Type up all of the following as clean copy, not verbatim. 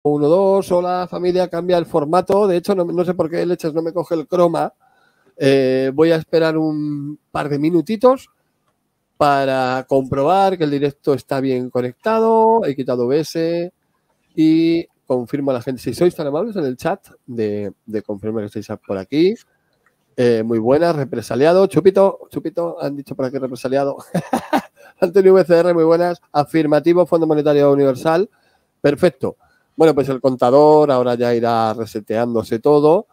1-2, hola familia, cambia el formato. De hecho, no sé por qué leches no me coge el croma. Voy a esperar un par de minutitos para comprobar que el directo está bien conectado. He quitado OBS y confirmo a la gente. Si sois tan amables en el chat de confirmar que estáis por aquí. Muy buenas, represaliado. Chupito, han dicho por aquí represaliado. Antonio VCR, muy buenas. Afirmativo, Fondo Monetario Universal. Perfecto. Bueno, pues el contador ahora ya irá reseteándose todo.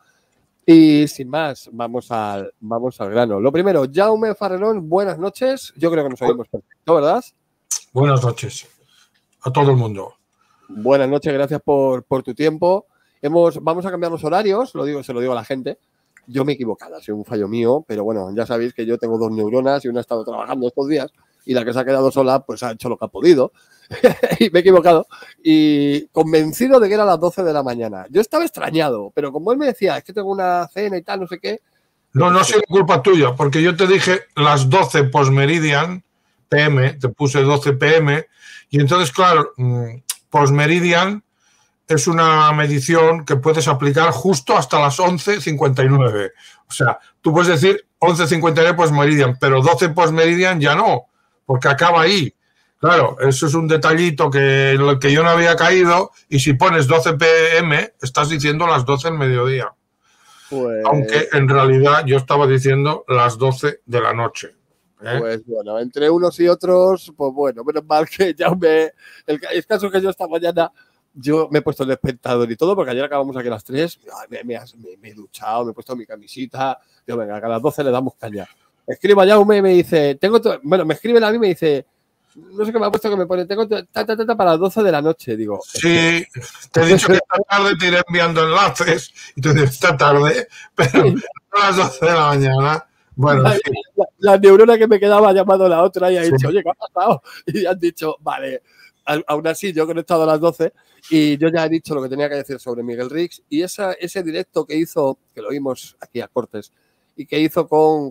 Y sin más, vamos al grano. Lo primero, Jaume Farrelón, buenas noches. Yo creo que nos oímos perfecto, ¿verdad? Buenas noches a todo el mundo. Buenas noches, gracias por tu tiempo. Vamos a cambiar los horarios, se lo digo a la gente. Yo me he equivocado, ha sido un fallo mío, pero bueno, ya sabéis que yo tengo 2 neuronas y una ha estado trabajando estos días y la que se ha quedado sola pues ha hecho lo que ha podido y me he equivocado y convencido de que era las 12 de la mañana. Yo estaba extrañado, pero como él me decía, es que tengo una cena y tal, no sé qué. No ha sido culpa tuya, porque yo te dije las 12 post-meridian PM, te puse 12 PM y entonces, claro, post-meridian es una medición que puedes aplicar justo hasta las 11:59. O sea, tú puedes decir 11:59 post-meridian, pero 12 post-meridian ya no, porque acaba ahí. Claro, eso es un detallito que yo no había caído, y si pones 12 PM, estás diciendo las 12 del mediodía. Pues... Aunque en realidad yo estaba diciendo las 12 de la noche. Pues bueno, entre unos y otros, pues bueno, menos mal que ya el caso es que yo esta mañana... Yo me he puesto el despertador y todo, porque ayer acabamos aquí a las 3, me he duchado, me he puesto mi camisita, yo venga, a las 12 le damos caña. Escribo a Jaume y me dice, me escriben a mí y me dice, no sé qué me ha puesto que me pone, tengo para las 12 de la noche, digo. Sí, te he dicho que esta tarde te iré enviando enlaces, y tú dices, esta tarde, pero a las 12 de la mañana. Bueno, la neurona que me quedaba ha llamado a la otra y ha dicho, oye, ¿qué ha pasado? Y han dicho, vale, aún así yo he conectado a las 12 y yo ya he dicho lo que tenía que decir sobre Miguel Rix y ese directo que hizo, que lo vimos aquí a cortes, y que hizo con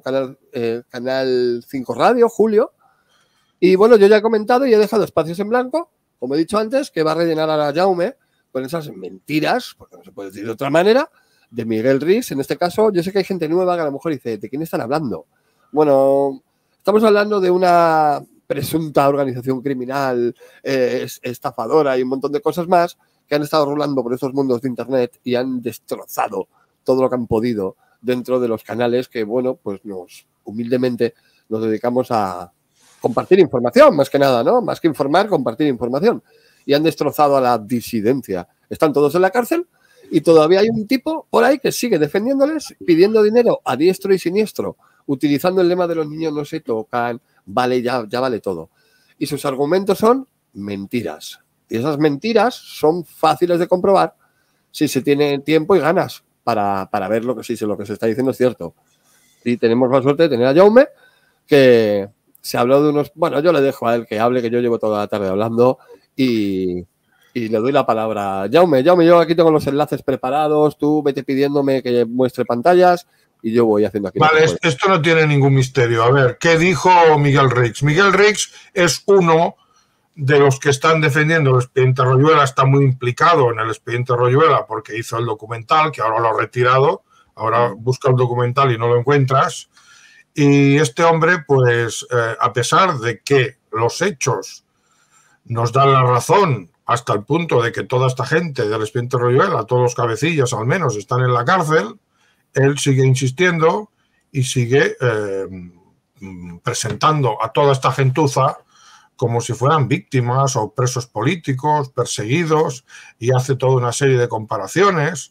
Canal 5 Radio, Julio. Y bueno, yo ya he comentado y he dejado espacios en blanco, como he dicho antes, que va a rellenar a la Jaume con esas mentiras, porque no se puede decir de otra manera, de Miguel Rix. En este caso, yo sé que hay gente nueva que a lo mejor dice, ¿de quién están hablando? Bueno, estamos hablando de una presunta organización criminal, estafadora y un montón de cosas más que han estado rulando por estos mundos de Internet y han destrozado todo lo que han podido dentro de los canales que, bueno, pues humildemente nos dedicamos a compartir información, más que nada, ¿no? Más que informar, compartir información. Y han destrozado a la disidencia. Están todos en la cárcel y todavía hay un tipo por ahí que sigue defendiéndoles, pidiendo dinero a diestro y siniestro, utilizando el lema de los niños no se tocan, vale, ya vale todo. Y sus argumentos son mentiras. Y esas mentiras son fáciles de comprobar si se tiene tiempo y ganas para ver lo que se está diciendo es cierto. Y tenemos la suerte de tener a Jaume, que se habló de unos... Bueno, yo le dejo a él que hable, que yo llevo toda la tarde hablando y le doy la palabra. Jaume, yo aquí tengo los enlaces preparados, tú vete pidiéndome que muestre pantallas y yo voy haciendo aquí. Vale, esto no tiene ningún misterio. A ver, ¿qué dijo Miguel Rix? Miguel Rix es uno de los que están defendiendo el expediente Royuela, está muy implicado en el expediente Royuela porque hizo el documental, que ahora lo ha retirado, ahora busca el documental y no lo encuentras. Y este hombre, pues, a pesar de que los hechos nos dan la razón hasta el punto de que toda esta gente del expediente Royuela, todos los cabecillas al menos, están en la cárcel, él sigue insistiendo y sigue presentando a toda esta gentuza como si fueran víctimas o presos políticos, perseguidos, y hace toda una serie de comparaciones.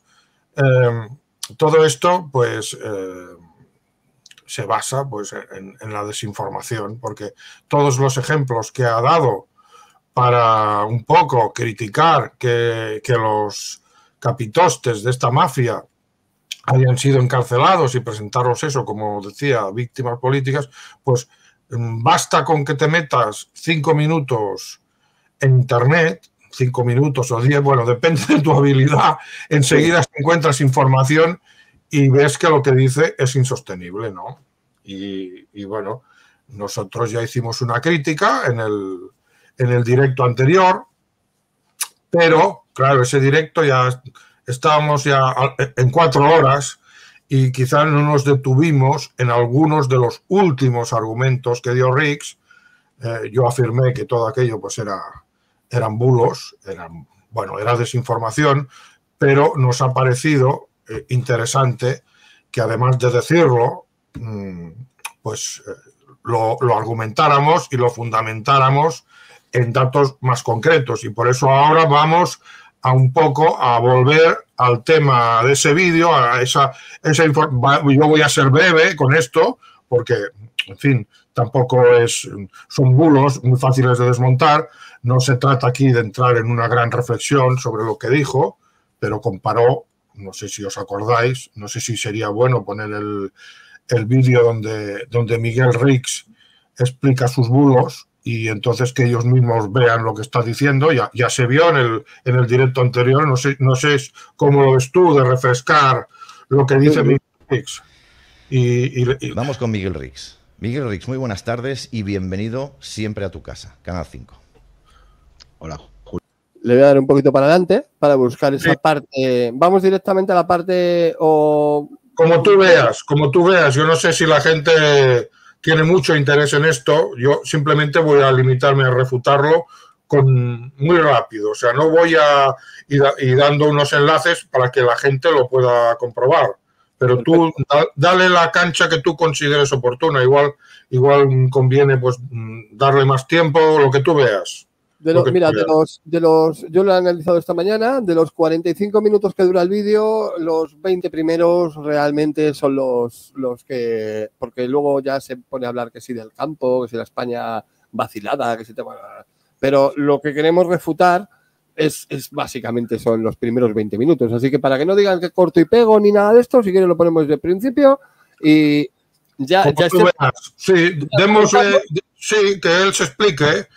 Todo esto, pues, se basa pues, en la desinformación, porque todos los ejemplos que ha dado para un poco criticar que los capitostes de esta mafia hayan sido encarcelados y presentaros eso, como decía, víctimas políticas, pues basta con que te metas 5 minutos en Internet, 5 minutos o 10, bueno, depende de tu habilidad, enseguida encuentras información y ves que lo que dice es insostenible, ¿no? Y bueno, nosotros ya hicimos una crítica en el directo anterior, pero claro, ese directo ya estábamos ya en 4 horas y quizás no nos detuvimos en algunos de los últimos argumentos que dio Riggs. Yo afirmé que todo aquello pues eran bulos, era desinformación, pero nos ha parecido interesante que además de decirlo, pues lo argumentáramos y lo fundamentáramos en datos más concretos. Y por eso ahora vamos un poco a volver al tema de ese vídeo, a esa yo voy a ser breve con esto, porque, en fin, tampoco son bulos muy fáciles de desmontar. No se trata aquí de entrar en una gran reflexión sobre lo que dijo, pero comparó, no sé si os acordáis, no sé si sería bueno poner el vídeo donde Miguel Riggs explica sus bulos y entonces que ellos mismos vean lo que está diciendo. Ya se vio en el directo anterior, no sé cómo lo ves tú, de refrescar lo que dice Miguel Riggs. Vamos con Miguel Riggs. Miguel Riggs, muy buenas tardes y bienvenido siempre a tu casa, Canal 5. Hola, Julio. Le voy a dar un poquito para adelante para buscar esa parte. Vamos directamente a la parte Como tú veas. Yo no sé si la gente tiene mucho interés en esto. Yo simplemente voy a limitarme a refutarlo muy rápido. O sea, no voy a ir dando unos enlaces para que la gente lo pueda comprobar. Pero tú dale la cancha que tú consideres oportuna. Igual conviene pues darle más tiempo, lo que tú veas. Yo lo he analizado esta mañana. De los 45 minutos que dura el vídeo, los 20 primeros realmente son los que... Porque luego ya se pone a hablar que sí del campo, que si la España vacilada, que si pero lo que queremos refutar es básicamente son los primeros 20 minutos. Así que para que no digan que corto y pego ni nada de esto, si quieres lo ponemos desde el principio y ya Sí, que él se explique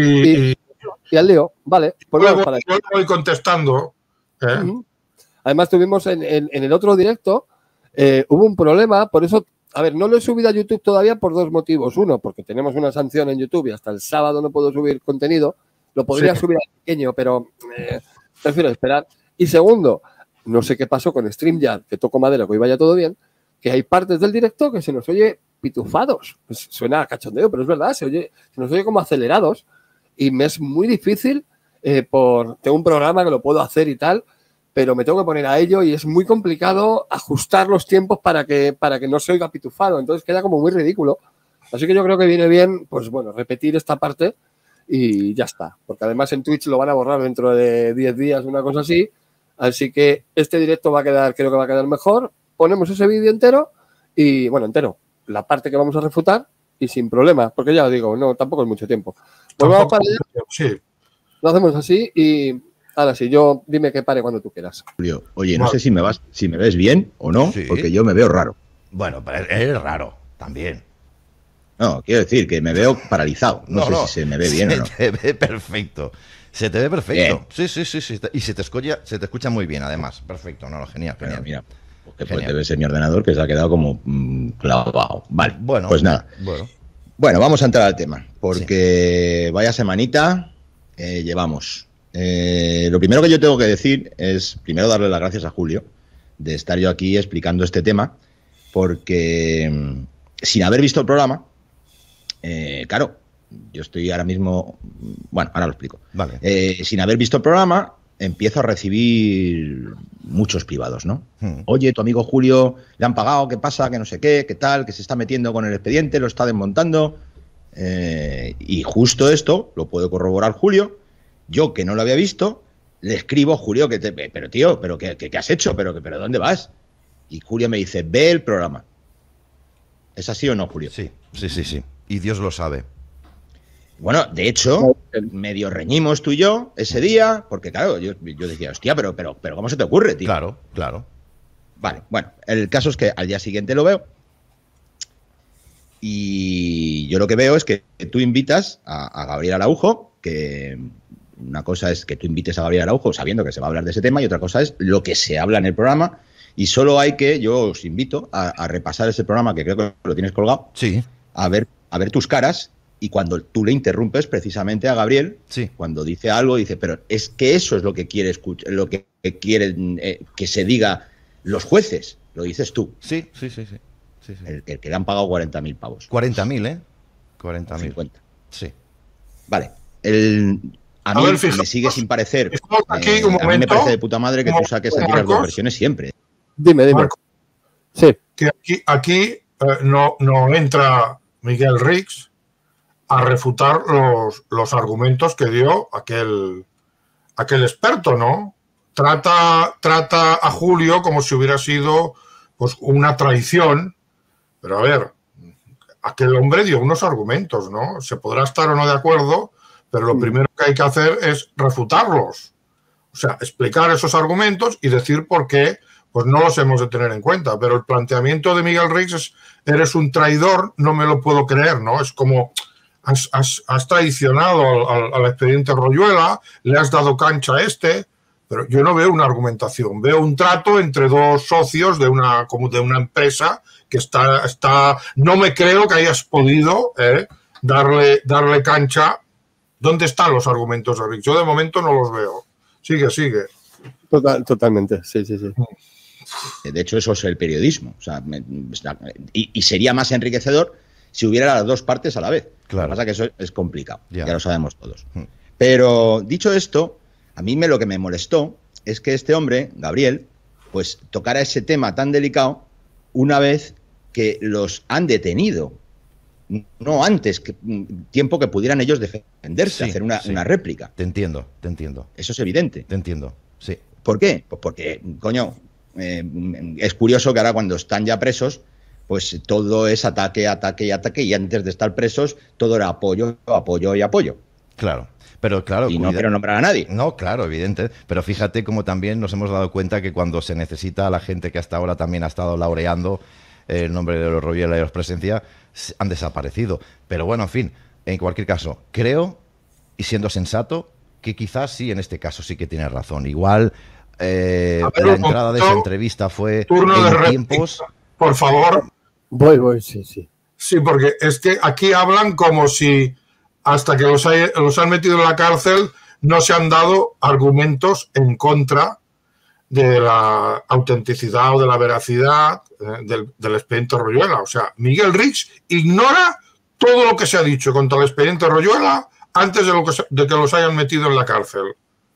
y al lío, vale. Pues luego voy contestando. Además tuvimos en el otro directo, hubo un problema, por eso, a ver, no lo he subido a YouTube todavía por 2 motivos. Uno, porque tenemos una sanción en YouTube y hasta el sábado no puedo subir contenido. Lo podría subir al pequeño, pero prefiero esperar. Y segundo, no sé qué pasó con StreamYard, que toco madera, que hoy vaya todo bien, que hay partes del directo que se nos oye pitufados. Pues suena a cachondeo, pero es verdad, se nos oye como acelerados. Y me es muy difícil, tengo un programa que lo puedo hacer y tal, pero me tengo que poner a ello y es muy complicado ajustar los tiempos para que no se oiga pitufado. Entonces queda como muy ridículo. Así que yo creo que viene bien, pues bueno, repetir esta parte y ya está. Porque además en Twitch lo van a borrar dentro de 10 días, una cosa así. Así que este directo creo que va a quedar mejor. Ponemos ese vídeo entero y, bueno, entero, la parte que vamos a refutar y sin problema, porque ya lo digo, no, tampoco es mucho tiempo. Pues vamos para allá. Sí. Lo hacemos así y ahora sí, dime que pare cuando tú quieras. Julio, oye, no sé si me ves bien o no, sí, porque yo me veo raro. Bueno, pero eres raro también. No, quiero decir que me veo paralizado. No sé si se me ve bien o no. Se te ve perfecto. Se te ve perfecto. Bien. Sí. Y se te escucha muy bien, además. Perfecto, no, genial. Mira, porque pues debe ser mi ordenador que se ha quedado como clavado. Vale, bueno, pues nada. Bueno, vamos a entrar al tema, porque vaya semanita llevamos. Lo primero que yo tengo que decir es, primero, darle las gracias a Julio de estar yo aquí explicando este tema, porque sin haber visto el programa, claro, yo estoy ahora mismo... Bueno, ahora lo explico. Vale. Sin haber visto el programa, empiezo a recibir muchos privados, ¿no? Oye, tu amigo Julio le han pagado, ¿qué pasa? Que no sé qué tal, que se está metiendo con el expediente, lo está desmontando. Y justo esto lo puede corroborar Julio. Yo, que no lo había visto, le escribo, Julio, pero tío, ¿qué has hecho? ¿Pero dónde vas? Y Julio me dice, ve el programa. ¿Es así o no, Julio? Sí. Y Dios lo sabe. Bueno, de hecho, medio reñimos tú y yo ese día, porque claro, yo decía, hostia, pero ¿cómo se te ocurre, tío? Claro. Vale, bueno, el caso es que al día siguiente lo veo y yo lo que veo es que tú invitas a Gabriel Araujo, que una cosa es que tú invites a Gabriel Araujo sabiendo que se va a hablar de ese tema y otra cosa es lo que se habla en el programa y solo hay que, yo os invito a repasar ese programa que creo que lo tienes colgado, sí, a ver tus caras Y cuando tú le interrumpes precisamente a Gabriel, cuando dice algo, dice, pero es que eso es lo que quiere escuchar, lo que quieren que se diga los jueces. Lo dices tú. Sí. El que le han pagado 40.000 pavos. 40.000, ¿eh? 40.000. 50. Sí. Vale. A mí me sigue sin parecer. Aquí, un momento, a mí me parece de puta madre que tú saques aquí las dos versiones siempre. Dime. Marcos, sí. Que aquí no entra Miguel Rix a refutar los argumentos que dio aquel experto, ¿no? Trata a Julio como si hubiera sido pues una traición, pero a ver, aquel hombre dio unos argumentos, ¿no? Se podrá estar o no de acuerdo, pero lo primero que hay que hacer es refutarlos. O sea, explicar esos argumentos y decir por qué pues no los hemos de tener en cuenta. Pero el planteamiento de Miguel Rix es, eres un traidor, no me lo puedo creer, ¿no? Es como, has traicionado al expediente Royuela, le has dado cancha a pero yo no veo una argumentación, veo un trato entre dos socios de una empresa que está no me creo que hayas podido darle cancha. ¿Dónde están los argumentos de Rix? Yo de momento no los veo. Sigue. Totalmente, sí. De hecho, eso es el periodismo. O sea, y sería más enriquecedor si hubiera las dos partes a la vez. Claro. Lo que pasa es que eso es complicado, ya lo sabemos todos. Pero, dicho esto, a mí lo que me molestó es que este hombre, Gabriel, pues tocara ese tema tan delicado una vez que los han detenido. No antes, tiempo que pudieran ellos defenderse, hacer una réplica. Te entiendo. Eso es evidente. Te entiendo, sí. ¿Por qué? Pues porque, coño, es curioso que ahora cuando están ya presos, pues todo es ataque, y antes de estar presos todo era apoyo. Claro. Pero claro, y no quiero nombrar a nadie. No, claro, evidente. Pero fíjate cómo también nos hemos dado cuenta que cuando se necesita a la gente que hasta ahora también ha estado laureando el nombre de los Royuela y los Presencia, han desaparecido. Pero bueno, en fin, en cualquier caso, creo, y siendo sensato, que quizás sí, en este caso sí que tiene razón. Igual la entrada de esa entrevista fue en tiempos... Por favor. Voy, sí. Sí, porque es que aquí hablan como si hasta que los han metido en la cárcel no se han dado argumentos en contra de la autenticidad o de la veracidad del expediente Royuela. O sea, Miguel Rix ignora todo lo que se ha dicho contra el expediente Royuela antes de que los hayan metido en la cárcel.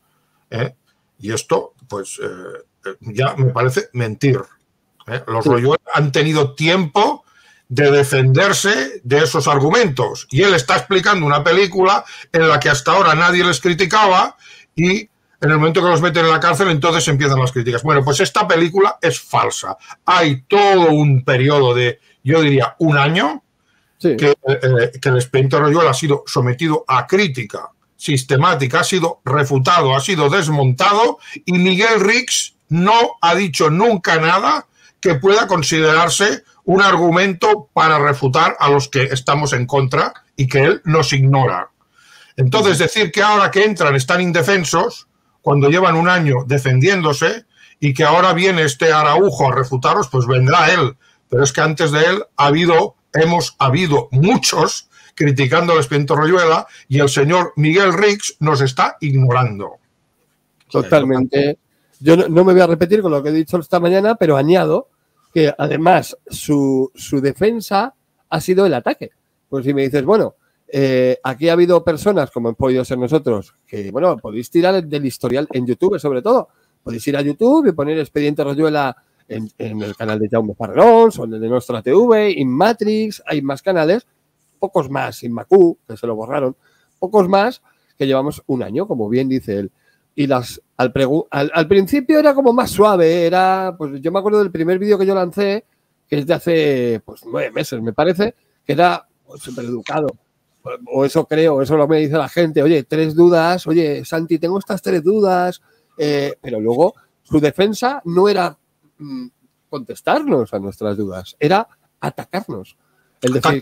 Y esto, pues, ya me parece mentir. Los Royuela han tenido tiempo de defenderse de esos argumentos. Y él está explicando una película en la que hasta ahora nadie les criticaba y en el momento que los meten en la cárcel entonces empiezan las críticas. Bueno, pues esta película es falsa. Hay todo un periodo de, yo diría, un año que el expediente Royuela ha sido sometido a crítica sistemática, ha sido refutado, ha sido desmontado y Miguel Rix no ha dicho nunca nada que pueda considerarse un argumento para refutar a los que estamos en contra y que él nos ignora. Entonces, decir que ahora que entran están indefensos, cuando llevan un año defendiéndose y que ahora viene este Araujo a refutarlos, pues vendrá él. Pero es que antes de él hemos habido muchos criticando al expediente Royuela y el señor Miguel Rix nos está ignorando. Totalmente. Yo no me voy a repetir con lo que he dicho esta mañana, pero añado que además su defensa ha sido el ataque. Pues si me dices, bueno, aquí ha habido personas, como hemos podido ser nosotros, que, bueno, podéis tirar del historial en YouTube, sobre todo. Podéis ir a YouTube y poner Expediente Royuela en el canal de Jaume Farrons o en el de Nostra TV, Inmatrix, hay más canales, pocos más, Inmacú, que se lo borraron, pocos más, que llevamos un año, como bien dice él. Y al principio era como más suave, pues yo me acuerdo del primer vídeo que yo lancé, que es de hace pues 9 meses, me parece, que era súper educado. O eso creo, eso lo me dice la gente. Oye, 3 dudas, oye, Santi, tengo estas 3 dudas. Pero luego su defensa no era contestarnos a nuestras dudas, era atacarnos. El decir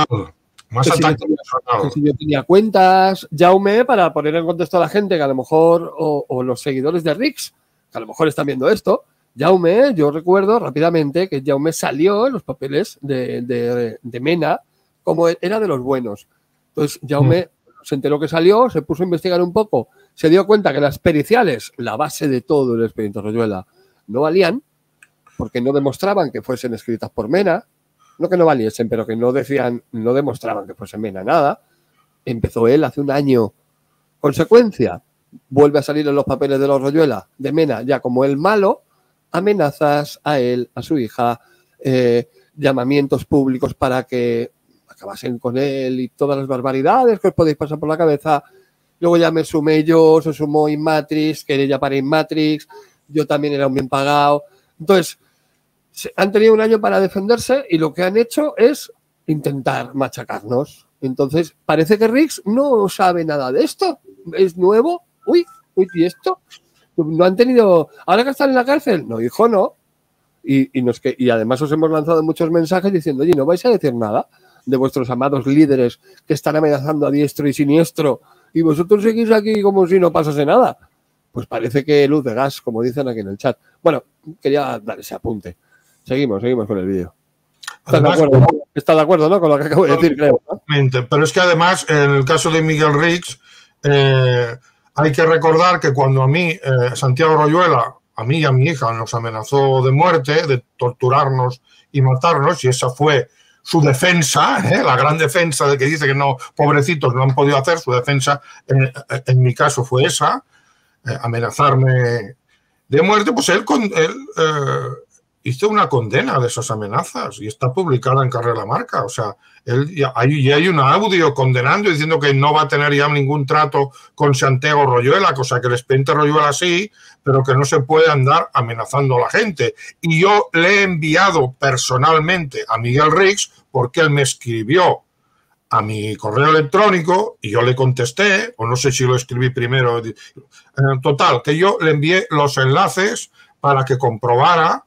que si yo tenía cuentas, Jaume, para poner en contexto a la gente que a lo mejor, o los seguidores de Rix, que a lo mejor están viendo esto, Jaume, yo recuerdo rápidamente que Jaume salió en los papeles de Mena como era de los buenos. Entonces Jaume se enteró que salió, se puso a investigar un poco, se dio cuenta que las periciales, la base de todo el expediente Royuela, no valían, porque no demostraban que fuesen escritas por Mena, no que no valiesen, pero que no demostraban que fuese Mena nada. Empezó él hace un año. Consecuencia, vuelve a salir en los papeles de los Royuela, de Mena, ya como el malo, amenazas a él, a su hija, llamamientos públicos para que acabasen con él y todas las barbaridades que os podéis pasar por la cabeza. Luego ya me sumé yo, se sumó Inmatrix, querella para Inmatrix, yo también era un bien pagado. Entonces, han tenido un año para defenderse y lo que han hecho es intentar machacarnos. Entonces, parece que Riggs no sabe nada de esto. Es nuevo. Uy, ¿y esto? ¿No han tenido... ¿Ahora que están en la cárcel? No, hijo, no. Y además os hemos lanzado muchos mensajes diciendo, oye, ¿no vais a decir nada de vuestros amados líderes que están amenazando a diestro y siniestro y vosotros seguís aquí como si no pasase nada? Pues parece que luz de gas, como dicen aquí en el chat. Bueno, quería dar ese apunte. Seguimos con el vídeo. ¿Estás de acuerdo, no? Con lo que acabo de decir, creo, ¿no? Pero es que además, en el caso de Miguel Riggs, hay que recordar que cuando a mí, Santiago Royuela, a mí y a mi hija, nos amenazó de muerte, de torturarnos y matarnos, y esa fue su defensa, la gran defensa de que dice que no, pobrecitos, no han podido hacer, su defensa, en mi caso fue esa, amenazarme de muerte, pues él hizo una condena de esas amenazas y está publicada en Carrer Lamarca. O sea, hay un audio condenando y diciendo que no va a tener ya ningún trato con Santiago Royuela, cosa que el expediente Royuela sí, pero que no se puede andar amenazando a la gente. Y yo le he enviado personalmente a Miguel Riggs porque él me escribió a mi correo electrónico y yo le contesté, o no sé si lo escribí primero. Total, que yo le envié los enlaces para que comprobara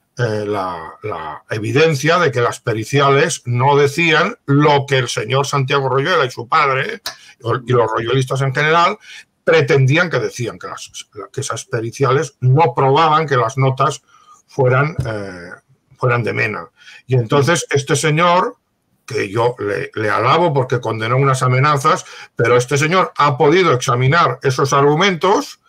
la evidencia de que las periciales no decían lo que el señor Santiago Royuela y su padre y los royuelistas en general pretendían que decían, que esas periciales no probaban que las notas fueran de Mena. Y entonces este señor, que yo le alabo porque condenó unas amenazas, pero este señor ha podido examinar esos argumentos,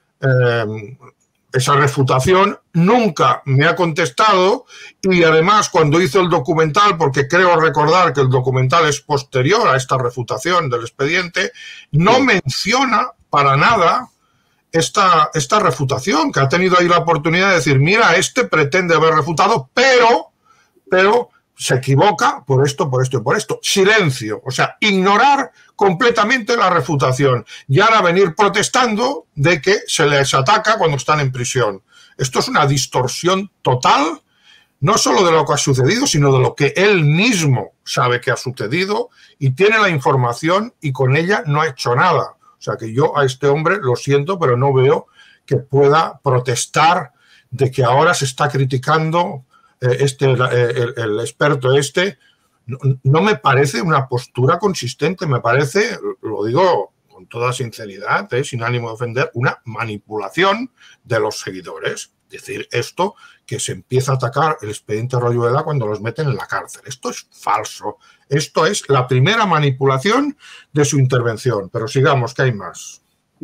esa refutación, nunca me ha contestado, y además cuando hizo el documental, porque creo recordar que el documental es posterior a esta refutación del expediente, no menciona para nada esta refutación, que ha tenido ahí la oportunidad de decir, mira, este pretende haber refutado, pero se equivoca por esto, por esto y por esto. Silencio, o sea, ignorar completamente la refutación y ahora venir protestando de que se les ataca cuando están en prisión. Esto es una distorsión total, no solo de lo que ha sucedido, sino de lo que él mismo sabe que ha sucedido y tiene la información y con ella no ha hecho nada. O sea que yo a este hombre lo siento, pero no veo que pueda protestar de que ahora se está criticando el experto no me parece una postura consistente, me parece, lo digo con toda sinceridad, sin ánimo de ofender, una manipulación de los seguidores. Decir esto, que se empieza a atacar el expediente Royuela cuando los meten en la cárcel. Esto es falso. Esto es la primera manipulación de su intervención. Pero sigamos, que hay más.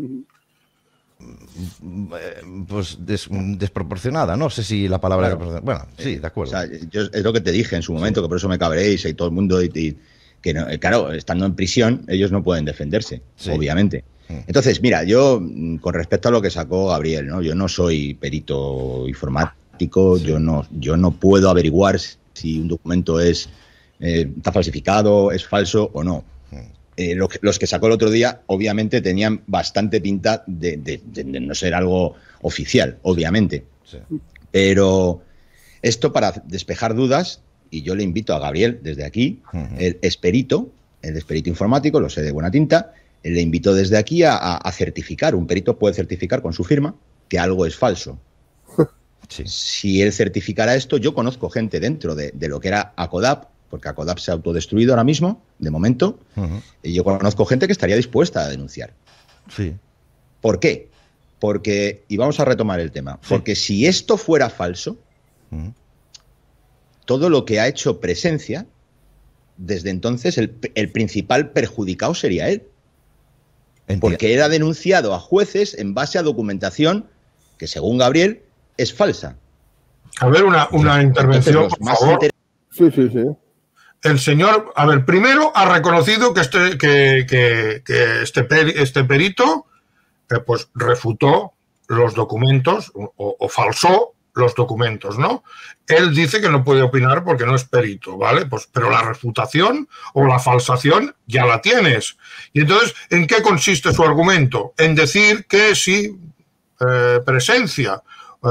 Pues desproporcionada, no sé si la palabra... Claro. Bueno, sí, de acuerdo. O sea, es lo que te dije en su momento, que por eso me cabréis y todo el mundo... que no, claro, estando en prisión, ellos no pueden defenderse, obviamente. Entonces, mira, yo, con respecto a lo que sacó Gabriel, ¿no? Yo no soy perito informático, yo no puedo averiguar si un documento está falsificado, es falso o no. Los que sacó el otro día, obviamente, tenían bastante pinta de no ser algo oficial, obviamente. Sí. Pero esto, para despejar dudas, y yo le invito a Gabriel desde aquí, el perito informático, lo sé de buena tinta, le invito desde aquí a certificar. Un perito puede certificar con su firma que algo es falso. Sí. Si él certificara esto, yo conozco gente dentro de lo que era ACODAP, porque ACODAP se ha autodestruido ahora mismo, de momento, y yo conozco gente que estaría dispuesta a denunciar. Sí. ¿Por qué? Porque, y vamos a retomar el tema, porque si esto fuera falso, todo lo que ha hecho Presencia desde entonces el principal perjudicado sería él. Porque era denunciado a jueces en base a documentación que, según Gabriel, es falsa. A ver, una intervención, por favor. Sí. El señor, a ver, primero ha reconocido que este perito pues refutó los documentos o falsó los documentos, ¿no? Él dice que no puede opinar porque no es perito, ¿vale? Pues, pero la refutación o la falsación ya la tienes. Y entonces, ¿en qué consiste su argumento? En decir que si Presencia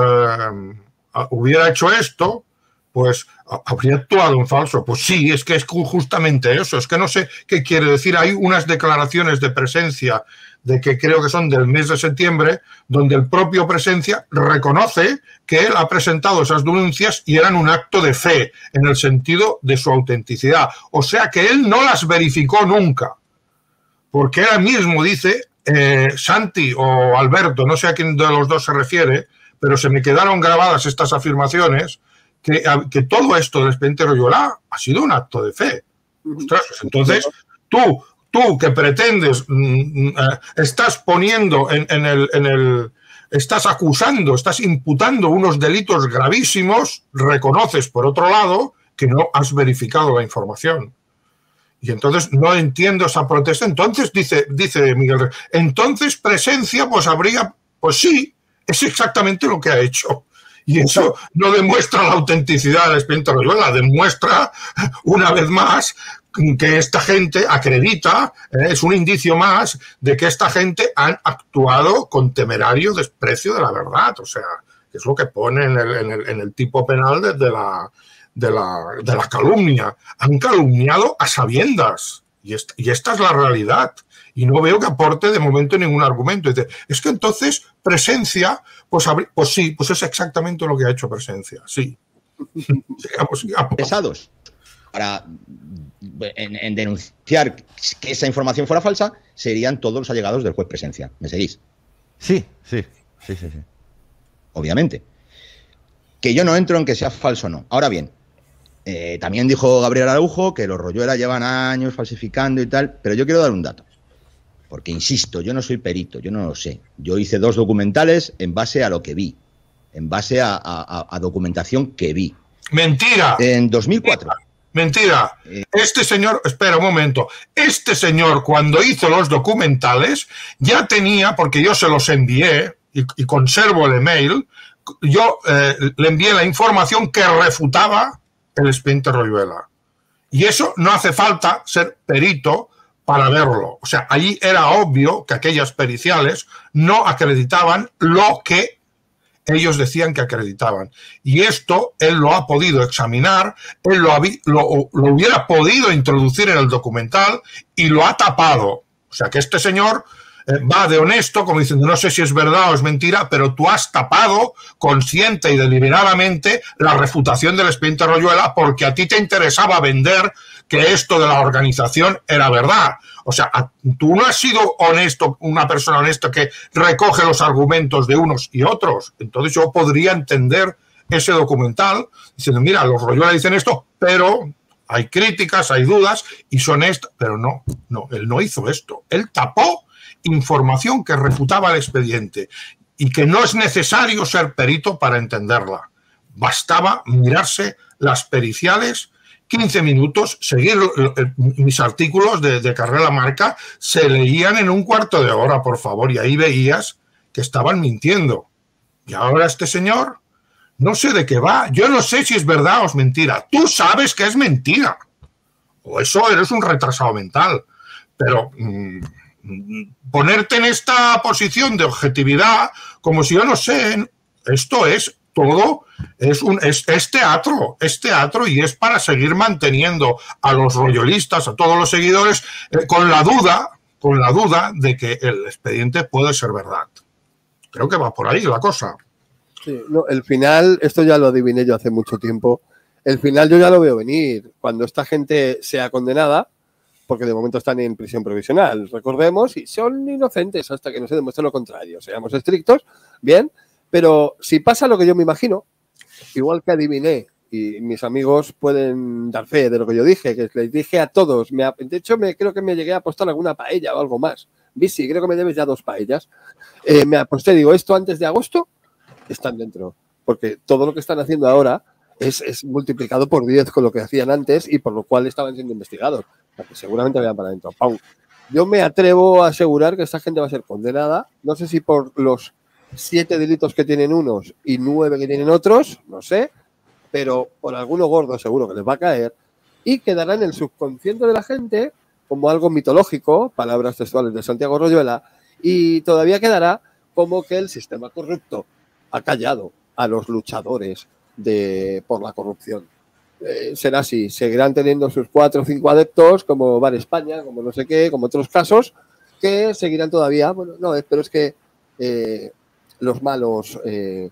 hubiera hecho esto, pues habría actuado en falso. Pues sí, es que es justamente eso. Es que no sé qué quiere decir. Hay unas declaraciones de Presencia de que creo que son del mes de septiembre, donde el propio Presencia reconoce que él ha presentado esas denuncias y eran un acto de fe, en el sentido de su autenticidad. O sea que él no las verificó nunca. Porque él mismo dice, Santi o Alberto, no sé a quién de los dos se refiere, pero se me quedaron grabadas estas afirmaciones, que todo esto del expediente Royuela ha sido un acto de fe. Ostras, pues entonces, tú que pretendes, estás poniendo estás acusando, estás imputando unos delitos gravísimos, reconoces, por otro lado, que no has verificado la información. Y entonces no entiendo esa protesta. Entonces, dice Miguel, entonces Presencia, pues sí, es exactamente lo que ha hecho. Y eso no demuestra la autenticidad del expediente Royuela, demuestra una vez más que esta gente acredita, es un indicio más de que esta gente han actuado con temerario desprecio de la verdad. O sea, que es lo que pone en el tipo penal de la calumnia. Han calumniado a sabiendas. Y esta es la realidad. Y no veo que aporte de momento ningún argumento. Dice, es que entonces Presencia, pues sí, pues es exactamente lo que ha hecho Presencia. Sí. sigamos. Pesados para en denunciar que esa información fuera falsa serían todos los allegados del juez Presencia. ¿Me seguís? Sí. Obviamente. Que yo no entro en que sea falso o no. Ahora bien, también dijo Gabriel Araujo que los Royuela llevan años falsificando y tal, pero yo quiero dar un dato. Porque, insisto, yo no soy perito, yo no lo sé. Yo hice 2 documentales en base a lo que vi, en base a documentación que vi. ¡Mentira! En 2004. Mentira. Este señor, espera un momento, este señor cuando hizo los documentales ya tenía, porque yo se los envié y conservo el email, yo le envié la información que refutaba el expediente Royuela. Y eso no hace falta ser perito para verlo. O sea, allí era obvio que aquellas periciales no acreditaban lo que ellos decían que acreditaban. Y esto él lo ha podido examinar, él lo hubiera podido introducir en el documental y lo ha tapado. O sea, que este señor va de honesto, como diciendo, no sé si es verdad o es mentira, pero tú has tapado consciente y deliberadamente la refutación del expediente Royuela porque a ti te interesaba vender que esto de la organización era verdad. O sea, tú no has sido honesto, una persona honesta que recoge los argumentos de unos y otros. Entonces yo podría entender ese documental diciendo, mira, los Royuela dicen esto, pero hay críticas, hay dudas y son estas. Pero no, él no hizo esto. Él tapó información que refutaba el expediente y que no es necesario ser perito para entenderla. Bastaba mirarse las periciales, 15 minutos, seguir mis artículos de Carrera Marca, se leían en un cuarto de hora, por favor, y ahí veías que estaban mintiendo. Y ahora este señor, no sé de qué va, yo no sé si es verdad o es mentira. Tú sabes que es mentira. O eso eres un retrasado mental. Pero ponerte en esta posición de objetividad, como si yo no sé, esto es todo, es teatro y es para seguir manteniendo a los royolistas, a todos los seguidores, con la duda de que el expediente puede ser verdad. Creo que va por ahí la cosa. Sí, no, el final, esto ya lo adiviné yo hace mucho tiempo, el final yo ya lo veo venir. Cuando esta gente sea condenada, porque de momento están en prisión provisional, recordemos, y son inocentes hasta que no se demuestre lo contrario. Seamos estrictos, bien, pero si pasa lo que yo me imagino, igual que adiviné Y mis amigos pueden dar fe de lo que yo dije, que les dije a todos. De hecho, creo que me llegué a apostar alguna paella o algo más. Visi, creo que me debes ya 2 paellas. Me aposté, digo, esto antes de agosto están dentro. Porque todo lo que están haciendo ahora es multiplicado por 10 con lo que hacían antes y por lo cual estaban siendo investigados. Porque seguramente vayan para adentro. ¡Pum! Yo me atrevo a asegurar que esta gente va a ser condenada. No sé si por los 7 delitos que tienen unos y 9 que tienen otros, no sé, pero por alguno gordo seguro que les va a caer y quedará en el subconsciente de la gente como algo mitológico, palabras textuales de Santiago Royuela, y todavía quedará como que el sistema corrupto ha callado a los luchadores por la corrupción. Será así, seguirán teniendo sus 4 o 5 adeptos, como Bar España, como no sé qué, como otros casos, que seguirán todavía. Bueno, no, pero es que los malos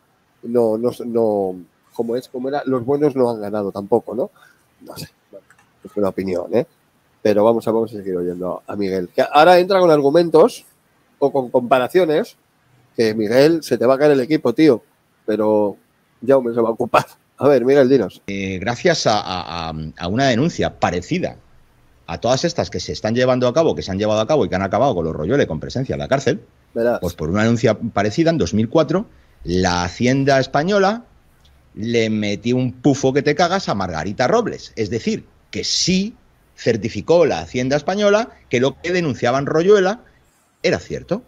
no como era, los buenos no han ganado tampoco, ¿no? No sé, bueno, es una opinión, ¿eh? Pero vamos a seguir oyendo a Miguel, que ahora entra con argumentos o con comparaciones, que Miguel, se te va a caer el equipo, tío, pero Jaume se va a ocupar. A ver, Miguel, dinos. Gracias a una denuncia parecida a todas estas que se están llevando a cabo, que se han llevado a cabo y que han acabado con los Royuela con presencia en la cárcel, verás. Pues por una denuncia parecida, en 2004, la Hacienda española le metió un pufo que te cagas a Margarita Robles. Es decir, que sí certificó la Hacienda española que lo que denunciaban Royuela era cierto.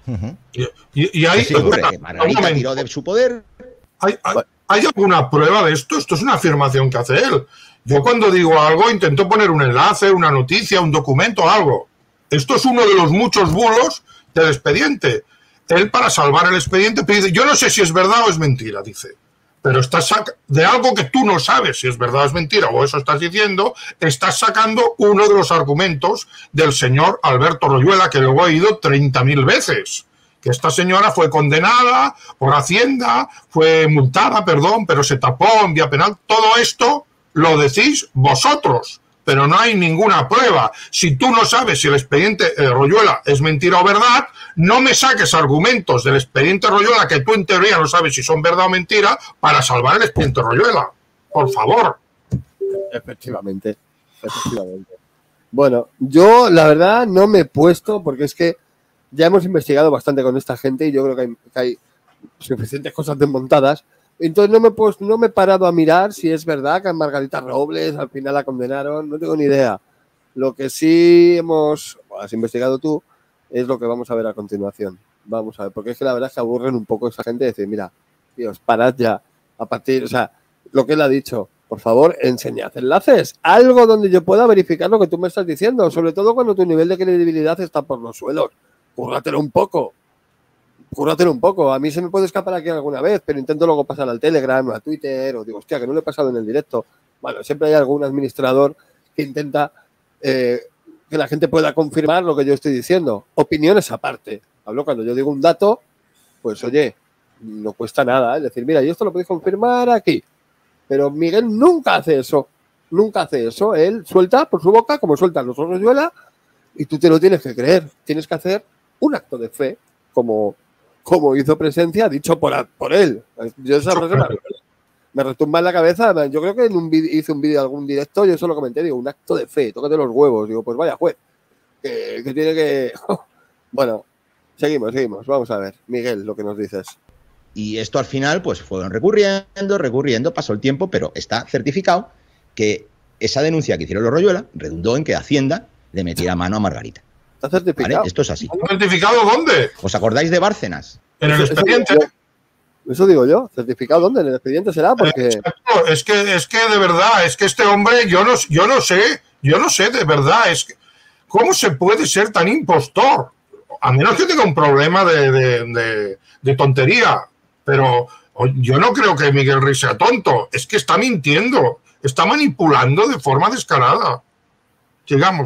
Y hay, ¿Qué ocurre? Que Margarita tiró de su poder. ¿Hay alguna prueba de esto? Esto es una afirmación que hace él. Yo cuando digo algo intento poner un enlace, una noticia, un documento, algo. Esto es uno de los muchos bulos del expediente. Él, para salvar el expediente, dice, yo no sé si es verdad o es mentira, dice. Pero estás de algo que tú no sabes si es verdad o es mentira, o eso estás diciendo, estás sacando uno de los argumentos del señor Alberto Royuela, que luego he ido 30.000 veces. Que esta señora fue condenada por Hacienda, fue multada, perdón, pero se tapó en vía penal. Todo esto lo decís vosotros, pero no hay ninguna prueba. Si tú no sabes si el expediente Royuela es mentira o verdad, no me saques argumentos del expediente Royuela que tú en teoría no sabes si son verdad o mentira para salvar el expediente Royuela. Por favor. Efectivamente. Bueno, yo la verdad no me he puesto, porque es que ya hemos investigado bastante con esta gente y yo creo que hay suficientes cosas desmontadas. Entonces no me he parado a mirar si es verdad que a Margarita Robles al final la condenaron, no tengo ni idea. Lo que sí has investigado tú es lo que vamos a ver a continuación. Vamos a ver, porque es que la verdad es que aburren un poco esa gente de decir, mira, tíos, parad ya, a partir, o sea, lo que él ha dicho, por favor, enseñad enlaces, algo donde yo pueda verificar lo que tú me estás diciendo, sobre todo cuando tu nivel de credibilidad está por los suelos. Cúrratelo un poco. A mí se me puede escapar aquí alguna vez, pero intento luego pasar al Telegram o a Twitter, o digo, hostia, que no lo he pasado en el directo. Bueno, siempre hay algún administrador que intenta que la gente pueda confirmar lo que yo estoy diciendo. Opiniones aparte. Hablo cuando yo digo un dato, pues oye, no cuesta nada, es decir, mira, yo esto lo podéis confirmar aquí. Pero Miguel nunca hace eso. Él suelta por su boca, como sueltan los Royuela, y tú te lo tienes que creer. Tienes que hacer un acto de fe, como hizo presencia, dicho por él. Yo esa persona me retumba en la cabeza. Yo creo que hice un vídeo, algún directo, yo eso lo comenté, digo, un acto de fe, tócate los huevos. Digo, pues vaya juez, que tiene que... Bueno, seguimos. Vamos a ver, Miguel, lo que nos dices. Y esto al final, pues fueron recurriendo, pasó el tiempo, pero está certificado que esa denuncia que hicieron los Royuela redundó en que Hacienda le metiera mano a Margarita. ¿Está certificado? ¿Vale? Esto es así. ¿Certificado dónde? ¿Os acordáis de Bárcenas? En el expediente. Eso digo yo. ¿Certificado dónde? ¿En el expediente será? Porque... Exacto. Es que de verdad, es que este hombre, yo no sé de verdad, es que, ¿cómo se puede ser tan impostor? A menos que tenga un problema de tontería, pero yo no creo que Miguel Rey sea tonto, es que está mintiendo, está manipulando de forma descarada. Sigamos.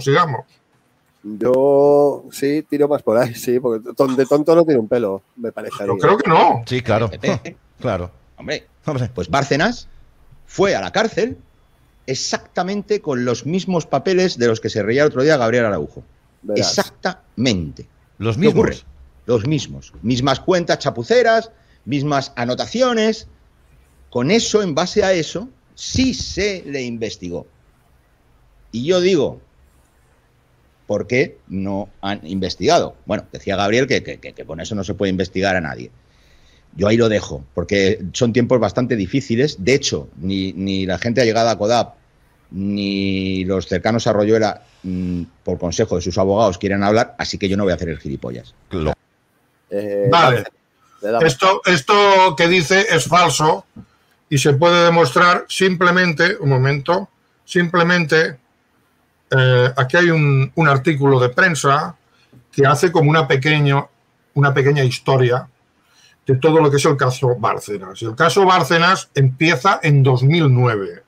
Yo sí tiro más por ahí, sí, porque de tonto no tiene un pelo, me parece. Yo creo que no. Sí, claro. Claro. Hombre, pues Bárcenas fue a la cárcel exactamente con los mismos papeles de los que se reía el otro día Gabriel Araujo. Verás. Exactamente. ¿Los mismos? ¿Qué ocurre? Los mismos. Mismas cuentas chapuceras, mismas anotaciones. Con eso, en base a eso, sí se le investigó. Y yo digo, ¿por qué no han investigado? Bueno, decía Gabriel que con eso no se puede investigar a nadie. Yo ahí lo dejo, porque son tiempos bastante difíciles. De hecho, ni la gente allegada a CODAP, ni los cercanos a Royuela, por consejo de sus abogados, quieren hablar, así que yo no voy a hacer el gilipollas. Vale. Esto que dice es falso y se puede demostrar simplemente, un momento, simplemente, aquí hay un artículo de prensa que hace como una pequeña historia de todo lo que es el caso Bárcenas. Y el caso Bárcenas empieza en 2009.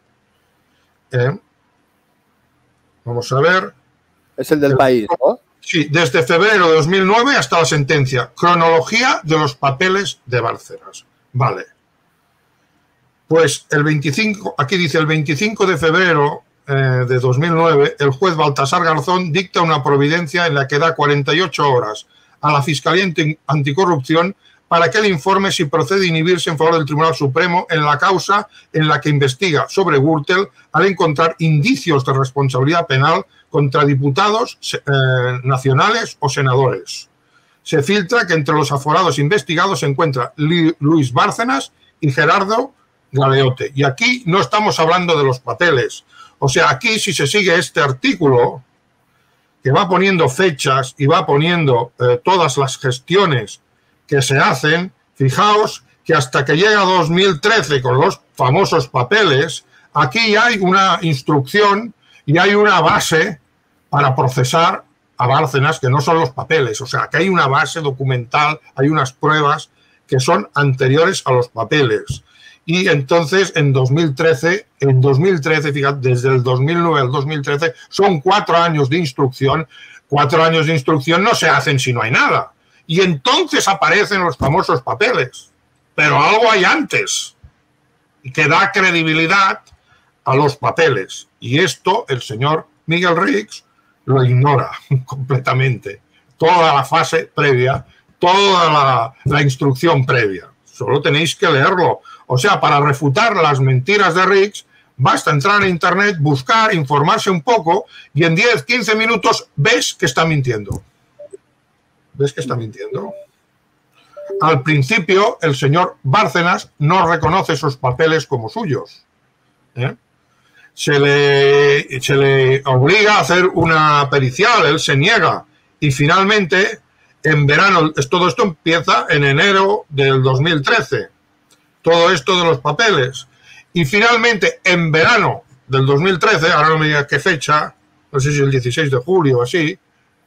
Vamos a ver. Es el del país, ¿no? Sí, desde febrero de 2009 hasta la sentencia. Cronología de los papeles de Bárcenas. Vale. Pues el 25, aquí dice el 25 de febrero de 2009, el juez Baltasar Garzón dicta una providencia en la que da 48 horas a la Fiscalía Anticorrupción para que le informe si procede inhibirse en favor del Tribunal Supremo en la causa en la que investiga sobre Gürtel al encontrar indicios de responsabilidad penal contra diputados nacionales o senadores. Se filtra que entre los aforados investigados se encuentra Luis Bárcenas y Gerardo Galeote. Y aquí no estamos hablando de los papeles. O sea, aquí si se sigue este artículo, que va poniendo fechas y va poniendo todas las gestiones que se hacen, fijaos que hasta que llega 2013 con los famosos papeles, aquí hay una instrucción y hay una base para procesar a Bárcenas, que no son los papeles. O sea, que hay una base documental, hay unas pruebas que son anteriores a los papeles. Y entonces, en 2013, fíjate, desde el 2009 al 2013, son 4 años de instrucción. 4 años de instrucción no se hacen si no hay nada. Y entonces aparecen los famosos papeles. Pero algo hay antes que da credibilidad a los papeles. Y esto el señor Miguel Rix lo ignora completamente. Toda la fase previa, toda la instrucción previa. Solo tenéis que leerlo. O sea, para refutar las mentiras de Rix, basta entrar en internet, buscar, informarse un poco y en 10, 15 minutos ves que está mintiendo. ¿Ves que está mintiendo? Al principio, el señor Bárcenas no reconoce esos papeles como suyos. Se le obliga a hacer una pericial, él se niega. Y finalmente, en verano, todo esto empieza en enero del 2013. Todo esto de los papeles. Y finalmente, en verano del 2013, ahora no me digas qué fecha, no sé si el 16 de julio o así,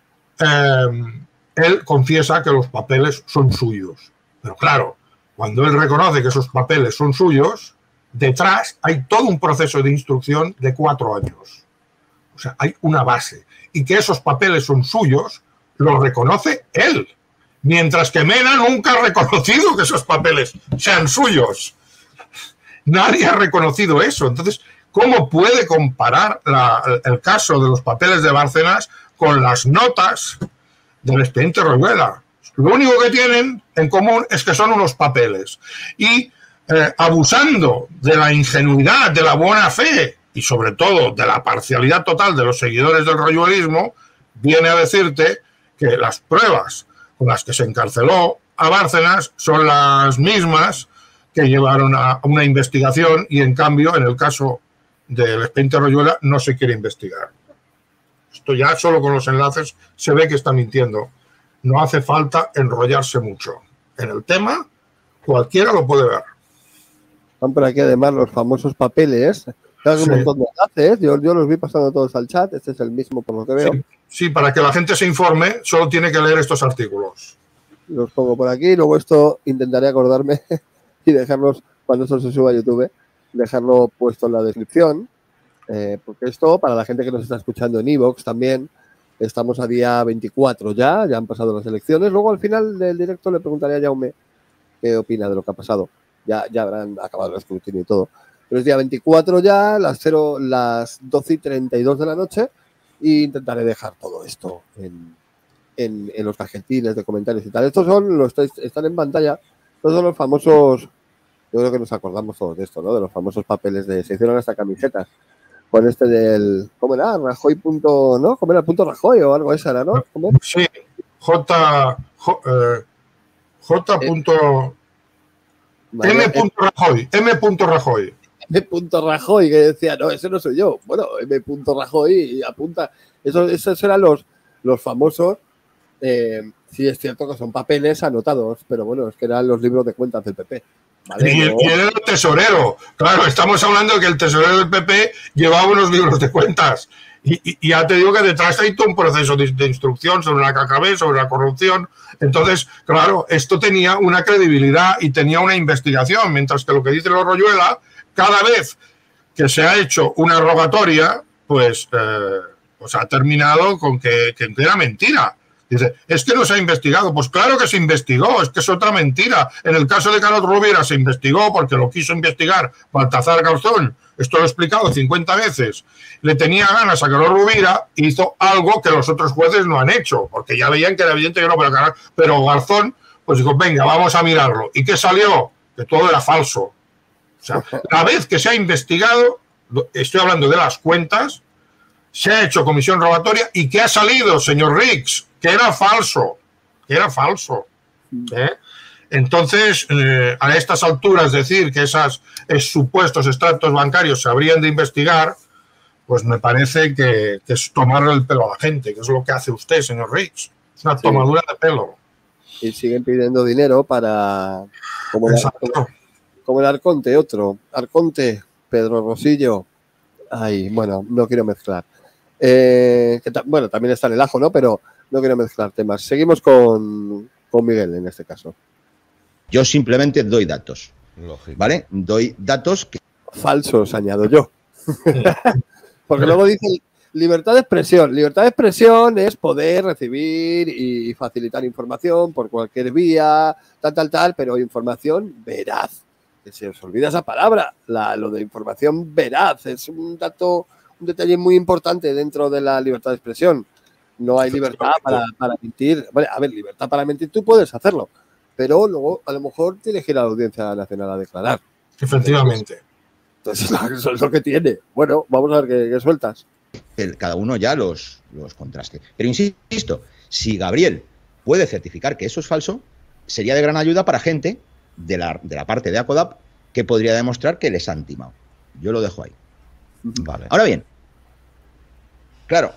él confiesa que los papeles son suyos. Pero claro, cuando él reconoce que esos papeles son suyos, detrás hay todo un proceso de instrucción de 4 años. O sea, hay una base. Y que esos papeles son suyos, lo reconoce él. Mientras que Mena nunca ha reconocido que esos papeles sean suyos. Nadie ha reconocido eso. Entonces, ¿cómo puede comparar el caso de los papeles de Bárcenas con las notas del expediente Royuela? Lo único que tienen en común es que son unos papeles. Y abusando de la ingenuidad, de la buena fe y sobre todo de la parcialidad total de los seguidores del royuelismo, viene a decirte que las pruebas con las que se encarceló a Bárcenas son las mismas que llevaron a una investigación y en cambio en el caso del expediente Royuela no se quiere investigar. Esto ya solo con los enlaces se ve que está mintiendo. No hace falta enrollarse mucho. En el tema, cualquiera lo puede ver. Están por aquí además los famosos papeles. Hay un montón de enlaces. Yo los vi pasando todos al chat. Este es el mismo por lo que veo. Sí, para que la gente se informe, solo tiene que leer estos artículos. Los pongo por aquí. Luego esto intentaré acordarme y dejarlos, cuando esto se suba a YouTube, dejarlo puesto en la descripción. Porque esto, para la gente que nos está escuchando en iVoox también, estamos a día 24 ya han pasado las elecciones. Luego al final del directo le preguntaré a Jaume qué opina de lo que ha pasado. Ya habrán acabado el escrutinio y todo. Pero es día 24 ya, las 12:32 de la noche, e intentaré dejar todo esto en los cajetines de comentarios y tal. Estos son están en pantalla, estos son los famosos Yo creo que nos acordamos todos de esto, ¿no? De los famosos papeles se hicieron hasta camisetas. Con del, ¿cómo era? Rajoy. ¿No? ¿Cómo era el punto Rajoy o algo esa era, no? ¿Cómo? Sí, J. M. Rajoy. M. Rajoy, que decía, no, ese no soy yo. Bueno, M. Rajoy y apunta. Esos eran los famosos. Sí, es cierto que son papeles anotados, pero bueno, es que eran los libros de cuentas del PP. ¿Vale? Y era el tesorero. Claro, estamos hablando de que el tesorero del PP llevaba unos libros de cuentas. Y ya te digo que detrás hay todo un proceso de instrucción sobre la KGB, sobre la corrupción. Entonces, claro, esto tenía una credibilidad y tenía una investigación, mientras que lo que dice los Royuela, cada vez que se ha hecho una rogatoria, pues ha terminado con que era mentira. Dice, es que no se ha investigado. Pues claro que se investigó, es que es otra mentira. En el caso de Carod Rovira se investigó porque lo quiso investigar Baltasar Garzón. Esto lo he explicado 50 veces. Le tenía ganas a Carod Rovira, hizo algo que los otros jueces no han hecho, porque ya veían que era evidente que no, pero Garzón pues dijo, venga, vamos a mirarlo. ¿Y qué salió? Que todo era falso. O sea, la vez que se ha investigado, estoy hablando de las cuentas, se ha hecho comisión rogatoria y ¿qué ha salido, señor Riggs? Que era falso. Entonces, a estas alturas decir que esos supuestos extractos bancarios se habrían de investigar, pues me parece que es tomarle el pelo a la gente, que es lo que hace usted, señor Riggs. Es una tomadura de pelo. Y siguen pidiendo dinero para... Como el Arconte, otro. Arconte, Pedro Rosillo. Ay, bueno, no quiero mezclar. Bueno, también está en el ajo, ¿no? Pero no quiero mezclar temas. Seguimos con Miguel en este caso. Yo simplemente doy datos. Lógico. ¿Vale? Doy datos que... Falsos, añado yo. Porque luego dice libertad de expresión. Libertad de expresión es poder recibir y facilitar información por cualquier vía, tal, pero información veraz. Que se os olvida esa palabra. Lo de información veraz es un detalle muy importante dentro de la libertad de expresión. No hay libertad para mentir. Vale, a ver, libertad para mentir tú puedes hacerlo, pero luego a lo mejor tienes que ir a la Audiencia Nacional a declarar. Efectivamente. Entonces eso es lo que tiene. Bueno, vamos a ver qué sueltas. Cada uno ya los contraste. Pero insisto, si Gabriel puede certificar que eso es falso, sería de gran ayuda para gente de la parte de ACODAP que podría demostrar que les han timado. Yo lo dejo ahí. Vale. Ahora bien, claro,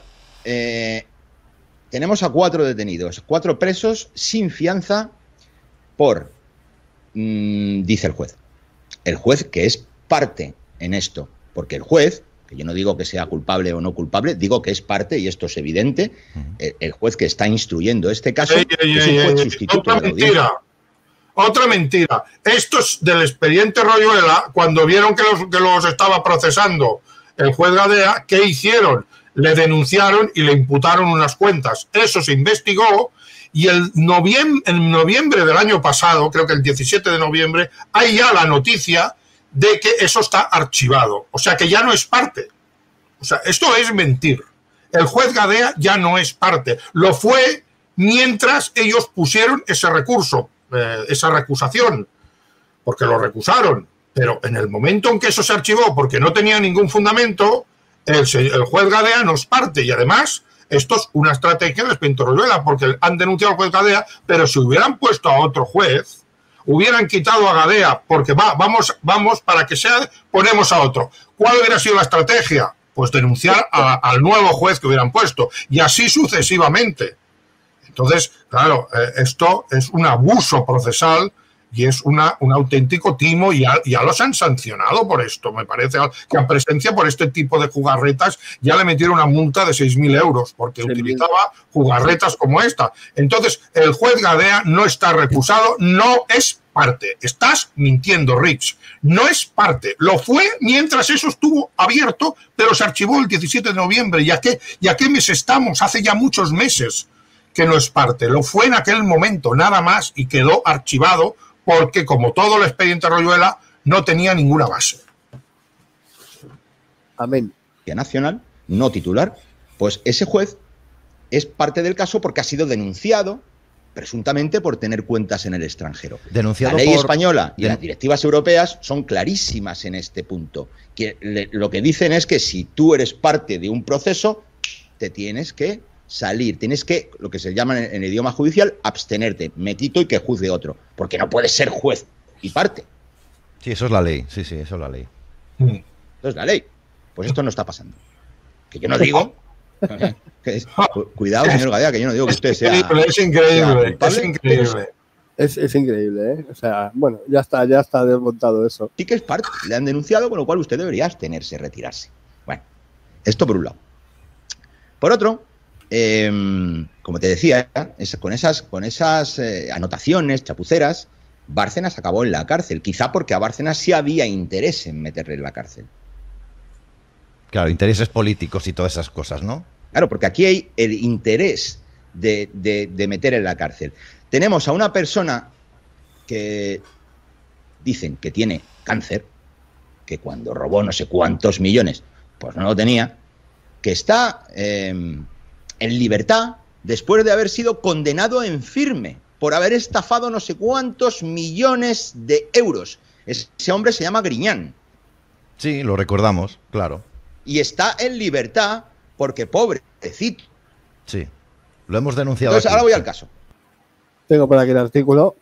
tenemos a 4 detenidos, 4 presos sin fianza por, dice el juez. El juez que es parte en esto, porque el juez, que yo no digo que sea culpable o no culpable, digo que es parte, y esto es evidente, el juez que está instruyendo este caso es un juez sustituto de la audiencia. Otra mentira. Estos del expediente Royuela, cuando vieron que los estaba procesando el juez Gadea, ¿qué hicieron? Le denunciaron y le imputaron unas cuentas. Eso se investigó y en noviembre del año pasado, creo que el 17 de noviembre, hay ya la noticia de que eso está archivado. O sea, que ya no es parte. O sea, esto es mentir. El juez Gadea ya no es parte. Lo fue mientras ellos pusieron ese recurso, esa recusación, porque lo recusaron. Pero en el momento en que eso se archivó porque no tenía ningún fundamento, el juez Gadea no es parte. Y además, esto es una estrategia de Expediente Royuela, porque han denunciado al juez Gadea, pero si hubieran puesto a otro juez, hubieran quitado a Gadea, porque vamos para que sea, ponemos a otro. ¿Cuál hubiera sido la estrategia? Pues denunciar al nuevo juez que hubieran puesto, y así sucesivamente. Entonces, claro, esto es un abuso procesal y es un auténtico timo, y ya los han sancionado por esto. Me parece que a presencia por este tipo de jugarretas ya le metieron una multa de 6.000 euros porque utilizaba jugarretas como esta. Entonces, el juez Gadea no está recusado, no es parte. Estás mintiendo, Rich. No es parte. Lo fue mientras eso estuvo abierto, pero se archivó el 17 de noviembre. ¿Y a qué mes estamos? Hace ya muchos meses que no es parte. Lo fue en aquel momento, nada más, y quedó archivado porque, como todo el expediente Royuela, no tenía ninguna base. Amén. Nacional, no titular, pues ese juez es parte del caso porque ha sido denunciado presuntamente por tener cuentas en el extranjero. Denunciado la ley española y las directivas europeas son clarísimas en este punto. Lo que dicen es que si tú eres parte de un proceso, te tienes que salir, tienes que, lo que se llama en el idioma judicial, abstenerte, metito y que juzgue otro, porque no puedes ser juez y parte. Sí, eso es la ley, sí, eso es la ley. Eso es la ley. Pues esto no está pasando. Que yo no digo... Cuidado, señor Gadea, que yo no digo que usted sea... Es increíble, es increíble. Es increíble, ¿eh? O sea, bueno, ya está desmontado eso. Sí que es parte, le han denunciado, con lo cual usted debería abstenerse, retirarse. Bueno, esto por un lado. Por otro, como te decía, con esas anotaciones chapuceras, Bárcenas acabó en la cárcel, quizá porque a Bárcenas sí había interés en meterle en la cárcel. Claro, intereses políticos y todas esas cosas, ¿no? Claro, porque aquí hay el interés de meter en la cárcel. Tenemos a una persona que dicen que tiene cáncer, que cuando robó no sé cuántos millones, pues no lo tenía, que está en libertad después de haber sido condenado en firme por haber estafado no sé cuántos millones de euros. Ese hombre se llama Griñán. Sí, lo recordamos, claro. Y está en libertad porque pobrecito. Sí, lo hemos denunciado. Entonces, aquí. ahora voy al caso. Tengo por aquí el artículo.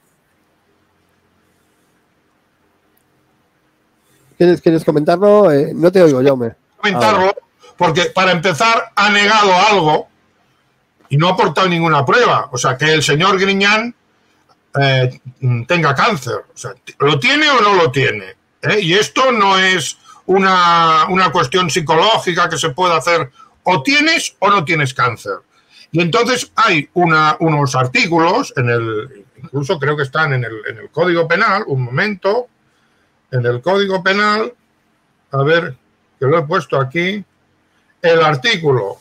¿Quieres comentarlo? No te oigo, Jaume. Comentarlo, porque para empezar ha negado algo y no ha aportado ninguna prueba. O sea, que el señor Griñán tenga cáncer. O sea, ¿lo tiene o no lo tiene? Y esto no es una cuestión psicológica que se puede hacer, o tienes o no tienes cáncer. Y entonces hay unos artículos, incluso creo que están en el Código Penal, un momento, en el Código Penal, a ver, que lo he puesto aquí, el artículo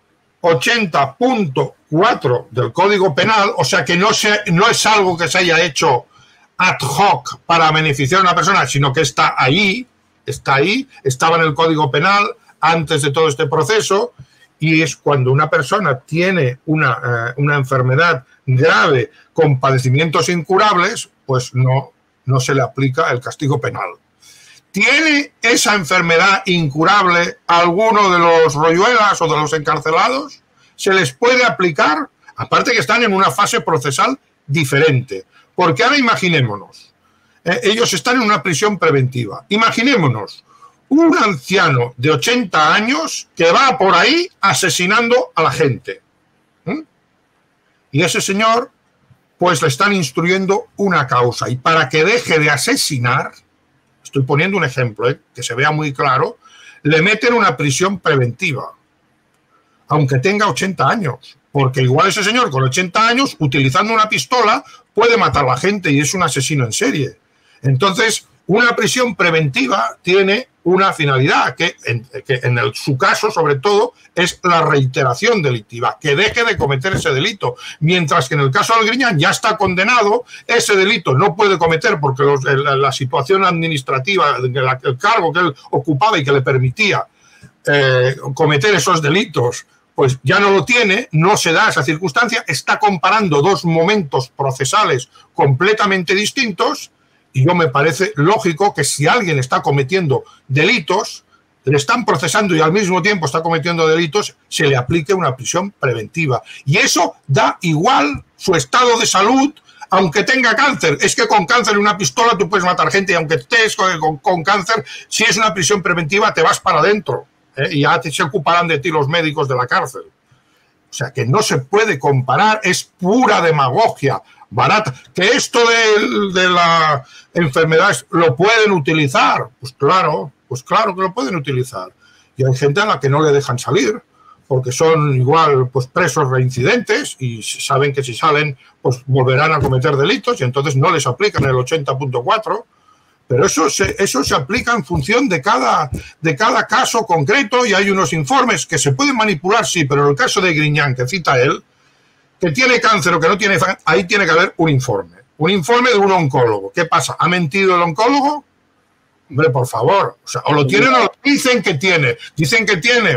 80.4 del Código Penal, o sea que no es algo que se haya hecho ad hoc para beneficiar a una persona, sino que está ahí, estaba en el Código Penal antes de todo este proceso, y es cuando una persona tiene una enfermedad grave con padecimientos incurables, pues no se le aplica el castigo penal. ¿Tiene esa enfermedad incurable alguno de los royuelas o de los encarcelados? ¿Se les puede aplicar? Aparte que están en una fase procesal diferente. Porque ahora imaginémonos, ellos están en una prisión preventiva. Imaginémonos un anciano de 80 años que va por ahí asesinando a la gente. Y ese señor, pues le están instruyendo una causa. Y para que deje de asesinar, estoy poniendo un ejemplo, que se vea muy claro, le meten una prisión preventiva, aunque tenga 80 años. Porque igual ese señor con 80 años, utilizando una pistola, puede matar a la gente y es un asesino en serie. Entonces, una prisión preventiva tiene una finalidad, que en su caso, sobre todo, es la reiteración delictiva, que deje de cometer ese delito. Mientras que en el caso del Griñán ya está condenado, ese delito no puede cometer porque la situación administrativa, el cargo que él ocupaba y que le permitía cometer esos delitos, pues ya no lo tiene, no se da esa circunstancia, está comparando dos momentos procesales completamente distintos. Y yo me parece lógico que si alguien está cometiendo delitos, le están procesando y al mismo tiempo está cometiendo delitos, se le aplique una prisión preventiva. Y eso da igual su estado de salud, aunque tenga cáncer. Es que con cáncer y una pistola tú puedes matar gente y aunque estés con cáncer, si es una prisión preventiva te vas para adentro. Y ya se ocuparán de ti los médicos de la cárcel. O sea que no se puede comparar, es pura demagogia barata. ¿Que esto de la enfermedad lo pueden utilizar? Pues claro que lo pueden utilizar. Y hay gente a la que no le dejan salir, porque son igual pues presos reincidentes y saben que si salen pues volverán a cometer delitos y entonces no les aplican el 80.4. Pero eso se aplica en función de cada caso concreto y hay unos informes que se pueden manipular, sí, pero en el caso de Griñán, que cita él, que tiene cáncer o que no tiene, ahí tiene que haber un informe de un oncólogo. ¿Qué pasa? ¿Ha mentido el oncólogo? Hombre, por favor, o sea, o lo tienen o lo dicen que tiene, o sea,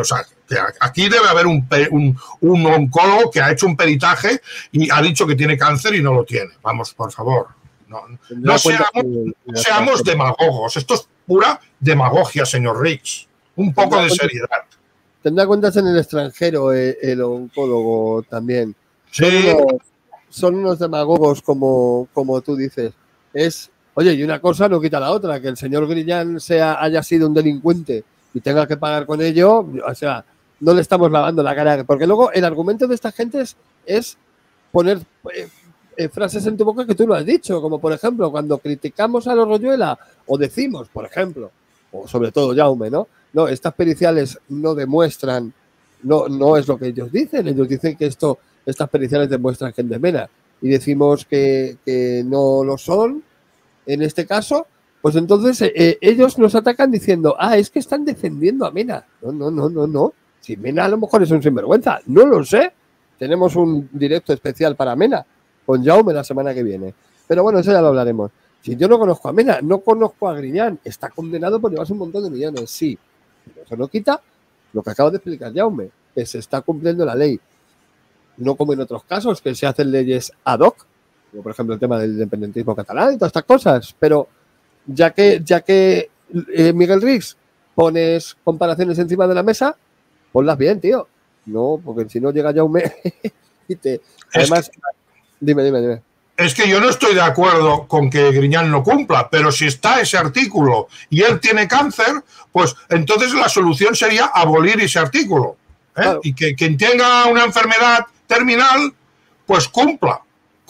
Que aquí debe haber un oncólogo que ha hecho un peritaje y ha dicho que tiene cáncer y no lo tiene. Vamos, por favor. No seamos demagogos. Esto es pura demagogia, señor Riggs. Un poco de seriedad. Tendrá cuentas en el extranjero el oncólogo también. Sí. Son unos demagogos, como tú dices. Oye, y una cosa no quita la otra, que el señor Griñán haya sido un delincuente y tenga que pagar con ello, o sea, no le estamos lavando la cara. Porque luego el argumento de esta gente es poner frases en tu boca que tú lo has dicho, como por ejemplo, cuando criticamos a los Royuela, o decimos, por ejemplo, o sobre todo Jaume, ¿no? No, estas periciales no demuestran, no es lo que ellos dicen que estas periciales demuestran gente Mena, y decimos que no lo son, en este caso, pues entonces ellos nos atacan diciendo, es que están defendiendo a Mena. No. Si Mena a lo mejor es un sinvergüenza, no lo sé. Tenemos un directo especial para Mena con Jaume la semana que viene. Pero bueno, eso ya lo hablaremos. Si yo no conozco a Mena, no conozco a Griñán, está condenado por llevarse un montón de millones, sí. Pero eso no quita lo que acabo de explicar Jaume, que se está cumpliendo la ley. No como en otros casos, que se hacen leyes ad hoc, como por ejemplo el tema del independentismo catalán y todas estas cosas. Pero ya que Miguel Riggs pones comparaciones encima de la mesa, ponlas bien, tío. No, porque si no llega Jaume y te... Además, dime. Es que yo no estoy de acuerdo con que Griñán no cumpla, pero si está ese artículo y él tiene cáncer, pues entonces la solución sería abolir ese artículo. Claro. Y que quien tenga una enfermedad terminal, pues cumpla.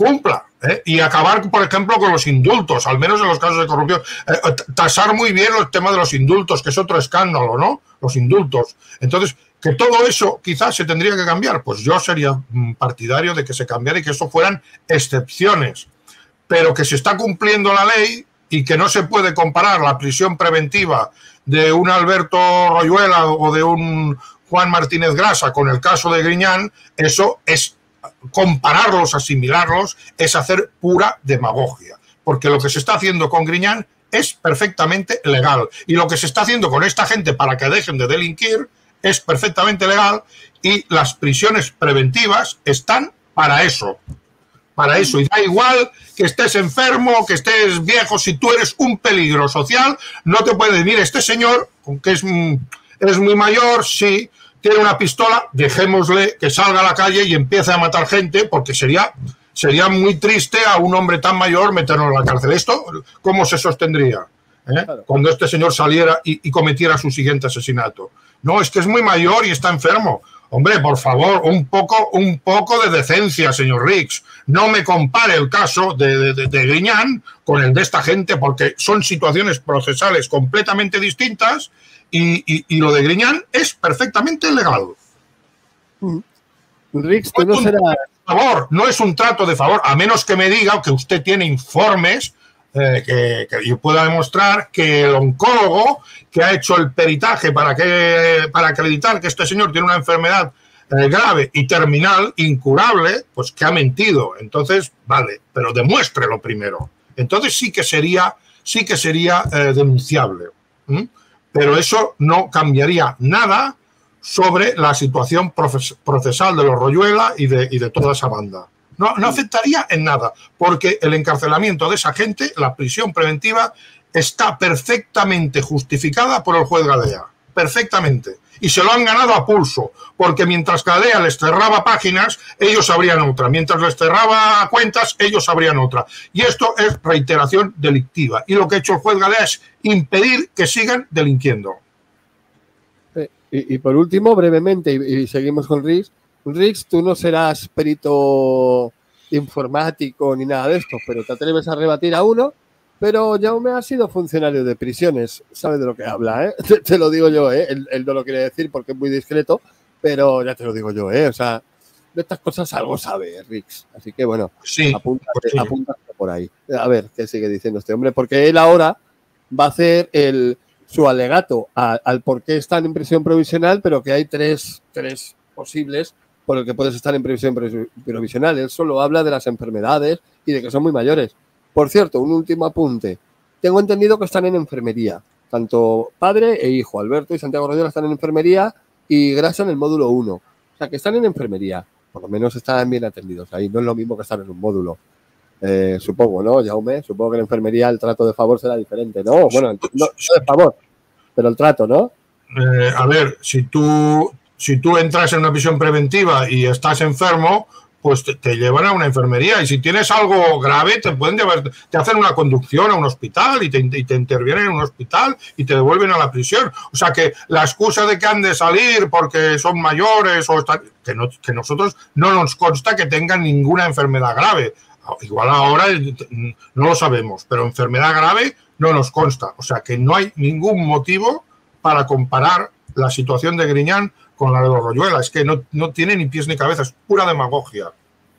Y acabar, por ejemplo, con los indultos, al menos en los casos de corrupción. Tasar muy bien el tema de los indultos, que es otro escándalo, ¿no? Los indultos. Entonces, que todo eso quizás se tendría que cambiar. Pues yo sería partidario de que se cambiara y que eso fueran excepciones. Pero que se está cumpliendo la ley y que no se puede comparar la prisión preventiva de un Alberto Royuela o de un Juan Martínez Grasa con el caso de Griñán, eso es compararlos, asimilarlos, es hacer pura demagogia. Porque lo que se está haciendo con Griñán es perfectamente legal. Y lo que se está haciendo con esta gente para que dejen de delinquir es perfectamente legal, y las prisiones preventivas están para eso. Y da igual que estés enfermo, que estés viejo, si tú eres un peligro social, no te puede venir este señor, que es muy mayor, sí, tiene una pistola, dejémosle que salga a la calle y empiece a matar gente, porque sería muy triste a un hombre tan mayor meterlo en la cárcel. ¿Esto cómo se sostendría? Claro. Cuando este señor saliera y cometiera su siguiente asesinato. No, es que es muy mayor y está enfermo. Hombre, por favor, un poco de decencia, señor Riggs. No me compare el caso de Griñán con el de esta gente, porque son situaciones procesales completamente distintas, y lo de Griñán es perfectamente legal. Riggs, tú no será... favor, no es un trato de favor, a menos que me diga que usted tiene informes que yo pueda demostrar que el oncólogo que ha hecho el peritaje para acreditar que este señor tiene una enfermedad grave y terminal, incurable, pues que ha mentido. Entonces, vale, pero demuéstrelo primero. Entonces sí que sería denunciable. Pero eso no cambiaría nada sobre la situación procesal de los Royuela y de toda esa banda. No afectaría en nada, porque el encarcelamiento de esa gente, la prisión preventiva, está perfectamente justificada por el juez Gadea. Perfectamente. Y se lo han ganado a pulso, porque mientras Gadea les cerraba páginas, ellos abrían otra. Mientras les cerraba cuentas, ellos abrían otra. Y esto es reiteración delictiva. Y lo que ha hecho el juez Gadea es impedir que sigan delinquiendo. Y por último, brevemente, y seguimos con Riggs. Riggs, tú no serás perito informático ni nada de esto, pero te atreves a rebatir a uno. Pero Jaume ha sido funcionario de prisiones, sabe de lo que habla, ¿eh? Te lo digo yo, ¿eh? Él no lo quiere decir porque es muy discreto, pero ya te lo digo yo, ¿eh? O sea, de estas cosas algo sabe Riggs. Así que bueno, sí, apúntate por ahí. A ver qué sigue diciendo este hombre, porque él ahora va a hacer su alegato al por qué están en prisión provisional, pero que hay tres posibles por el que puedes estar en prisión provisional. Él solo habla de las enfermedades y de que son muy mayores. Por cierto, un último apunte. Tengo entendido que están en enfermería, tanto padre e hijo. Alberto y Santiago Royuela están en enfermería y grasa en el módulo 1. O sea, que están en enfermería. Por lo menos están bien atendidos. Ahí no es lo mismo que estar en un módulo. Supongo, ¿no, Jaume? Supongo que en enfermería el trato de favor será diferente, ¿no? Bueno, no de favor, pero el trato, ¿no? A ver, si tú entras en una prisión preventiva y estás enfermo, pues te llevan a una enfermería. Y si tienes algo grave, te pueden llevar, te hacen una conducción a un hospital y te intervienen en un hospital y te devuelven a la prisión. O sea que la excusa de que han de salir porque son mayores o que nosotros no nos consta que tengan ninguna enfermedad grave. Igual ahora no lo sabemos, pero enfermedad grave no nos consta. O sea que no hay ningún motivo para comparar la situación de Griñán con la de los Royuela. Es que no tiene ni pies ni cabeza, es pura demagogia.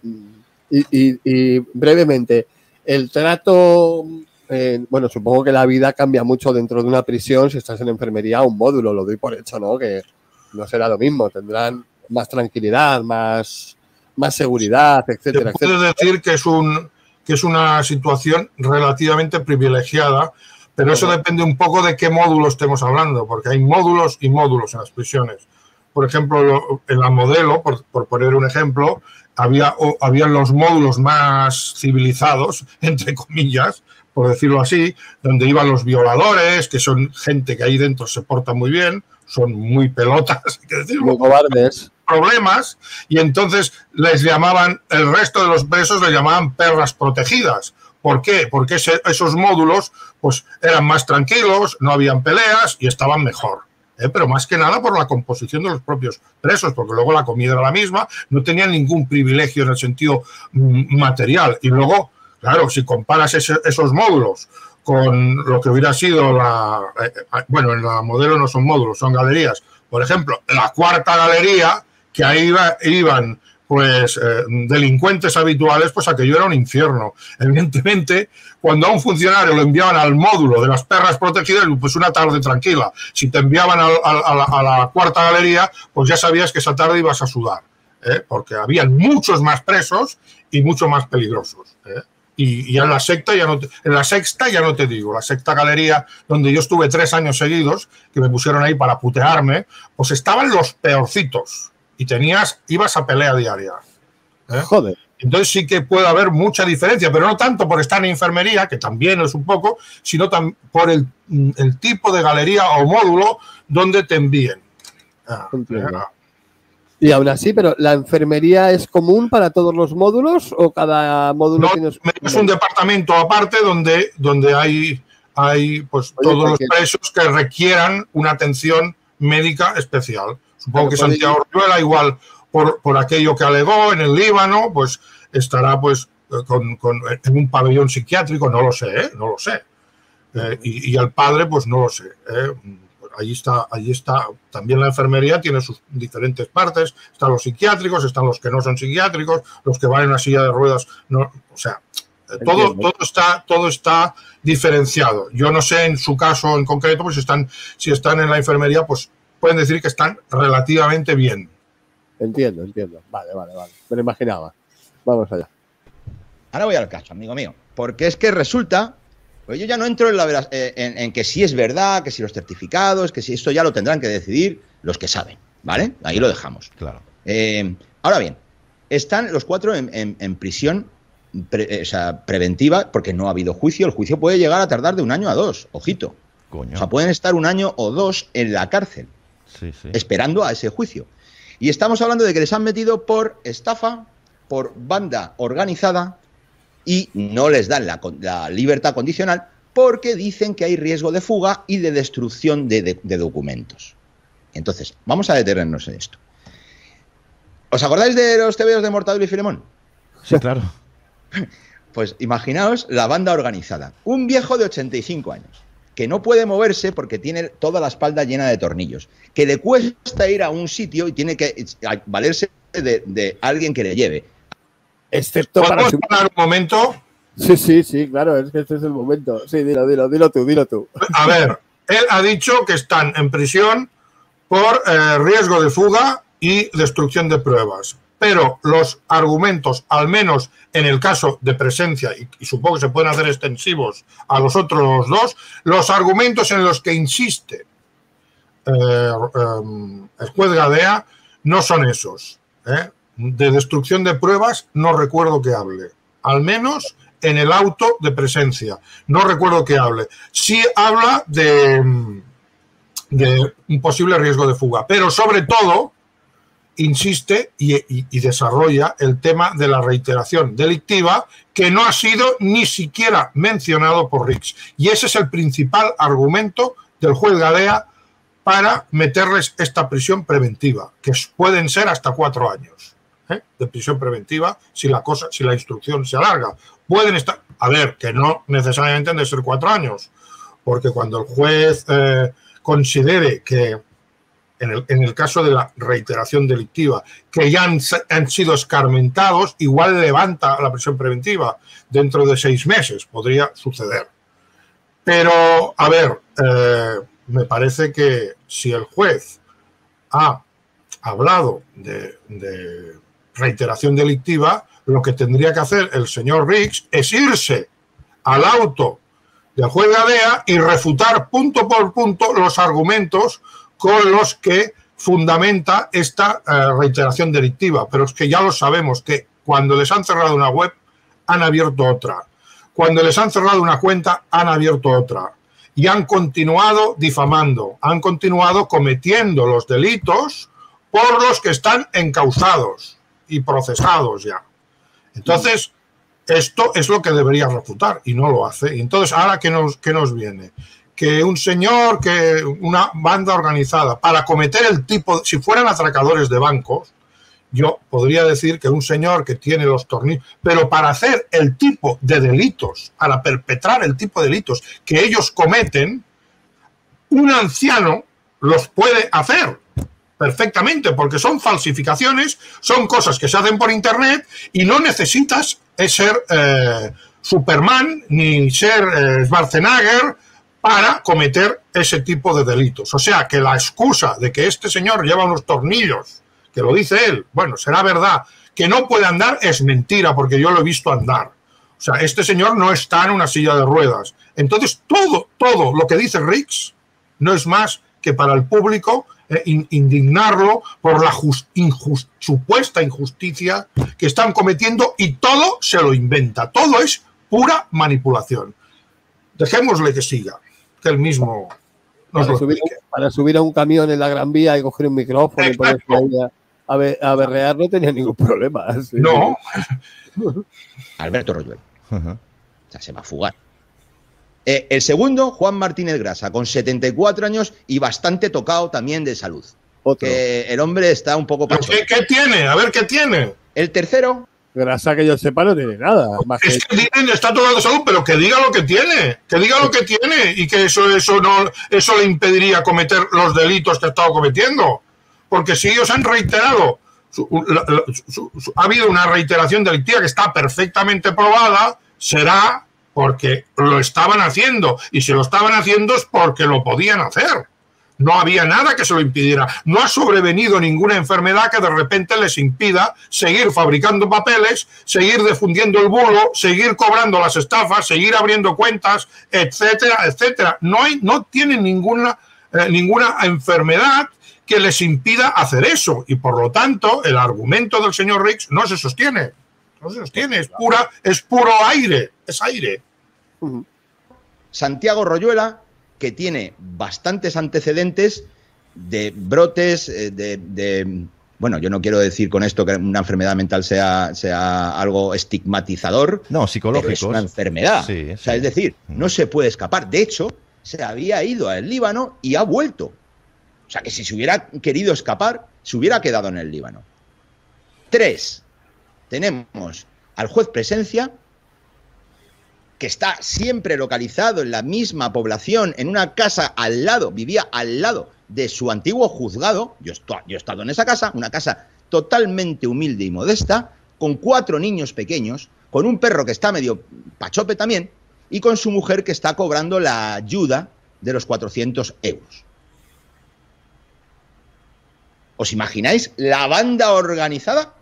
Y brevemente, el trato, bueno, supongo que la vida cambia mucho dentro de una prisión si estás en enfermería o un módulo, lo doy por hecho, ¿no? Que no será lo mismo, tendrán más tranquilidad, más seguridad, etcétera. Te puedo decir que es una situación relativamente privilegiada, pero eso depende un poco de qué módulo estemos hablando, porque hay módulos y módulos en las prisiones. Por ejemplo, en la Modelo, por poner un ejemplo, había los módulos más civilizados, entre comillas, por decirlo así, donde iban los violadores, que son gente que ahí dentro se porta muy bien, son muy pelotas, hay que decirlo. Muy cobardes. Problemas, y entonces les llamaban, el resto de los presos les llamaban perras protegidas. ¿Por qué? Porque esos módulos pues eran más tranquilos, no habían peleas y estaban mejor. Pero más que nada por la composición de los propios presos, porque luego la comida era la misma, no tenían ningún privilegio en el sentido material. Y luego, claro, si comparas esos módulos con lo que hubiera sido bueno, en la Modelo no son módulos, son galerías. Por ejemplo, la cuarta galería, que ahí iban pues delincuentes habituales, pues aquello era un infierno. Evidentemente, cuando a un funcionario lo enviaban al módulo de las perras protegidas, pues una tarde tranquila. Si te enviaban a la cuarta galería, pues ya sabías que esa tarde ibas a sudar, porque habían muchos más presos y mucho más peligrosos. Y en la sexta ya no te digo, la sexta galería, donde yo estuve 3 años seguidos, que me pusieron ahí para putearme, pues estaban los peorcitos. Y ibas a pelea diaria. Joder. Entonces sí que puede haber mucha diferencia, pero no tanto por estar en enfermería, que también es un poco, sino por el tipo de galería o módulo donde te envíen. Y aún así, pero ¿la enfermería es común para todos los módulos o cada módulo tiene su... Es un departamento aparte donde hay pues todos los presos que requieran una atención médica especial. Supongo que Santiago Royuela, igual por aquello que alegó en el Líbano, pues estará pues en un pabellón psiquiátrico, no lo sé, no lo sé. Y al padre, pues no lo sé. Allí está. También la enfermería tiene sus diferentes partes. Están los psiquiátricos, están los que no son psiquiátricos, los que van en una silla de ruedas. No, o sea, todo está diferenciado. Yo no sé en su caso en concreto, pues si están en la enfermería, pues pueden decir que están relativamente bien. Entiendo. Vale. Me lo imaginaba. Vamos allá. Ahora voy al caso, amigo mío. Porque es que resulta... Pues yo ya no entro en que si es verdad, que si los certificados, que si esto ya lo tendrán que decidir los que saben, ¿vale? Ahí lo dejamos. Claro. Ahora bien, están los 4 en prisión preventiva porque no ha habido juicio. El juicio puede llegar a tardar de 1 año a 2, ojito. Coño. O sea, pueden estar 1 año o 2 en la cárcel, esperando a ese juicio. Y estamos hablando de que les han metido por estafa, por banda organizada, y no les dan la libertad condicional porque dicen que hay riesgo de fuga y de destrucción de documentos. Entonces, vamos a detenernos en esto. ¿Os acordáis de los tebeos de Mortadelo y Filemón? Sí, claro. Pues imaginaos la banda organizada. Un viejo de 85 años, que no puede moverse porque tiene toda la espalda llena de tornillos, que le cuesta ir a un sitio y tiene que valerse de alguien que le lleve. Excepto para un momento. Sí, claro, es que este es el momento. Sí, dilo tú. A ver, él ha dicho que están en prisión por riesgo de fuga y destrucción de pruebas. Pero los argumentos, al menos en el caso de presencia, y supongo que se pueden hacer extensivos a los otros 2, los argumentos en los que insiste el juez Gadea no son esos. De destrucción de pruebas no recuerdo que hable. Al menos en el auto de presencia. No recuerdo que hable. Sí habla de un posible riesgo de fuga, pero sobre todo insiste y desarrolla el tema de la reiteración delictiva, que no ha sido ni siquiera mencionado por Riggs. Y ese es el principal argumento del juez Gadea para meterles esta prisión preventiva, que pueden ser hasta 4 años de prisión preventiva si la instrucción se alarga. Pueden estar, a ver, que no necesariamente han de ser 4 años, porque cuando el juez considere que en el caso de la reiteración delictiva, que ya han sido escarmentados, igual levanta la prisión preventiva dentro de 6 meses, podría suceder. Pero, a ver, me parece que si el juez ha hablado de reiteración delictiva, lo que tendría que hacer el señor Riggs es irse al auto del juez Gadea y refutar punto por punto los argumentos con los que fundamenta esta reiteración delictiva. Pero es que ya lo sabemos, que cuando les han cerrado una web, han abierto otra. Cuando les han cerrado una cuenta, han abierto otra. Y han continuado difamando, han continuado cometiendo los delitos por los que están encausados y procesados ya. Entonces, esto es lo que debería refutar y no lo hace. Y entonces, ahora, ¿qué nos viene? Que un señor, que una banda organizada, para cometer el tipo, si fueran atracadores de bancos, yo podría decir que un señor que tiene los tornillos, pero para hacer el tipo de delitos, para perpetrar el tipo de delitos que ellos cometen, un anciano los puede hacer perfectamente, porque son falsificaciones, son cosas que se hacen por internet y no necesitas ser Superman ni ser Schwarzenegger para cometer ese tipo de delitos. O sea, que la excusa de que este señor lleva unos tornillos, que lo dice él, bueno, será verdad, que no puede andar, es mentira, porque yo lo he visto andar. O sea, este señor no está en una silla de ruedas. Entonces, todo lo que dice Riggs no es más que para el público indignarlo por la supuesta injusticia que están cometiendo, y todo se lo inventa. Todo es pura manipulación. Dejémosle que siga, que él mismo nos lo explique. Para subir a un camión en la Gran Vía y coger un micrófono y ponerse a berrear no tenía ningún problema. Sí. No. Alberto Royuel. O sea, se va a fugar. El segundo, Juan Martínez Grasa, con 74 años y bastante tocado también de salud. Que el hombre está un poco pacho. ¿Qué tiene? A ver, ¿qué tiene? El tercero. Grasa, que yo sepa, no tiene nada. Es que está tocado de salud, pero que diga lo que tiene. Que diga lo que tiene y que eso le impediría cometer los delitos que ha estado cometiendo. Porque si ellos han reiterado, ha habido una reiteración delictiva que está perfectamente probada, será porque lo estaban haciendo. Y si lo estaban haciendo es porque lo podían hacer. No había nada que se lo impidiera. No ha sobrevenido ninguna enfermedad que de repente les impida seguir fabricando papeles, seguir difundiendo el bulo, seguir cobrando las estafas, seguir abriendo cuentas, etcétera, etcétera. No tienen ninguna enfermedad que les impida hacer eso. Y por lo tanto, el argumento del señor Riggs no se sostiene. No se sostiene. Es puro aire. Es aire. Santiago Royuela, que tiene bastantes antecedentes de brotes, bueno, yo no quiero decir con esto que una enfermedad mental sea algo estigmatizador. No, psicológicos. Es una enfermedad. Sí, o sea, es decir, no se puede escapar. De hecho, se había ido al Líbano y ha vuelto. O sea, que si se hubiera querido escapar, se hubiera quedado en el Líbano. 3. Tenemos al juez Presencia, que está siempre localizado en la misma población, en una casa al lado, vivía al lado de su antiguo juzgado. Yo he estado en esa casa, una casa totalmente humilde y modesta, con 4 niños pequeños, con un perro que está medio pachope también, y con su mujer que está cobrando la ayuda de los 400 euros. ¿Os imagináis la banda organizada?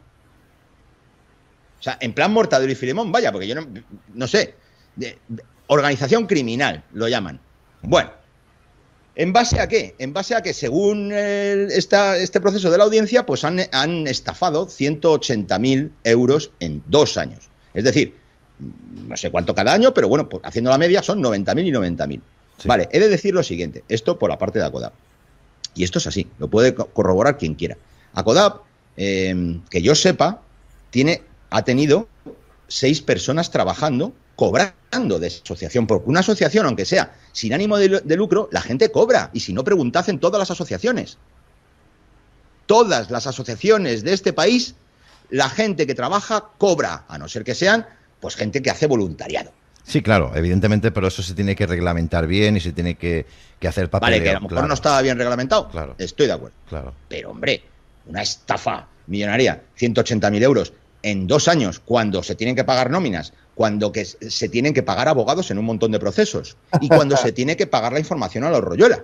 O sea, en plan Mortadelo y Filemón, vaya, porque yo no sé... organización criminal, lo llaman. Bueno, ¿En base a qué? En base a que según este proceso de la audiencia, pues han estafado 180.000 euros en 2 años. Es decir, no sé cuánto cada año, pero bueno, pues haciendo la media son 90.000 y 90.000. Sí. Vale, he de decir lo siguiente, esto por la parte de Acodap. Y esto es así, lo puede corroborar quien quiera. Acodap, que yo sepa, ha tenido 6 personas trabajando, cobrando de esa asociación, porque una asociación, aunque sea sin ánimo de lucro, la gente cobra, y si no, preguntad en todas las asociaciones. Todas las asociaciones de este país, la gente que trabaja cobra, a no ser que sean pues gente que hace voluntariado. Sí, claro, evidentemente, pero eso se tiene que reglamentar bien y se tiene que hacer papeleo. Vale, que a lo mejor no estaba bien reglamentado, claro. Estoy de acuerdo. Claro. Pero, hombre, una estafa millonaria, 180.000 euros en 2 años, cuando se tienen que pagar nóminas, cuando se tienen que pagar abogados en un montón de procesos y cuando se tiene que pagar la información a los Royuela.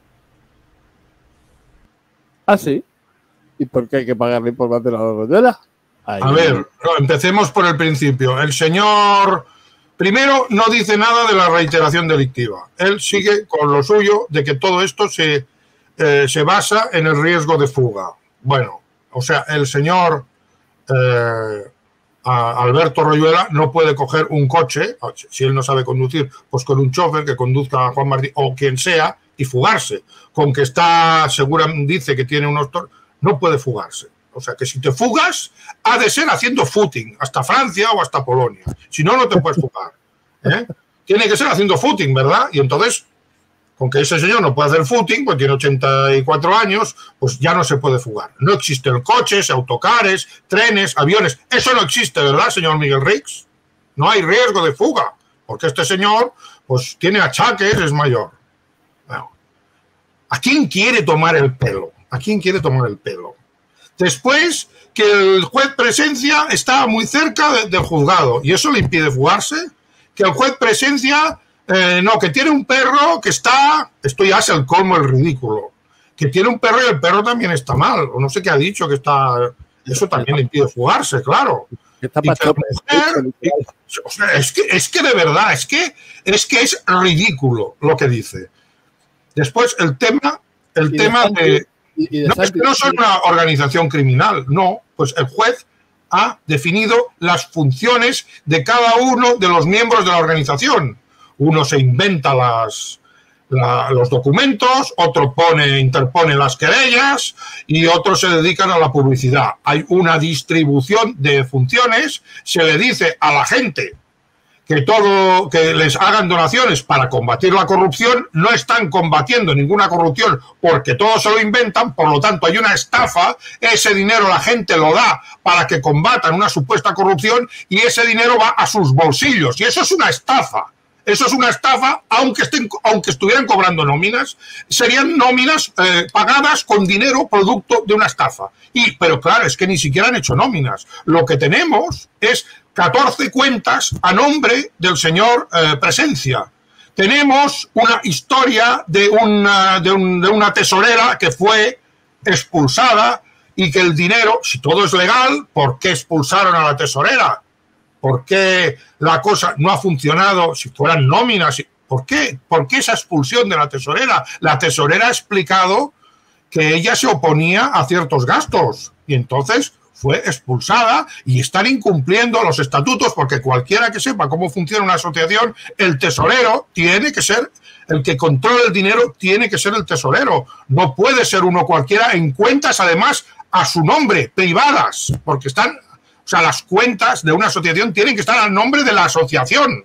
¿Ah, sí? ¿Y por qué hay que pagar la información a los Royuela? A ver, empecemos por el principio. El señor, primero, no dice nada de la reiteración delictiva. Él sigue con lo suyo de que todo esto se basa en el riesgo de fuga. Bueno, o sea, el señor Alberto Royuela no puede coger un coche, si él no sabe conducir, pues con un chofer que conduzca a Juan Martín o quien sea y fugarse. Con que está segura, dice que tiene unos... no puede fugarse. O sea, que si te fugas, ha de ser haciendo footing, hasta Francia o hasta Polonia. Si no, no te puedes fugar. Tiene que ser haciendo footing, ¿verdad? Y entonces, con que ese señor no puede hacer footing, pues tiene 84 años, pues ya no se puede fugar. No existen coches, autocares, trenes, aviones. Eso no existe, ¿verdad, señor Miguel Rix? No hay riesgo de fuga, porque este señor, pues tiene achaques, es mayor. Bueno, ¿a quién quiere tomar el pelo? ¿A quién quiere tomar el pelo? Después, que el juez presencia está muy cerca del juzgado y eso le impide fugarse. Que el juez presencia, que tiene un perro que está, esto ya es el colmo, el ridículo, que tiene un perro y el perro también está mal, o no sé qué ha dicho, que está, eso también le impide fugarse, claro. Está Y que la mujer, o sea, es que de verdad, es que es ridículo lo que dice. Después, el tema de... No, es que no son una organización criminal, no, pues el juez ha definido las funciones de cada uno de los miembros de la organización. Uno se inventa los documentos, otro interpone las querellas y otros se dedican a la publicidad. Hay una distribución de funciones, se le dice a la gente que les hagan donaciones para combatir la corrupción, no están combatiendo ninguna corrupción porque todo se lo inventan, por lo tanto hay una estafa, ese dinero la gente lo da para que combatan una supuesta corrupción y ese dinero va a sus bolsillos y eso es una estafa. Eso es una estafa, aunque estuvieran cobrando nóminas, serían nóminas pagadas con dinero producto de una estafa. Pero claro, es que ni siquiera han hecho nóminas. Lo que tenemos es 14 cuentas a nombre del señor Presencia. Tenemos una historia de una tesorera que fue expulsada y que el dinero, si todo es legal, ¿por qué expulsaron a la tesorera? ¿Por qué la cosa no ha funcionado si fueran nóminas? ¿Por qué? ¿Por qué esa expulsión de la tesorera? La tesorera ha explicado que ella se oponía a ciertos gastos y entonces fue expulsada y están incumpliendo los estatutos porque cualquiera que sepa cómo funciona una asociación, el tesorero tiene que ser, el que controla el dinero tiene que ser el tesorero. No puede ser uno cualquiera en cuentas además a su nombre, privadas, porque están... O sea, las cuentas de una asociación tienen que estar al nombre de la asociación.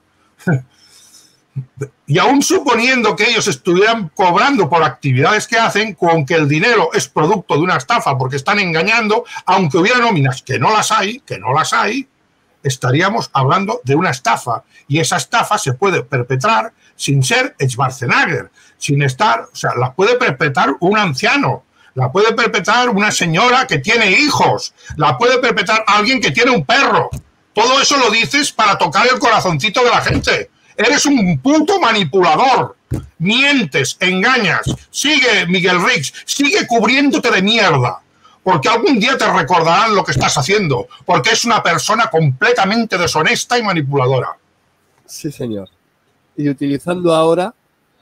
Y aún suponiendo que ellos estuvieran cobrando por actividades que hacen, con que el dinero es producto de una estafa porque están engañando, aunque hubiera nóminas que no las hay, estaríamos hablando de una estafa. Y esa estafa se puede perpetrar sin ser Schwarzenegger, sin estar, o sea, la puede perpetrar un anciano. La puede perpetrar una señora que tiene hijos. La puede perpetrar alguien que tiene un perro. Todo eso lo dices para tocar el corazoncito de la gente. Eres un puto manipulador. Mientes, engañas. Sigue, Miguel Rix, sigue cubriéndote de mierda. Porque algún día te recordarán lo que estás haciendo. Porque es una persona completamente deshonesta y manipuladora. Sí, señor. Y utilizando ahora,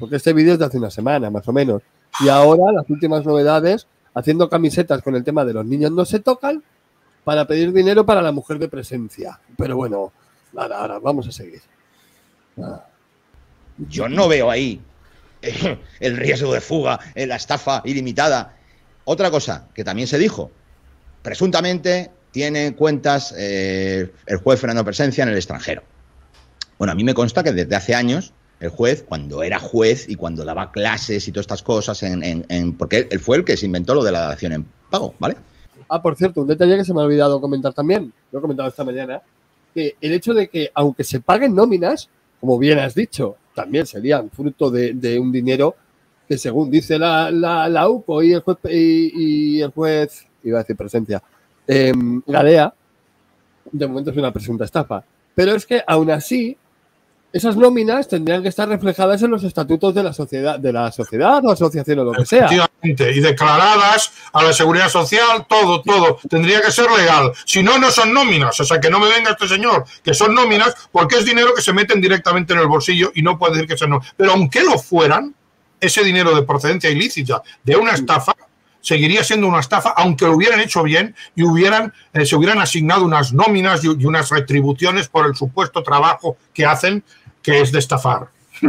porque este vídeo es de hace una semana, más o menos. Y ahora, las últimas novedades, haciendo camisetas con el tema de los niños no se tocan para pedir dinero para la mujer de presencia. Pero bueno, nada, ahora vamos a seguir. Nada. Yo no veo ahí el riesgo de fuga, la estafa ilimitada. Otra cosa que también se dijo, presuntamente tiene cuentas el juez Fernando Presencia en el extranjero. Bueno, a mí me consta que desde hace años el juez, cuando era juez y cuando daba clases y todas estas cosas, porque él fue el que se inventó lo de la dación en pago, ¿vale? Ah, por cierto, un detalle que se me ha olvidado comentar también, lo he comentado esta mañana, que el hecho de que, aunque se paguen nóminas, como bien has dicho, también serían fruto de un dinero que, según dice la UCO y el juez, iba a decir Presencia, Gadea, de momento es una presunta estafa. Pero es que, aún así, esas nóminas tendrían que estar reflejadas en los estatutos de la sociedad o asociación o lo que sea. Efectivamente, y declaradas a la Seguridad Social, todo. Tendría que ser legal. Si no, no son nóminas. O sea, que no me venga este señor, que son nóminas, porque es dinero que se meten directamente en el bolsillo y no puede decir que sean nóminas. Pero aunque lo fueran, ese dinero de procedencia ilícita de una estafa seguiría siendo una estafa, aunque lo hubieran hecho bien y se hubieran asignado unas nóminas y unas retribuciones por el supuesto trabajo que hacen, que es de estafar.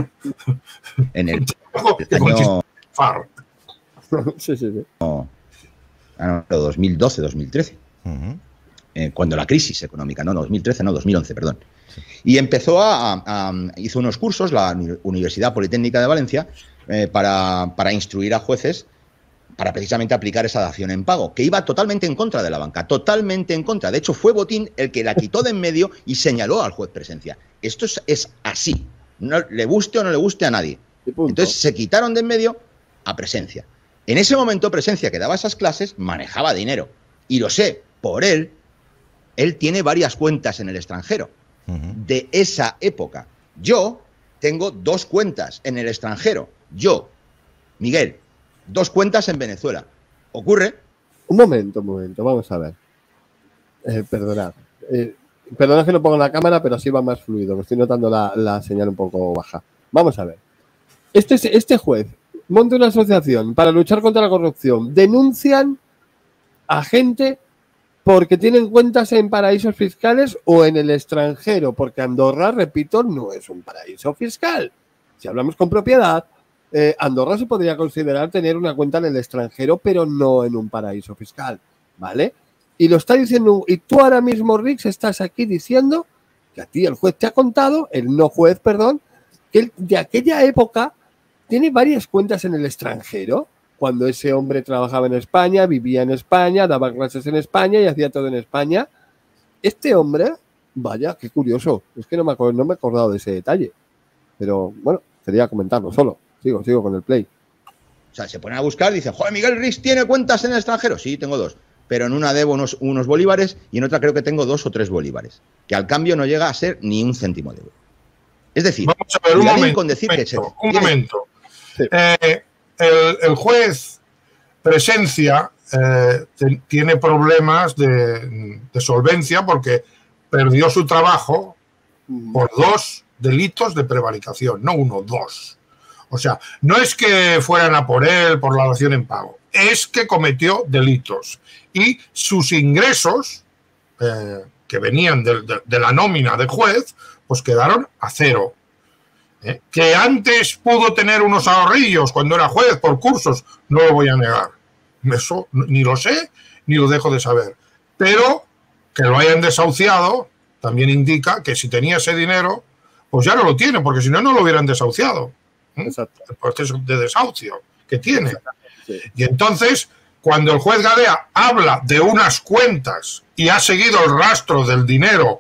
En el trabajo que consiste en estafar. Sí. No, 2012, 2013. Cuando la crisis económica, no 2013, no 2011, perdón. Sí. Y empezó hizo unos cursos, la Universidad Politécnica de Valencia, para instruir a jueces para precisamente aplicar esa dación en pago, que iba totalmente en contra de la banca, totalmente en contra. De hecho, fue Botín el que la quitó de en medio y señaló al juez Presencia. Esto es así, no le guste o no le guste a nadie. Entonces se quitaron de en medio a Presencia. En ese momento Presencia, que daba esas clases, manejaba dinero. Y lo sé, por él tiene varias cuentas en el extranjero de esa época. Yo tengo 2 cuentas en el extranjero. Yo, Miguel, 2 cuentas en Venezuela. ¿Ocurre? Un momento, vamos a ver. Perdonad que no pongo la cámara, pero así va más fluido, que estoy notando la señal un poco baja. Vamos a ver. Este juez monta una asociación para luchar contra la corrupción. Denuncian a gente porque tienen cuentas en paraísos fiscales o en el extranjero, porque Andorra, repito, no es un paraíso fiscal. Si hablamos con propiedad, Andorra se podría considerar tener una cuenta en el extranjero, pero no en un paraíso fiscal, ¿vale? Y lo está diciendo, y tú ahora mismo, Rix, estás aquí diciendo que a ti el juez te ha contado, el no juez, perdón, que él de aquella época tiene varias cuentas en el extranjero, cuando ese hombre trabajaba en España, vivía en España, daba clases en España y hacía todo en España. Este hombre, vaya, qué curioso, es que no me he acordado de ese detalle, pero bueno, quería comentarlo solo. Sigo con el play. O sea, se ponen a buscar y dicen, joder, Miguel Rix tiene cuentas en el extranjero. Sí, tengo 2. Pero en una debo unos bolívares y en otra creo que tengo 2 o 3 bolívares. Que al cambio no llega a ser ni un céntimo de euro. Es decir, vamos a ver, un momento. Sí. El juez Presencia tiene problemas de solvencia porque perdió su trabajo por 2 delitos de prevaricación, no 1, 2. O sea, no es que fueran a por él por la dación en pago, es que cometió delitos. Y sus ingresos, que venían de la nómina de juez, pues quedaron a 0. Que antes pudo tener unos ahorrillos cuando era juez por cursos, no lo voy a negar. Eso ni lo sé, ni lo dejo de saber. Pero que lo hayan desahuciado también indica que si tenía ese dinero, pues ya no lo tiene, porque si no, no lo hubieran desahuciado. Exacto. El proceso de desahucio que tiene. Sí. Y entonces, cuando el juez Gadea habla de unas cuentas y ha seguido el rastro del dinero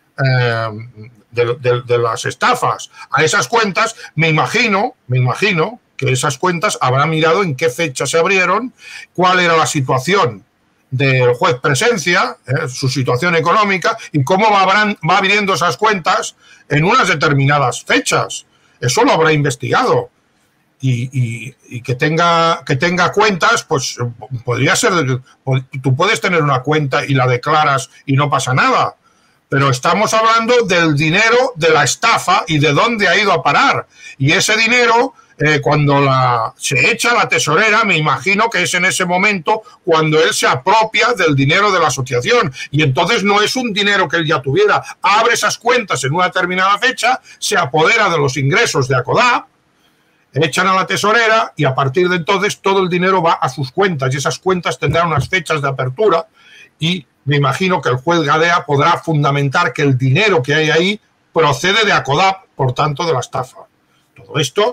de las estafas a esas cuentas, me imagino que esas cuentas habrá mirado en qué fecha se abrieron, cuál era la situación del juez Presencia, su situación económica y cómo va abriendo esas cuentas en unas determinadas fechas. Eso lo habrá investigado. Y que tenga cuentas, pues podría ser, tú puedes tener una cuenta y la declaras y no pasa nada, pero estamos hablando del dinero de la estafa y de dónde ha ido a parar, y ese dinero cuando se echa la tesorera, me imagino que es en ese momento cuando él se apropia del dinero de la asociación, y entonces no es un dinero que él ya tuviera, abre esas cuentas en una determinada fecha, se apodera de los ingresos de ACODAP, echan a la tesorera y a partir de entonces todo el dinero va a sus cuentas y esas cuentas tendrán unas fechas de apertura y me imagino que el juez Gadea podrá fundamentar que el dinero que hay ahí procede de ACODAP, por tanto de la estafa. Todo esto,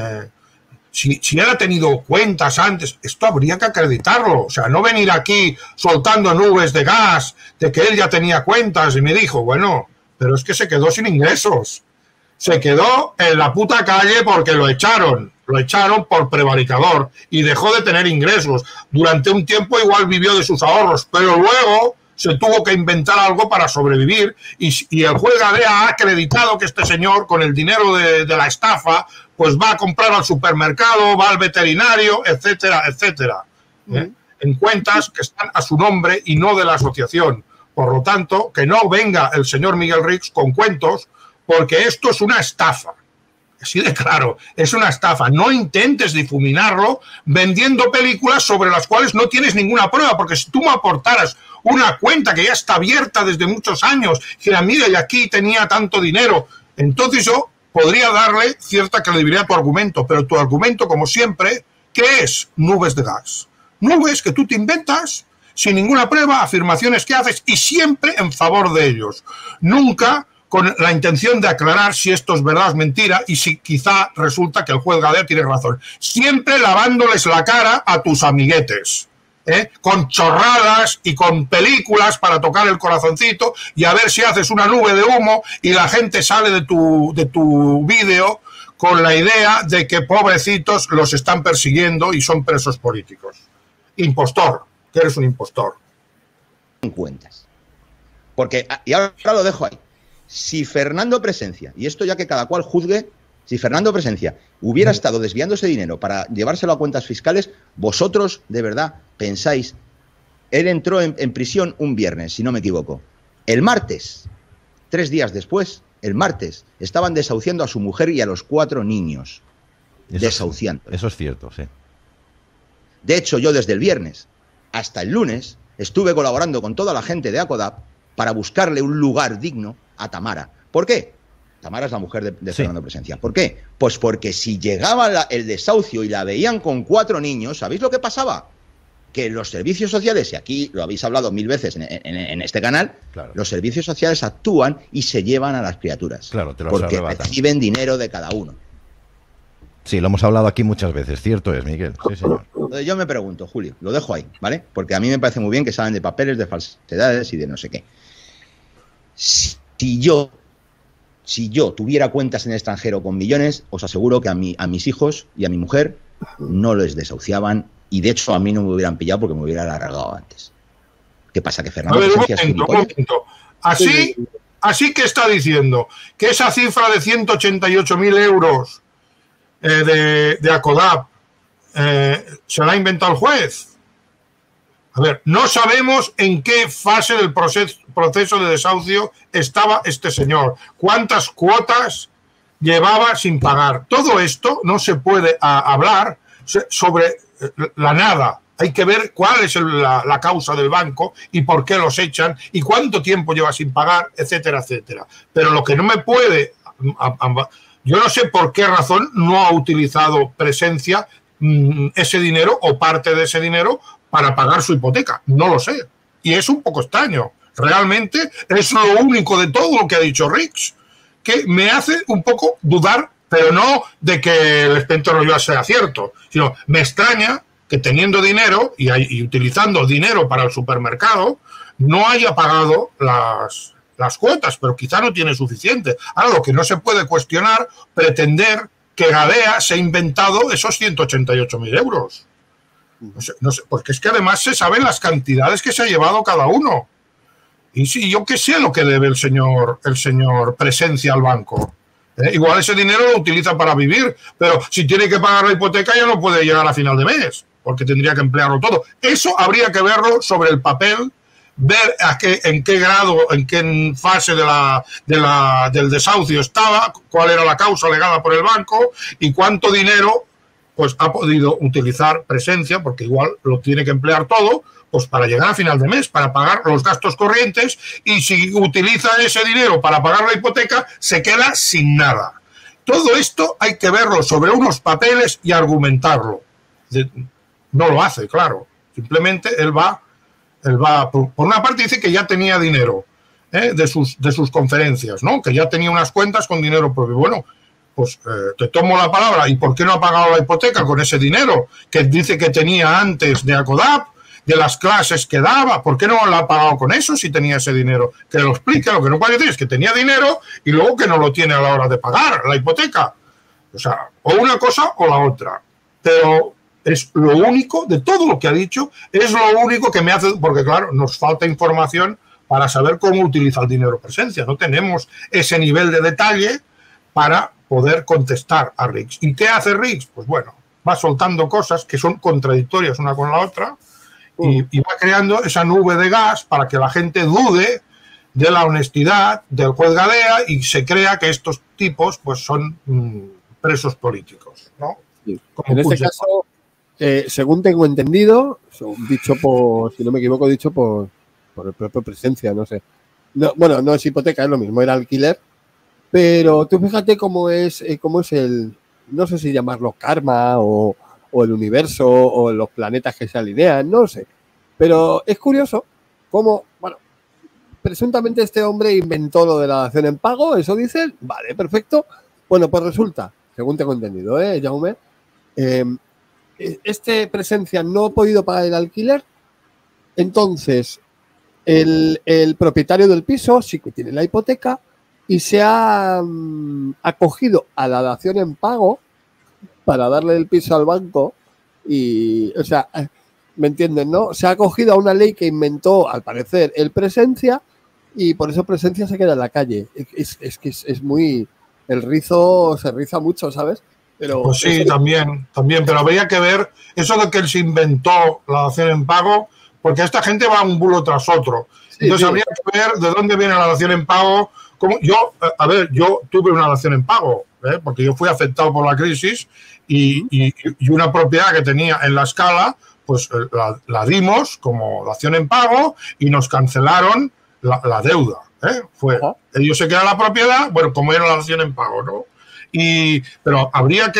si él ha tenido cuentas antes, esto habría que acreditarlo, o sea, no venir aquí soltando nubes de gas de que él ya tenía cuentas y me dijo, bueno, pero es que se quedó sin ingresos. Se quedó en la puta calle porque lo echaron por prevaricador y dejó de tener ingresos. Durante un tiempo igual vivió de sus ahorros, pero luego se tuvo que inventar algo para sobrevivir y el juez Gadea ha acreditado que este señor con el dinero de la estafa pues va a comprar al supermercado, va al veterinario, etcétera, etcétera. En cuentas que están a su nombre y no de la asociación. Por lo tanto, que no venga el señor Miguel Rix con cuentos, porque esto es una estafa. Así de claro, es una estafa. No intentes difuminarlo vendiendo películas sobre las cuales no tienes ninguna prueba, porque si tú me aportaras una cuenta que ya está abierta desde muchos años, que mira, y aquí tenía tanto dinero, entonces yo podría darle cierta credibilidad a tu argumento, pero tu argumento, como siempre, ¿qué es? Nubes de gas. Nubes que tú te inventas sin ninguna prueba, afirmaciones que haces y siempre en favor de ellos. Nunca con la intención de aclarar si esto es verdad o es mentira y si quizá resulta que el juez Gadea tiene razón. Siempre lavándoles la cara a tus amiguetes, con chorradas y con películas para tocar el corazoncito y a ver si haces una nube de humo y la gente sale de tu vídeo con la idea de que pobrecitos los están persiguiendo y son presos políticos. Impostor, que eres un impostor. En cuentas. Porque, y ahora lo dejo ahí. Si Fernando Presencia, y esto ya que cada cual juzgue, si Fernando Presencia hubiera estado desviando ese dinero para llevárselo a cuentas fiscales, vosotros de verdad pensáis, él entró en prisión un viernes, si no me equivoco. El martes, 3 días después, el martes, estaban desahuciando a su mujer y a los 4 niños. Desahuciando. Eso es cierto, sí. De hecho, yo desde el viernes hasta el lunes estuve colaborando con toda la gente de ACODAP para buscarle un lugar digno a Tamara. ¿Por qué? Tamara es la mujer de Fernando Presencia. ¿Por qué? Pues porque si llegaba el desahucio y la veían con 4 niños, ¿sabéis lo que pasaba? Que los servicios sociales, y aquí lo habéis hablado 1000 veces en este canal, claro, los servicios sociales actúan y se llevan a las criaturas. Claro, te los porque arrebatan. Reciben dinero de cada uno. Sí, lo hemos hablado aquí muchas veces, cierto es, Miguel. Sí, señor. Entonces yo me pregunto, Julio, lo dejo ahí, ¿vale? Porque a mí me parece muy bien que saben de papeles, de falsedades y de no sé qué. Si yo tuviera cuentas en el extranjero con millones, os aseguro que a mis hijos y a mi mujer no les desahuciaban y de hecho a mí no me hubieran pillado porque me hubieran largado antes. ¿Qué pasa? Que Fernando Presencia es gilipollas. Un momento. Así que está diciendo que esa cifra de 188.000 euros de ACODAP se la ha inventado el juez. A ver, no sabemos en qué fase del proceso de desahucio estaba este señor, cuántas cuotas llevaba sin pagar. Todo esto no se puede hablar sobre la nada. Hay que ver cuál es la causa del banco y por qué los echan y cuánto tiempo lleva sin pagar, etcétera, etcétera. Pero lo que no me puede... Yo no sé por qué razón no ha utilizado Presencia ese dinero o parte de ese dinero para pagar su hipoteca. No lo sé. Y es un poco extraño. Realmente es lo único de todo lo que ha dicho Rix, que me hace un poco dudar, pero no de que el Expediente Rolloa sea cierto, sino me extraña que teniendo dinero y utilizando dinero para el supermercado no haya pagado las cuotas, pero quizá no tiene suficiente. Ahora, lo que no se puede cuestionar, pretender que Gadea se ha inventado esos 188.000 euros. No sé, porque es que además se saben las cantidades que se ha llevado cada uno. Y sí, yo qué sé lo que debe el señor Presencia al banco. Igual ese dinero lo utiliza para vivir, pero si tiene que pagar la hipoteca ya no puede llegar a final de mes, porque tendría que emplearlo todo. Eso habría que verlo sobre el papel ver en qué grado, en qué fase del desahucio estaba, cuál era la causa alegada por el banco y cuánto dinero pues ha podido utilizar Presencia, porque igual lo tiene que emplear todo, pues para llegar a final de mes, para pagar los gastos corrientes, y si utiliza ese dinero para pagar la hipoteca, se queda sin nada. Todo esto hay que verlo sobre unos papeles y argumentarlo. No lo hace, claro. Simplemente él va, por una parte dice que ya tenía dinero de sus conferencias, ¿no? Que ya tenía unas cuentas con dinero propio. Bueno, pues te tomo la palabra. ¿Y por qué no ha pagado la hipoteca con ese dinero que dice que tenía antes de ACODAP, de las clases que daba? ¿Por qué no la ha pagado con eso si tenía ese dinero? Que lo explique. Lo que no puede decir es que tenía dinero y luego que no lo tiene a la hora de pagar la hipoteca. O sea, o una cosa o la otra. Pero es lo único, de todo lo que ha dicho, es lo único que me hace, porque claro, nos falta información para saber cómo utiliza el dinero Presencia. No tenemos ese nivel de detalle para poder contestar a Riggs. ¿Y qué hace Riggs? Pues bueno, va soltando cosas que son contradictorias una con la otra y va creando esa nube de gas para que la gente dude de la honestidad del juez Gadea y se crea que estos tipos pues son presos políticos, ¿no? Sí. En este caso, según tengo entendido, dicho por, si no me equivoco, dicho por el propio Presencia, no sé. No, bueno, no es hipoteca, es lo mismo, era alquiler. Pero tú fíjate cómo es el, no sé si llamarlo karma o el universo o los planetas que se alinean, no sé. Pero es curioso cómo, bueno, presuntamente este hombre inventó lo de la dación en pago, eso dicen, vale, perfecto. Bueno, pues resulta, según tengo entendido, Jaume, este Presencia no ha podido pagar el alquiler, entonces el propietario del piso sí que tiene la hipoteca, y se ha acogido a la dación en pago para darle el piso al banco y, o sea, ¿me entienden, no? Se ha acogido a una ley que inventó, al parecer, el Presencia y por eso Presencia se queda en la calle. Es que es muy... El rizo se riza mucho, ¿sabes? Pero pues sí, también, pero habría que ver eso de que él se inventó la dación en pago, porque esta gente va un bulo tras otro. Sí, entonces habría que ver de dónde viene la dación en pago. Yo tuve una dación en pago, porque yo fui afectado por la crisis y una propiedad que tenía en La Scala, pues la dimos como dación en pago y nos cancelaron la deuda. Ellos se quedan la propiedad, bueno, como era la dación en pago, ¿no? Pero habría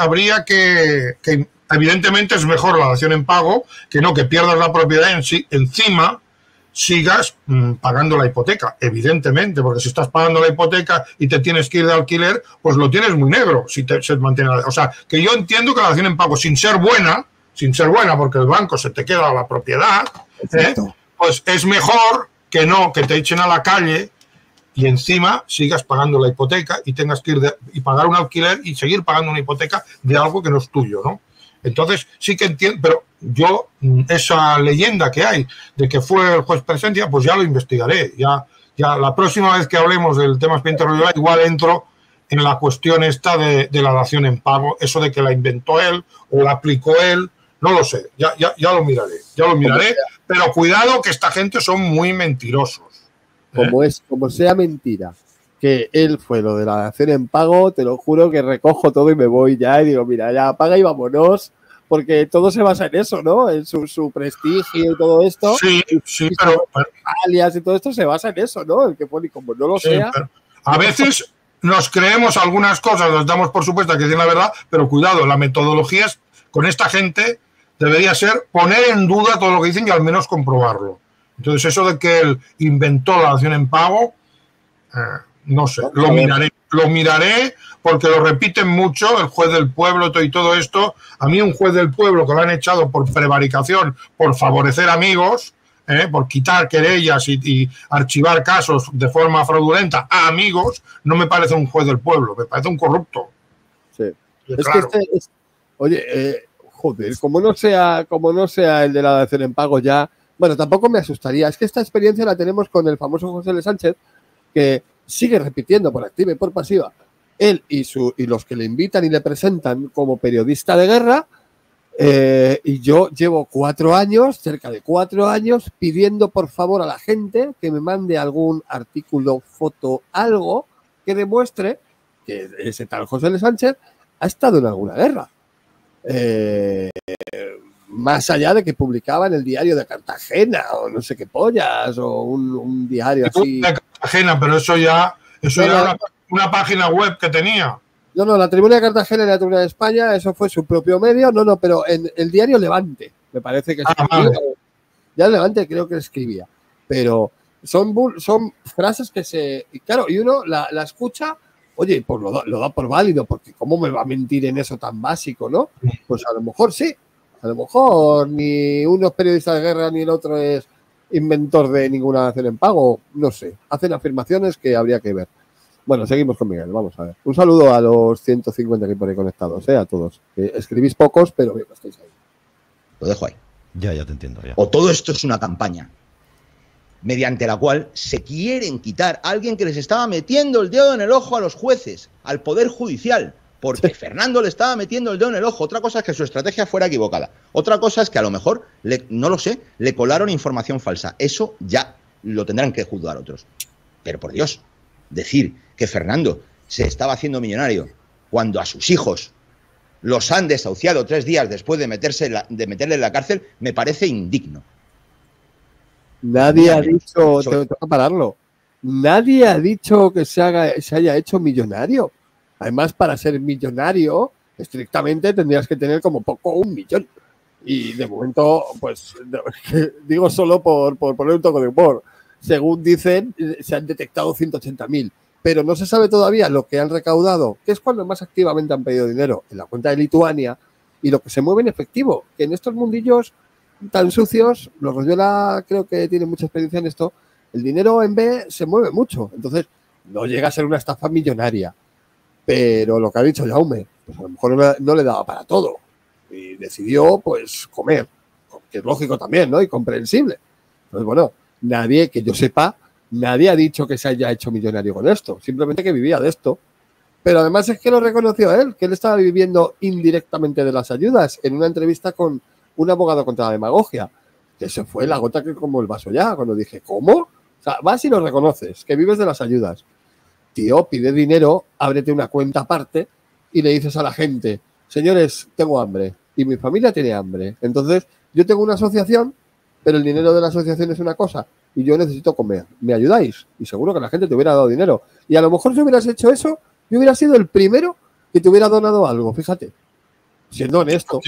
que evidentemente es mejor la dación en pago que no que pierdas la propiedad en sí, encima sigas pagando la hipoteca, evidentemente, porque si estás pagando la hipoteca y te tienes que ir de alquiler, pues lo tienes muy negro si se mantiene. O sea, que yo entiendo que la dación en pago, sin ser buena, porque el banco se te queda la propiedad, pues es mejor que no, que te echen a la calle y encima sigas pagando la hipoteca y tengas que ir y pagar un alquiler y seguir pagando una hipoteca de algo que no es tuyo, ¿no? Entonces, sí que entiendo, pero yo, esa leyenda que hay de que fue el juez Presencia, pues ya lo investigaré. Ya la próxima vez que hablemos del tema expediente regular, igual entro en la cuestión esta de la dación en pago, eso de que la inventó él o la aplicó él, no lo sé, ya lo miraré, pero cuidado que esta gente son muy mentirosos. Como sea mentira que él fue lo de la dación en pago, te lo juro que recojo todo y me voy ya y digo, mira, ya paga y vámonos, porque todo se basa en eso, ¿no? En su prestigio y todo esto. Sí, pero alias y todo esto se basa en eso, ¿no? El que pone como no lo sea. A veces nos creemos algunas cosas, nos damos por supuesto que dicen la verdad, pero cuidado, la metodología con esta gente debería ser poner en duda todo lo que dicen y al menos comprobarlo. Entonces eso de que él inventó la dación en pago, no sé, lo miraré porque lo repiten mucho, el juez del pueblo y todo esto. A mí un juez del pueblo que lo han echado por prevaricación, por favorecer amigos, por quitar querellas y archivar casos de forma fraudulenta a amigos, no me parece un juez del pueblo, me parece un corrupto. Sí. Claro. Que oye, joder, como no sea el de la dación en pago ya, bueno, tampoco me asustaría. Es que esta experiencia la tenemos con el famoso José L. Sánchez, que sigue repitiendo por activa y por pasiva. Él y los que le invitan y le presentan como periodista de guerra, Y yo llevo 4 años, cerca de 4 años, pidiendo por favor a la gente que me mande algún artículo, foto, algo que demuestre que ese tal José L. Sánchez ha estado en alguna guerra. Más allá de que publicaba en el diario de Cartagena o no sé qué pollas o un diario así. De Cartagena, pero eso ya era una página web que tenía. No, la Tribuna de Cartagena y la Tribuna de España, eso fue su propio medio. No, pero en el diario Levante, me parece que escribía. Vale. Ya Levante creo que escribía. Pero son frases que se... Claro, y uno la escucha, oye, pues lo da por válido, porque ¿cómo me va a mentir en eso tan básico, no? Pues a lo mejor sí. A lo mejor ni uno es periodista de guerra ni el otro es inventor de ninguna nación en pago. No sé. Hacen afirmaciones que habría que ver. Bueno, seguimos con Miguel. Vamos a ver. Un saludo a los 150 que hay por ahí conectados, a todos. Escribís pocos, pero bien, estáis ahí. Lo dejo ahí. Ya te entiendo. Ya. O todo esto es una campaña mediante la cual se quieren quitar a alguien que les estaba metiendo el dedo en el ojo a los jueces, al Poder Judicial. Porque Fernando le estaba metiendo el dedo en el ojo. Otra cosa es que su estrategia fuera equivocada. Otra cosa es que a lo mejor, no lo sé, le colaron información falsa. Eso ya lo tendrán que juzgar otros. Pero por Dios, decir que Fernando se estaba haciendo millonario cuando a sus hijos los han desahuciado 3 días después de meterle en la cárcel, me parece indigno. Nadie ha dicho, tengo que pararlo, nadie ha dicho que se haya hecho millonario. Además, para ser millonario, estrictamente tendrías que tener como poco 1 millón. Y de momento, pues, digo solo por poner un toque de humor. Según dicen, se han detectado 180.000. Pero no se sabe todavía lo que han recaudado, que es cuando más activamente han pedido dinero, en la cuenta de Lituania, y lo que se mueve en efectivo. Que en estos mundillos tan sucios, los Royola creo que tienen mucha experiencia en esto, el dinero en B se mueve mucho. Entonces, no llega a ser una estafa millonaria. Pero lo que ha dicho Jaume, pues a lo mejor no le daba para todo. Y decidió, pues, comer. Que es lógico también, ¿no? Y comprensible. Pues bueno, nadie, que yo sepa, nadie ha dicho que se haya hecho millonario con esto. Simplemente que vivía de esto. Pero además es que lo reconoció él, que él estaba viviendo indirectamente de las ayudas en una entrevista con un abogado contra la demagogia. Que se fue la gota que como el vaso ya. Cuando dije, ¿cómo? O sea, vas y lo reconoces, que vives de las ayudas. Tío, pide dinero, ábrete una cuenta aparte y le dices a la gente, señores, tengo hambre y mi familia tiene hambre. Entonces, yo tengo una asociación, pero el dinero de la asociación es una cosa y yo necesito comer. ¿Me ayudáis? Y seguro que la gente te hubiera dado dinero. Y a lo mejor si hubieras hecho eso, yo hubiera sido el primero que te hubiera donado algo, fíjate. Siendo honesto.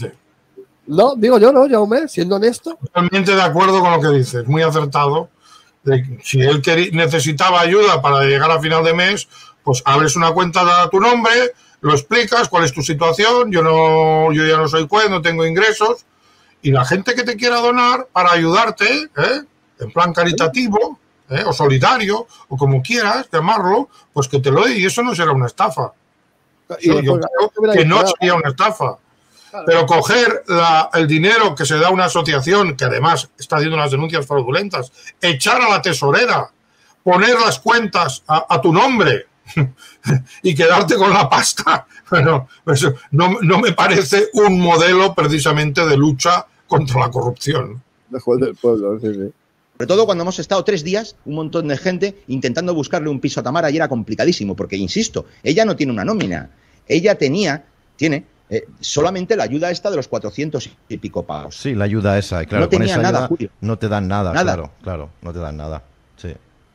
No, digo yo, no, Jaume, siendo honesto. Totalmente de acuerdo con lo que dices, muy acertado. Si él necesitaba ayuda para llegar a final de mes, pues abres una cuenta a tu nombre, lo explicas, cuál es tu situación, yo ya no soy juez, no tengo ingresos, y la gente que te quiera donar para ayudarte, en plan caritativo, o solidario, o como quieras llamarlo, pues que te lo dé, y eso no será una estafa. Yo creo que no sería una estafa. Pero coger el dinero que se da a una asociación, que además está haciendo unas denuncias fraudulentas, echar a la tesorera, poner las cuentas a tu nombre y quedarte con la pasta, bueno, eso no me parece un modelo precisamente de lucha contra la corrupción. Mejor del pueblo, sí. Sobre todo cuando hemos estado 3 días, un montón de gente intentando buscarle un piso a Tamara y era complicadísimo, porque, insisto, ella no tiene una nómina, ella tiene solamente la ayuda esta de los 400 y pico pagos. Sí, la ayuda esa, claro. No tenía con esa nada, ayuda Julio. No te dan nada, claro, no te dan nada. Sí.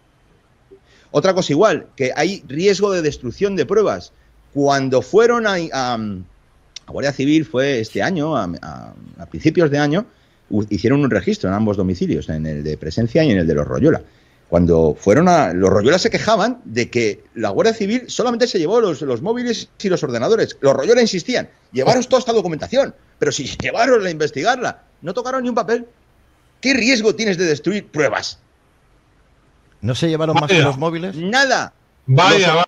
Otra cosa igual, que hay riesgo de destrucción de pruebas. Cuando fueron a Guardia Civil, fue este año, a principios de año, hicieron un registro en ambos domicilios, en el de Presencia y en el de los Royola. Cuando fueron los Royola se quejaban de que la Guardia Civil solamente se llevó los móviles y los ordenadores. Los Royola insistían, llevaros toda esta documentación, pero si llevaros a investigarla, no tocaron ni un papel. ¿Qué riesgo tienes de destruir pruebas? ¿No se llevaron más que los móviles? Nada. Vaya.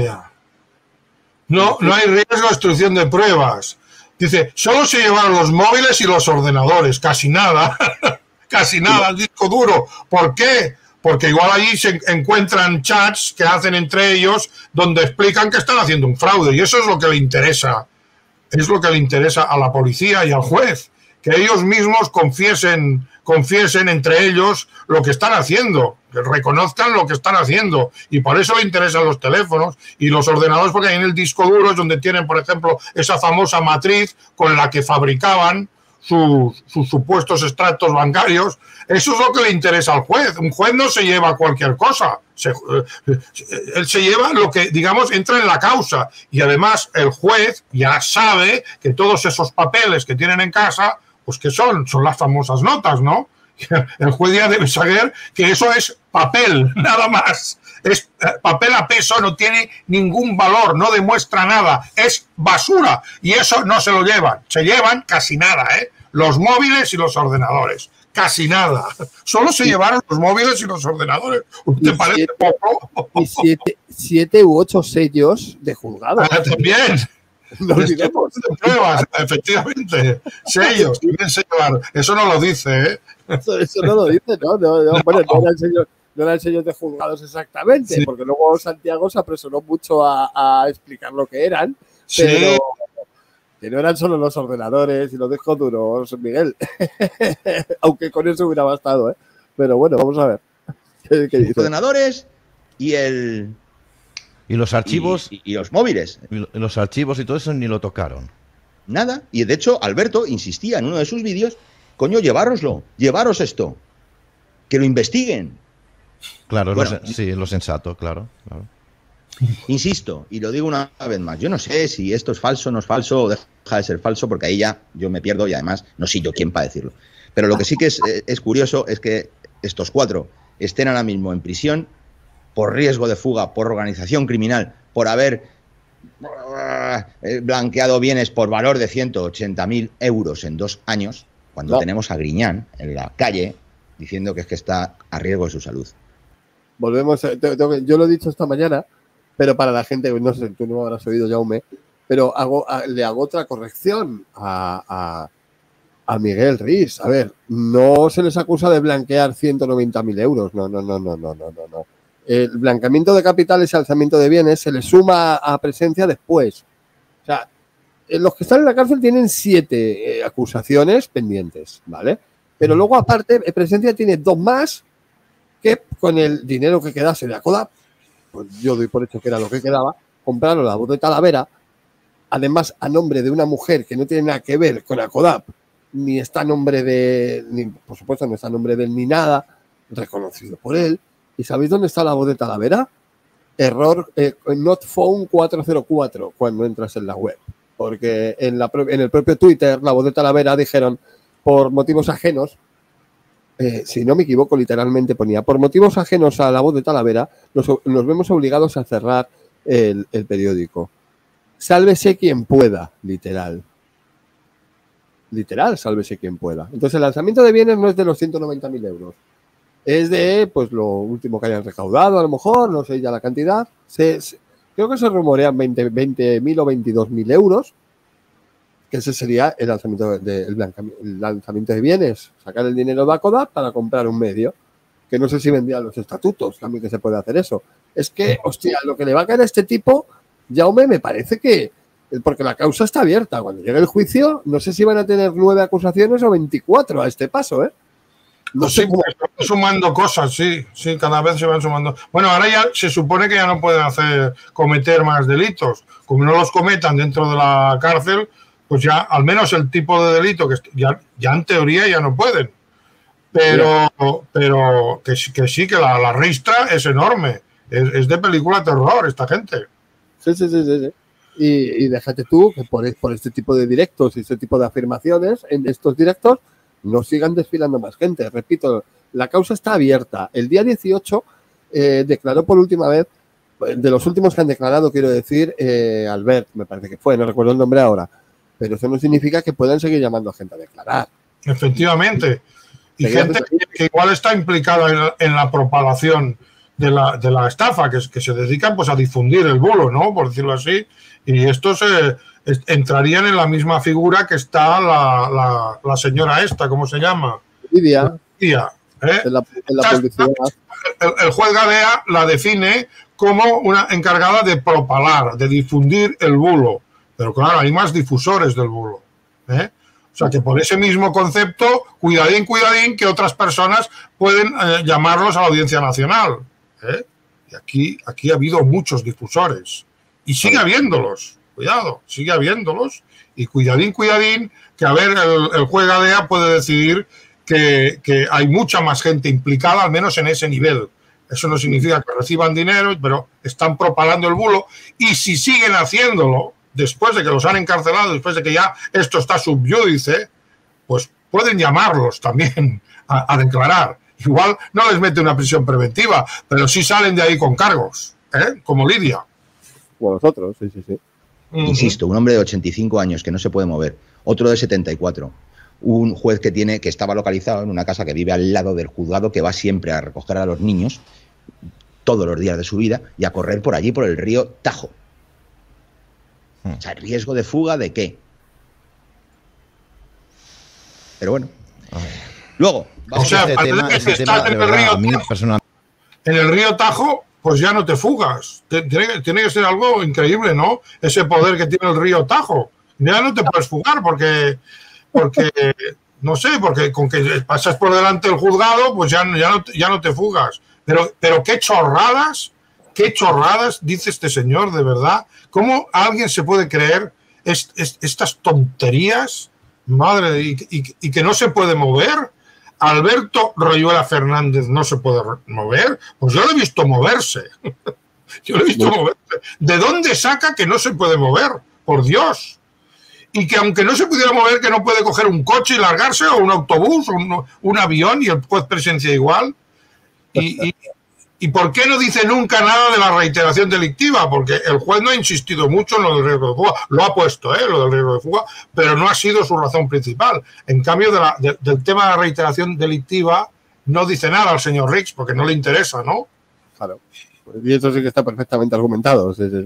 No hay riesgo de destrucción de pruebas. Dice, solo se llevaron los móviles y los ordenadores, casi nada. Casi nada, el disco duro. ¿Por qué? Porque igual allí se encuentran chats que hacen entre ellos donde explican que están haciendo un fraude y eso es lo que le interesa es lo que le interesa a la policía y al juez, que ellos mismos confiesen entre ellos lo que están haciendo, que reconozcan lo que están haciendo, y por eso le interesan los teléfonos y los ordenadores, porque ahí en el disco duro es donde tienen, por ejemplo, esa famosa matriz con la que fabricaban sus supuestos extractos bancarios. Eso es lo que le interesa al juez. Un juez no se lleva cualquier cosa, él se lleva lo que, digamos, entra en la causa, y además el juez ya sabe que todos esos papeles que tienen en casa, pues que son las famosas notas, ¿no? El juez ya debe saber que eso es papel, nada más. Es papel a peso, no tiene ningún valor, no demuestra nada, es basura, y eso no se lo llevan. Se llevan casi nada, los móviles y los ordenadores, casi nada. Solo se llevaron los móviles y los ordenadores. ¿Te parece poco? Y 7 u 8 sellos de juzgado. También. No olvidemos. Pruebas, efectivamente. Sellos, también se llevaron. Eso no lo dice, Eso no lo dice, ¿no? Bueno, no eran sellos de juzgados exactamente, sí, porque luego Santiago se apresuró mucho a explicar lo que eran, pero sí, que no eran solo los ordenadores y los discos duros, Miguel. Aunque con eso hubiera bastado, ¿eh? Pero bueno, vamos a ver. ¿Qué dice? Los ordenadores y los archivos. Y los móviles. Y los archivos y todo eso ni lo tocaron. Nada. Y de hecho, Alberto insistía en uno de sus vídeos, coño, llevaros esto. Que lo investiguen. Claro, bueno, sí, lo sensato, claro. Insisto, y lo digo una vez más, yo no sé si esto es falso, no es falso, o deja de ser falso, porque ahí ya yo me pierdo y además no soy yo quién para decirlo. Pero lo que sí que es curioso es que estos 4 estén ahora mismo en prisión por riesgo de fuga, por organización criminal, por haber blanqueado bienes por valor de 180.000 euros en 2 años, cuando tenemos a Griñán en la calle diciendo que es que está a riesgo de su salud. Volvemos, yo lo he dicho esta mañana, pero para la gente, no sé, tú no habrás oído, Jaume, pero le hago otra corrección a Miguel Riz. A ver, no se les acusa de blanquear 190.000 euros, no. El blanqueamiento de capitales y alzamiento de bienes se le suma a presencia después. O sea, los que están en la cárcel tienen 7 acusaciones pendientes, ¿vale? Pero luego, aparte, presencia tiene 2 más que con el dinero que quedase de Acodap, pues yo doy por hecho que era lo que quedaba, compraron la voz de Talavera, además a nombre de una mujer que no tiene nada que ver con Acodap, ni está a nombre de, ni, por supuesto no está a nombre de él ni nada, reconocido por él. ¿Y sabéis dónde está la voz de Talavera? Error not found 404 cuando entras en la web, porque en el propio Twitter, la voz de Talavera dijeron, por motivos ajenos, si no me equivoco, literalmente ponía, por motivos ajenos a la voz de Talavera, nos vemos obligados a cerrar el periódico. Sálvese quien pueda, literal, sálvese quien pueda. Entonces el lanzamiento de bienes no es de los 190.000 euros, es de pues lo último que hayan recaudado, a lo mejor, no sé ya la cantidad, creo que se rumorean 20.000 o 22.000 euros, que ese sería el lanzamiento de bienes, sacar el dinero de Acodap para comprar un medio, que no sé si vendían los estatutos, también que se puede hacer eso. Es que, hostia, lo que le va a caer a este tipo, Jaume, me parece que, porque la causa está abierta, cuando llegue el juicio, no sé si van a tener 9 acusaciones o 24 a este paso, ¿eh? No sé cómo. Están sumando cosas, sí, cada vez se van sumando. Bueno, ahora ya se supone que ya no pueden cometer más delitos. Como no los cometan dentro de la cárcel, pues ya al menos el tipo de delito que ya en teoría ya no pueden. Pero que sí, que la ristra es enorme. Es de película de terror esta gente. Sí. Y déjate tú que por este tipo de directos y este tipo de afirmaciones en estos directos no sigan desfilando más gente. Repito, la causa está abierta. El día 18 declaró por última vez, de los últimos que han declarado, quiero decir, Albert, me parece que fue, no recuerdo el nombre ahora, pero eso no significa que puedan seguir llamando a gente a declarar. Efectivamente. Y gente que igual está implicada en la propagación de la estafa, que se dedican pues a difundir el bulo, ¿no? Por decirlo así. Y estos entrarían en la misma figura que está la señora esta, ¿cómo se llama? Lidia. En la publicidad. El juez Gadea la define como una encargada de propalar, de difundir el bulo. Pero claro, hay más difusores del bulo, ¿eh? O sea que por ese mismo concepto, cuidadín, que otras personas pueden llamarlos a la Audiencia Nacional, ¿eh? Y aquí ha habido muchos difusores. Y sigue habiéndolos, cuidado, sigue habiéndolos. Y cuidadín, que a ver, el juez Gadea puede decidir que hay mucha más gente implicada, al menos en ese nivel. Eso no significa que reciban dinero, pero están propagando el bulo. Y si siguen haciéndolo, después de que los han encarcelado, después de que ya esto está sub iudice, pues pueden llamarlos también a declarar. Igual no les mete una prisión preventiva, pero sí salen de ahí con cargos, ¿eh? Como Lidia. O nosotros, sí. Insisto, un hombre de 85 años que no se puede mover, otro de 74, un juez que estaba localizado en una casa que vive al lado del juzgado, que va siempre a recoger a los niños todos los días de su vida y a correr por allí, por el río Tajo. O sea, ¿riesgo de fuga de qué? Pero bueno. Luego, o sea, en el río Tajo, pues ya no te fugas. Tiene que ser algo increíble, ¿no? Ese poder que tiene el río Tajo. Ya no te puedes fugar porque no sé, porque con que pasas por delante del juzgado, pues ya no te fugas. Pero qué chorradas dice este señor, de verdad. ¿Cómo alguien se puede creer estas tonterías? Madre, y que no se puede mover. Alberto Royuela Fernández no se puede mover. Pues yo lo he visto moverse. ¿De dónde saca que no se puede mover? Por Dios. Y que aunque no se pudiera mover, que no puede coger un coche y largarse, o un autobús, o un avión, y el juez presencia igual. ¿Y por qué no dice nunca nada de la reiteración delictiva? Porque el juez no ha insistido mucho en lo del riesgo de fuga. Lo ha puesto, lo del riesgo de fuga, pero no ha sido su razón principal. En cambio, del tema de la reiteración delictiva no dice nada al señor Rix, porque no le interesa, ¿no? Claro. Y eso sí que está perfectamente argumentado. Sí.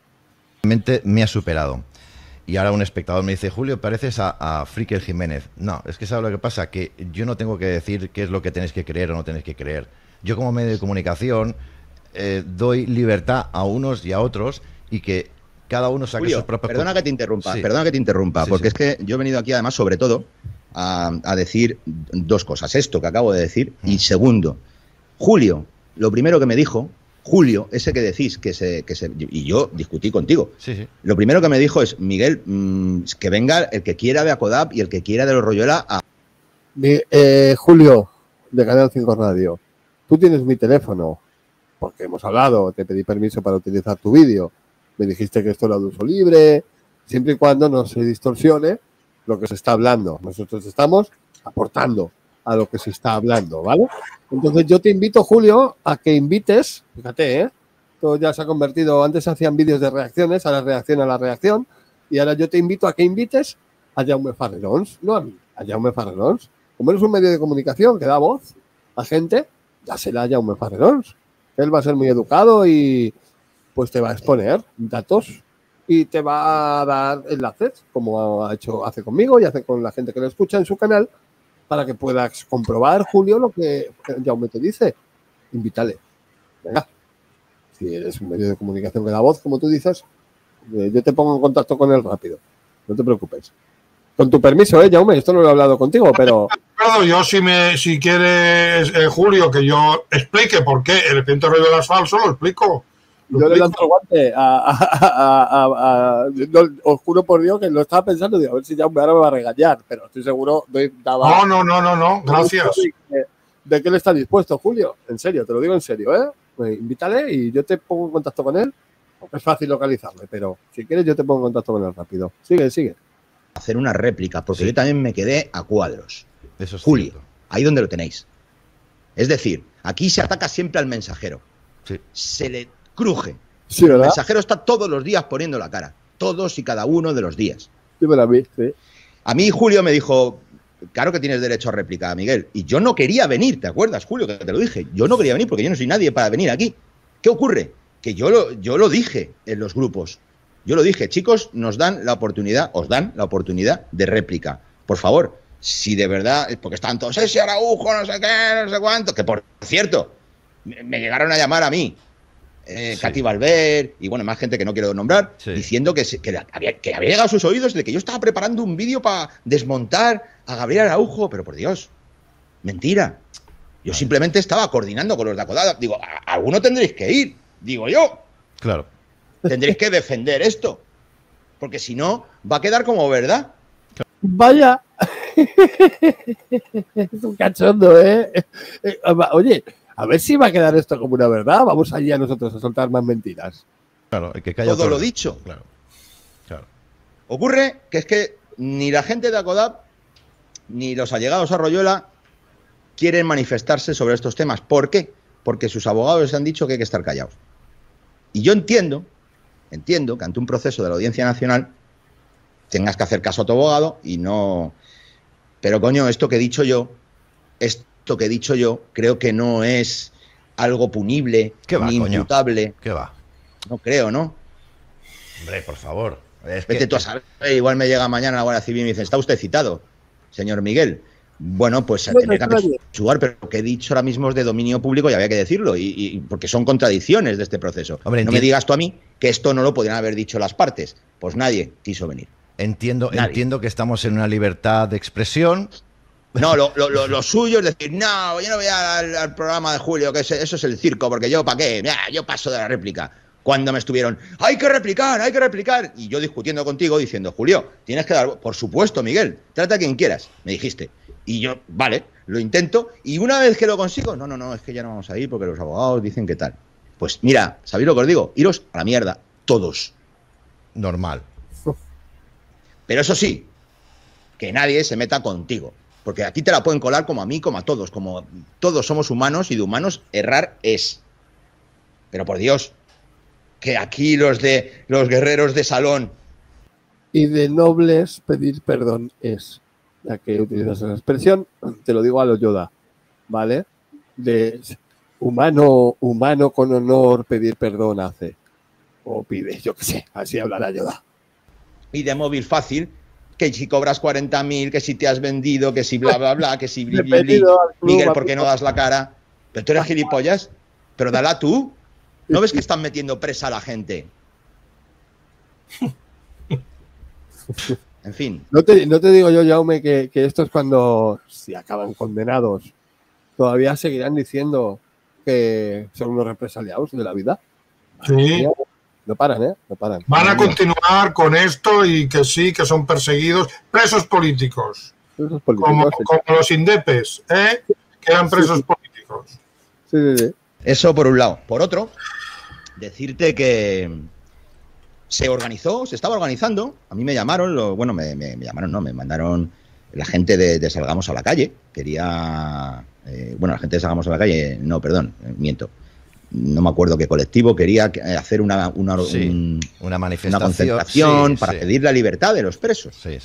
Me ha superado. Y ahora un espectador me dice, Julio, pareces a Fricker Jiménez. No, es que ¿sabes lo que pasa? Que yo no tengo que decir qué es lo que tenéis que creer o no tenéis que creer. Yo como medio de comunicación doy libertad a unos y a otros y que cada uno saque sus propios... Perdona que te interrumpa, porque es que yo he venido aquí además sobre todo a decir dos cosas. Esto que acabo de decir y segundo, Julio, lo primero que me dijo... Julio, ese que decís y yo discutí contigo. Sí. Lo primero que me dijo es, Miguel, que venga el que quiera de Acodap y el que quiera de los Royuela a... Julio, de Canal 5 Radio, tú tienes mi teléfono, porque hemos hablado, te pedí permiso para utilizar tu vídeo, me dijiste que esto era de uso libre, siempre y cuando no se distorsione lo que se está hablando. Nosotros estamos aportando a lo que se está hablando, ¿vale? Entonces yo te invito, Julio, a que invites, fíjate, todo ya se ha convertido, antes hacían vídeos de reacciones, ahora reacción a la reacción, y ahora yo te invito a que invites a Jaume Farrerons, no a mí, a Jaume Farrerons. Como eres un medio de comunicación que da voz a gente, ya será Jaume Farrerons. Él va a ser muy educado y pues te va a exponer datos y te va a dar enlaces, como hace conmigo y hace con la gente que lo escucha en su canal, para que puedas comprobar, Julio, lo que Jaume te dice. Invítale. Venga. Si eres un medio de comunicación que da voz, como tú dices, yo te pongo en contacto con él rápido. No te preocupes. Con tu permiso, Jaume, esto no lo he hablado contigo, pero... Yo si quieres, Julio, que yo explique por qué el expediente Royuela es falso, lo explico. Yo le lanzo el guante os juro por Dios que lo estaba pensando, digo, a ver si Jaume ahora me va a regañar, pero estoy seguro No, gracias. ¿De qué le está dispuesto, Julio? En serio, te lo digo en serio, Pues invítale y yo te pongo en contacto con él. Es fácil localizarle, pero si quieres yo te pongo en contacto con él rápido. Sigue. Hacer una réplica, porque yo también me quedé a cuadros. Eso es Julio, cierto. ahí donde lo tenéis. Es decir, aquí se ataca siempre al mensajero. Sí. Se le cruje. Sí, ¿verdad? El mensajero está todos los días poniendo la cara. Todos y cada uno de los días. Dímelo a mí, sí. A mí Julio me dijo, claro que tienes derecho a réplica, Miguel. Y yo no quería venir, ¿te acuerdas, Julio? Que te lo dije. Yo no quería venir porque yo no soy nadie para venir aquí. ¿Qué ocurre? Que yo lo dije en los grupos. Yo lo dije, chicos, os dan la oportunidad de réplica. Por favor, si de verdad, porque están todos, ese Araujo, no sé qué, no sé cuánto, que por cierto, me llegaron a llamar a mí Katy Valver y bueno, más gente que no quiero nombrar, diciendo que había llegado a sus oídos de que yo estaba preparando un vídeo para desmontar a Gabriel Araujo, pero por Dios, mentira. Yo simplemente estaba coordinando con los de Acodap. Digo, alguno tendréis que ir, digo yo. Claro. Tendréis que defender esto, porque si no, va a quedar como verdad. Vaya. Es un cachondo, ¿eh? Oye, a ver si va a quedar esto como una verdad. Vamos allá nosotros a soltar más mentiras. Claro, el que calla todo lo dicho. Claro. Ocurre que es que ni la gente de Acodap ni los allegados a Royuela quieren manifestarse sobre estos temas. ¿Por qué? Porque sus abogados les han dicho que hay que estar callados. Y yo entiendo que ante un proceso de la Audiencia Nacional tengas que hacer caso a tu abogado y no... Pero coño, esto que he dicho yo, creo que no es algo punible, ni imputable. ¿Qué va? No creo, ¿no? Hombre, por favor. Vete tú a saber, igual me llega mañana la Guardia Civil y me dice, ¿está usted citado, señor Miguel? Bueno, pues tendré que jugar, pero lo que he dicho ahora mismo es de dominio público y había que decirlo, y porque son contradicciones de este proceso. Hombre, no me digas tú a mí que esto no lo podrían haber dicho las partes. Pues nadie quiso venir. Entiendo que estamos en una libertad de expresión. No, lo suyo es decir, no, yo no voy al programa de Julio, que eso es el circo, porque yo, ¿para qué? Mira, yo paso de la réplica. Cuando me estuvieron, hay que replicar, y yo discutiendo contigo, diciendo, Julio, tienes que dar, por supuesto, Miguel, trata a quien quieras, me dijiste. Y yo, vale, lo intento, y una vez que lo consigo, no, es que ya no vamos a ir porque los abogados dicen que tal. Pues mira, ¿sabéis lo que os digo? Iros a la mierda, todos. Normal. Pero eso sí, que nadie se meta contigo, porque aquí te la pueden colar como a mí, como todos somos humanos, y de humanos errar es. Pero por Dios, que aquí los guerreros de salón. Y de nobles pedir perdón es. Ya que utilizas esa expresión, te lo digo a lo Yoda, ¿vale? De humano con honor pedir perdón hace. O pide, yo qué sé, así hablará Yoda. Y de móvil fácil, que si cobras 40.000, que si te has vendido, que si bla, bla, bla, que si bli, bli, bli. Miguel, ¿por qué no das la cara? Pero tú eres gilipollas, pero dala tú. ¿No ves que están metiendo presa a la gente? En fin. No te digo yo, Jaume, que esto es cuando, si acaban condenados, todavía seguirán diciendo que son unos represaliados de la vida. Sí. No paran, ¿eh? No paran. Van a continuar con esto y que sí, que son perseguidos. Presos políticos. Como los indepes, ¿eh? Que eran presos políticos. Sí. Eso por un lado. Por otro, decirte que se estaba organizando. A mí me llamaron, me mandaron la gente de Salgamos a la Calle. La gente de Salgamos a la Calle, no, perdón, miento. No me acuerdo qué colectivo quería hacer una manifestación, una concentración para pedir la libertad de los presos. Sí.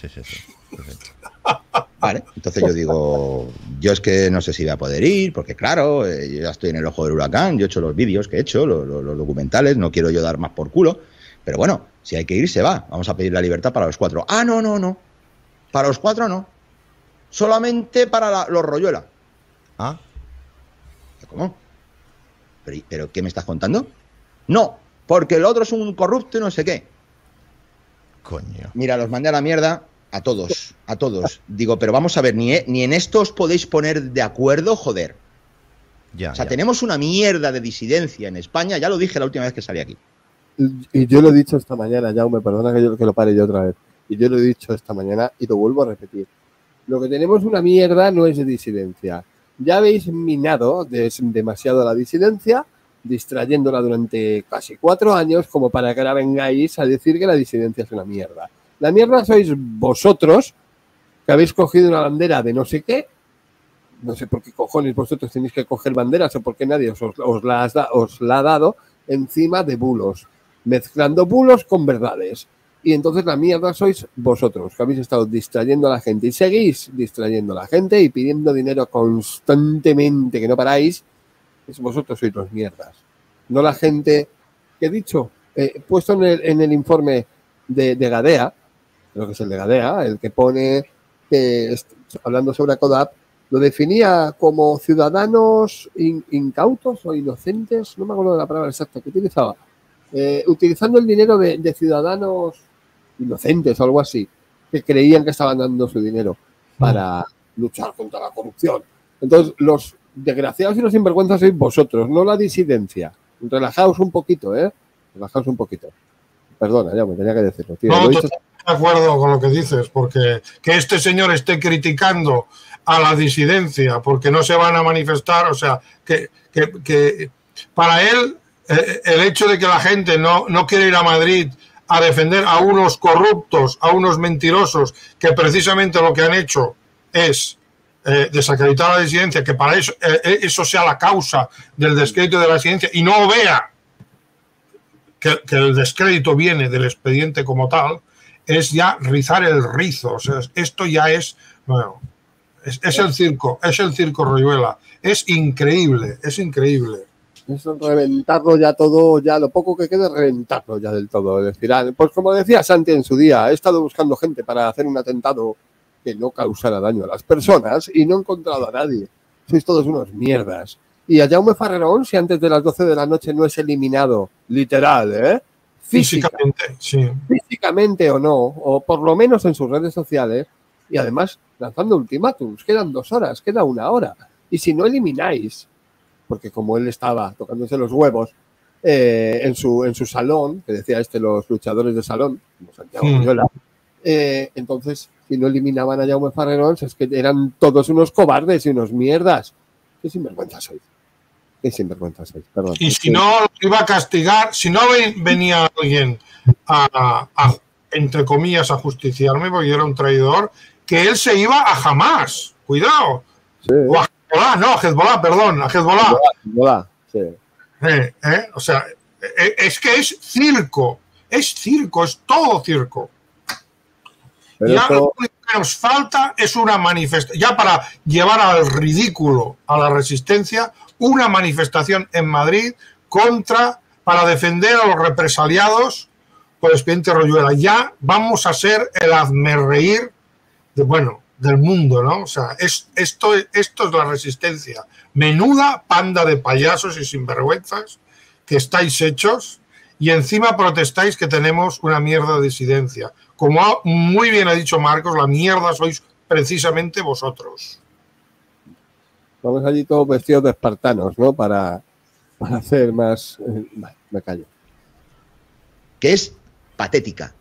Vale, entonces yo digo, yo es que no sé si voy a poder ir, porque claro, yo ya estoy en el ojo del huracán, yo he hecho los vídeos que he hecho, los documentales, no quiero yo dar más por culo, pero bueno, si hay que ir, se va. Vamos a pedir la libertad para los 4. Ah, no. Para los 4 no. Solamente para los Royuela. ¿Ah? ¿Cómo? ¿Pero qué me estás contando? No, porque el otro es un corrupto y no sé qué. Coño. Mira, los mandé a la mierda a todos. Digo, pero vamos a ver, ni en esto os podéis poner de acuerdo, joder. Tenemos una mierda de disidencia en España, ya lo dije la última vez que salí aquí. Y yo lo he dicho esta mañana, Jaume, perdona que lo pare yo otra vez. Y yo lo he dicho esta mañana y lo vuelvo a repetir. Lo que tenemos una mierda no es de disidencia. Ya habéis minado demasiado la disidencia, distrayéndola durante casi 4 años, como para que ahora vengáis a decir que la disidencia es una mierda. La mierda sois vosotros, que habéis cogido una bandera de no sé qué. No sé por qué cojones vosotros tenéis que coger banderas o por qué nadie os la ha dado encima de bulos, mezclando bulos con verdades. Y entonces la mierda sois vosotros, que habéis estado distrayendo a la gente y seguís distrayendo a la gente y pidiendo dinero constantemente, que no paráis. Vosotros sois los mierdas. No la gente que he dicho, puesto en el informe de Gadea, creo que es el de Gadea, el que pone, hablando sobre Acodap, lo definía como ciudadanos incautos o inocentes, no me acuerdo de la palabra exacta que utilizaba, utilizando el dinero de ciudadanos inocentes o algo así, que creían que estaban dando su dinero para luchar contra la corrupción. Entonces, los desgraciados y los sinvergüenzas sois vosotros, no la disidencia. Relajaos un poquito, Relajaos un poquito. Perdona, ya me tenía que decirlo, tío. No, estoy de acuerdo con lo que dices, porque que este señor esté criticando a la disidencia porque no se van a manifestar, o sea, que para él el hecho de que la gente no quiere ir a Madrid a defender a unos corruptos, a unos mentirosos, que precisamente lo que han hecho es desacreditar a la disidencia, que para eso sea la causa del descrédito de la disidencia, y no vea que el descrédito viene del expediente como tal, es ya rizar el rizo. O sea, esto ya es, bueno, es el circo Royuela. Es increíble. Es reventarlo ya todo, ya lo poco que quede, reventarlo ya del todo. Es decir, pues como decía Santi en su día, he estado buscando gente para hacer un atentado que no causara daño a las personas y no he encontrado a nadie. Sois todos unos mierdas. Y a Jaume Farrerón, si antes de las 12 de la noche no es eliminado, literal, físicamente, sí. Físicamente o no, o por lo menos en sus redes sociales, y además lanzando ultimátums, quedan 2 horas, queda 1 hora. Y si no elimináis, porque como él estaba tocándose los huevos en su salón, que decía los luchadores de salón, como Santiago Royuela, entonces, si no eliminaban a Jaume Farrerón, es que eran todos unos cobardes y unos mierdas. Qué sinvergüenza sois. Perdón. Y si no lo iba a castigar, si no venía alguien entre comillas, a justiciarme porque yo era un traidor, que él se iba a Hamás. Cuidado. Sí. O a Hezbollah, no, a Hezbollah, perdón, a Hezbollah. Sí. O sea, es que es circo, es todo circo. Pero ya lo único que nos falta es una manifestación, ya para llevar al ridículo a la resistencia, una manifestación en Madrid para defender a los represaliados por el expediente Royuela. Ya vamos a ser el hazmerreír del mundo, ¿no? O sea, esto es la resistencia. Menuda panda de payasos y sinvergüenzas que estáis hechos, y encima protestáis que tenemos una mierda de disidencia. Como muy bien ha dicho Marcos, la mierda sois precisamente vosotros. Vamos allí todos vestidos de espartanos, ¿no? Para hacer más... me callo. Que es patética.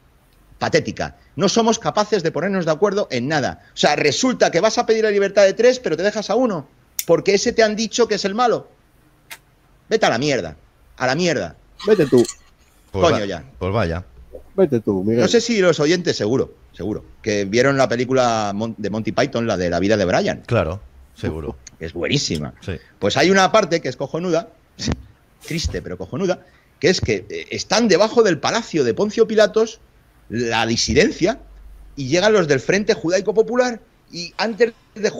No somos capaces de ponernos de acuerdo en nada. O sea, resulta que vas a pedir la libertad de 3, pero te dejas a 1, porque ese te han dicho que es el malo. Vete a la mierda. Vete tú. Coño ya. Pues vaya. Vete tú, Miguel. No sé si los oyentes, seguro, que vieron la película de Monty Python, la de La vida de Brian. Claro, seguro. Es buenísima. Sí. Pues hay una parte que es cojonuda, triste pero cojonuda, que es que están debajo del palacio de Poncio Pilatos la disidencia, y llegan los del Frente Judaico Popular, y antes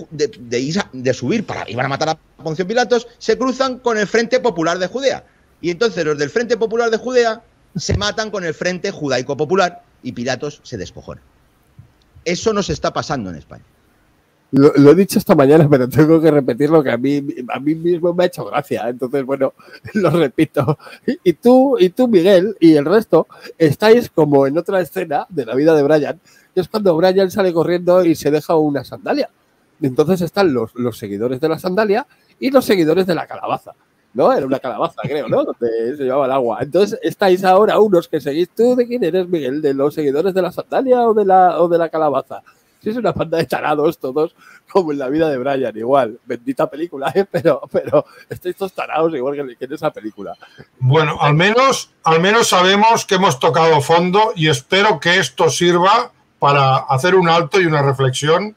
de subir iban a matar a Poncio Pilatos, se cruzan con el Frente Popular de Judea. Y entonces los del Frente Popular de Judea se matan con el Frente Judaico Popular y Pilatos se descojona. Eso nos está pasando en España. Lo he dicho esta mañana, pero tengo que repetirlo, que a mí mismo me ha hecho gracia. Entonces, bueno, lo repito. Y tú, Miguel, y el resto, estáis como en otra escena de La vida de Brian, que es cuando Brian sale corriendo y se deja una sandalia. Entonces están los seguidores de la sandalia y los seguidores de la calabaza. ¿No? Era una calabaza, creo, ¿no? Donde se llevaba el agua. Entonces, estáis ahora unos que seguís. ¿Tú de quién eres, Miguel? ¿De los seguidores de la sandalia o de la calabaza? Sí, es una banda de tarados todos, como en La vida de Brian, igual. Bendita película, pero estáis todos tarados igual que en esa película. Bueno, al menos sabemos que hemos tocado fondo, y espero que esto sirva para hacer un alto y una reflexión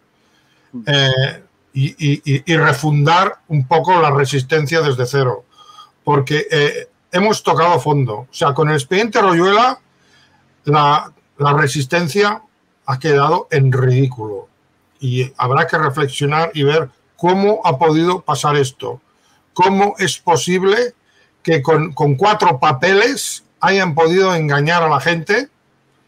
y refundar un poco la resistencia desde cero. Porque hemos tocado fondo. O sea, con el expediente Royuela, la resistencia ha quedado en ridículo, y habrá que reflexionar y ver cómo ha podido pasar esto. ¿Cómo es posible que con 4 papeles hayan podido engañar a la gente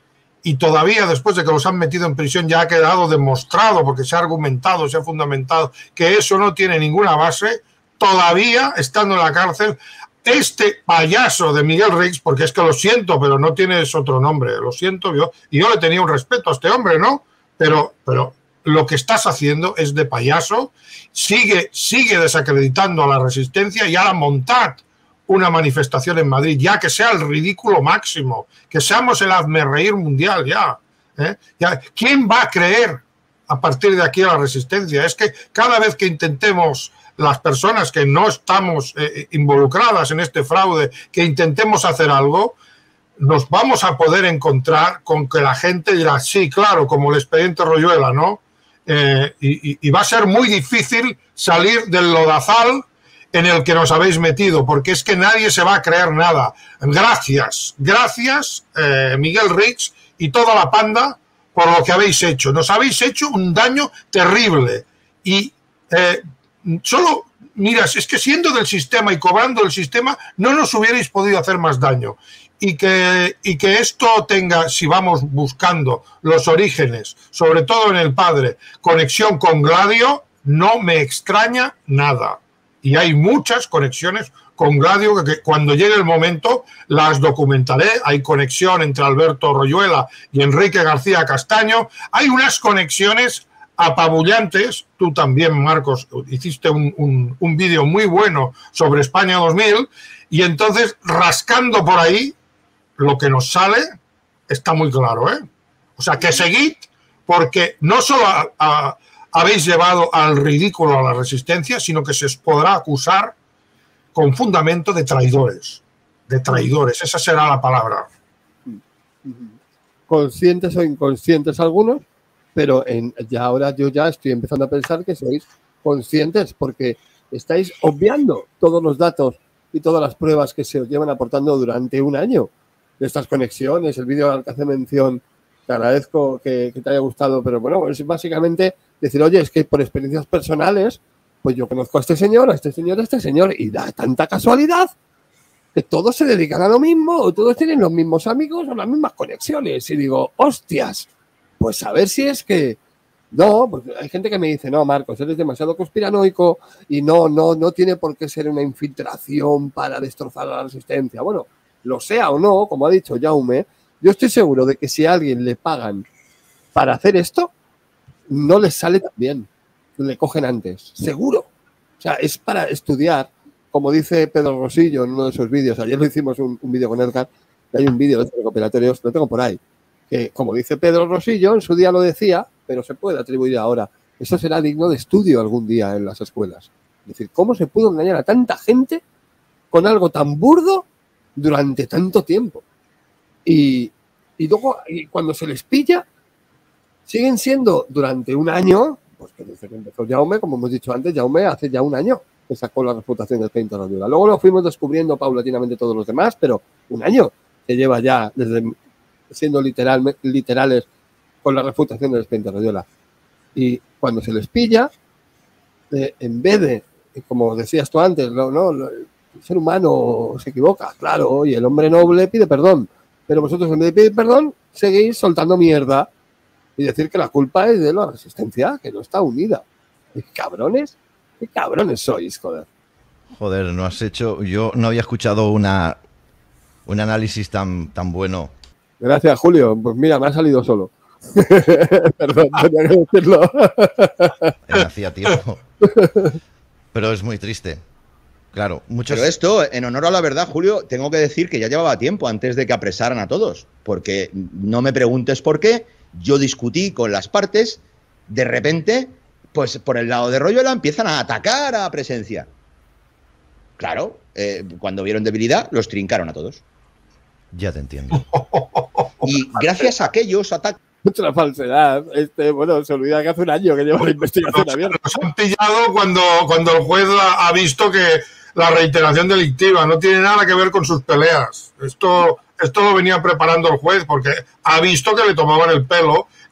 y todavía después de que los han metido en prisión ya ha quedado demostrado, porque se ha argumentado, se ha fundamentado, que eso no tiene ninguna base, todavía estando en la cárcel, este payaso de Miguel Rix, porque es que lo siento, pero no tienes otro nombre, lo siento, yo le tenía un respeto a este hombre, ¿no? Pero lo que estás haciendo es de payaso, sigue desacreditando a la resistencia y ahora montad una manifestación en Madrid, ya que sea el ridículo máximo, que seamos el hazmerreír mundial ya. ¿Quién va a creer a partir de aquí a la resistencia? Es que cada vez que intentemos, las personas que no estamos involucradas en este fraude, que intentemos hacer algo, nos vamos a poder encontrar con que la gente dirá, sí, claro, como el expediente Royuela, ¿no? Y va a ser muy difícil salir del lodazal en el que nos habéis metido, porque es que nadie se va a creer nada. Gracias, Miguel Rix y toda la panda por lo que habéis hecho. Nos habéis hecho un daño terrible. Y solo, mira, es que siendo del sistema y cobrando el sistema, no nos hubierais podido hacer más daño. Y que esto tenga, si vamos buscando los orígenes, sobre todo en el padre, conexión con Gladio, no me extraña nada. Y hay muchas conexiones con Gladio que cuando llegue el momento las documentaré. Hay conexión entre Alberto Royuela y Enrique García Castaño. Hay unas conexiones apabullantes. Tú también, Marcos, hiciste un vídeo muy bueno sobre España 2000 y entonces rascando por ahí lo que nos sale está muy claro, ¿eh? O sea, que seguid, porque no solo habéis llevado al ridículo a la resistencia, sino que se os podrá acusar con fundamento de traidores. De traidores, esa será la palabra. Conscientes o inconscientes algunos, pero ahora yo ya estoy empezando a pensar que sois conscientes, porque estáis obviando todos los datos y todas las pruebas que se os llevan aportando durante un año de estas conexiones, el vídeo al que hace mención. Te agradezco que te haya gustado, pero bueno, es básicamente decir, oye, es que por experiencias personales, pues yo conozco a este señor, y da tanta casualidad que todos se dedican a lo mismo, o todos tienen los mismos amigos o las mismas conexiones. Y digo, hostias, pues a ver si es que... No, pues hay gente que me dice, no, Marcos, eres demasiado conspiranoico y no tiene por qué ser una infiltración para destrozar a la resistencia. Bueno, lo sea o no, como ha dicho Jaume, yo estoy seguro de que si a alguien le pagan para hacer esto, no les sale tan bien. Le cogen antes, seguro. O sea, es para estudiar, como dice Pedro Rosillo en uno de sus vídeos. Ayer lo hicimos un vídeo con Edgar, y hay un vídeo de estos recopilatorios, lo tengo por ahí, que como dice Pedro Rosillo, en su día lo decía, pero se puede atribuir ahora. Eso será digno de estudio algún día en las escuelas. Es decir, ¿cómo se pudo engañar a tanta gente con algo tan burdo durante tanto tiempo? Y luego, cuando se les pilla, siguen siendo durante un año, pues que desde que empezó Jaume, como hemos dicho antes, Jaume hace ya un año que sacó la reputación del expediente Royuela. Luego lo fuimos descubriendo paulatinamente todos los demás, pero un año se lleva ya desde siendo literales con la reputación del expediente Royuela. Y cuando se les pilla, en vez de, como decías tú antes, el ser humano se equivoca, claro, y el hombre noble pide perdón. Pero vosotros, en vez de pedir perdón, seguís soltando mierda y decir que la culpa es de la resistencia, que no está unida. ¿Qué cabrones sois, joder? Joder, no has hecho... Yo no había escuchado un análisis tan bueno. Gracias, Julio. Pues mira, me ha salido solo. Perdón, tenía que decirlo. Hacía tiempo. Pero es muy triste. Claro, Pero esto, en honor a la verdad, Julio, tengo que decir que ya llevaba tiempo antes de que apresaran a todos, porque no me preguntes por qué, yo discutí con las partes, de repente, pues por el lado de Royuela empiezan a atacar a Presencia. Claro, cuando vieron debilidad, los trincaron a todos. Ya te entiendo. Y gracias a aquellos ataques... Otra falsedad. Bueno, se olvida que hace un año que lleva la investigación abierta. Nos han pillado cuando el juez ha visto que la reiteración delictiva no tiene nada que ver con sus peleas. Esto lo venía preparando el juez porque ha visto que le tomaban el pelo,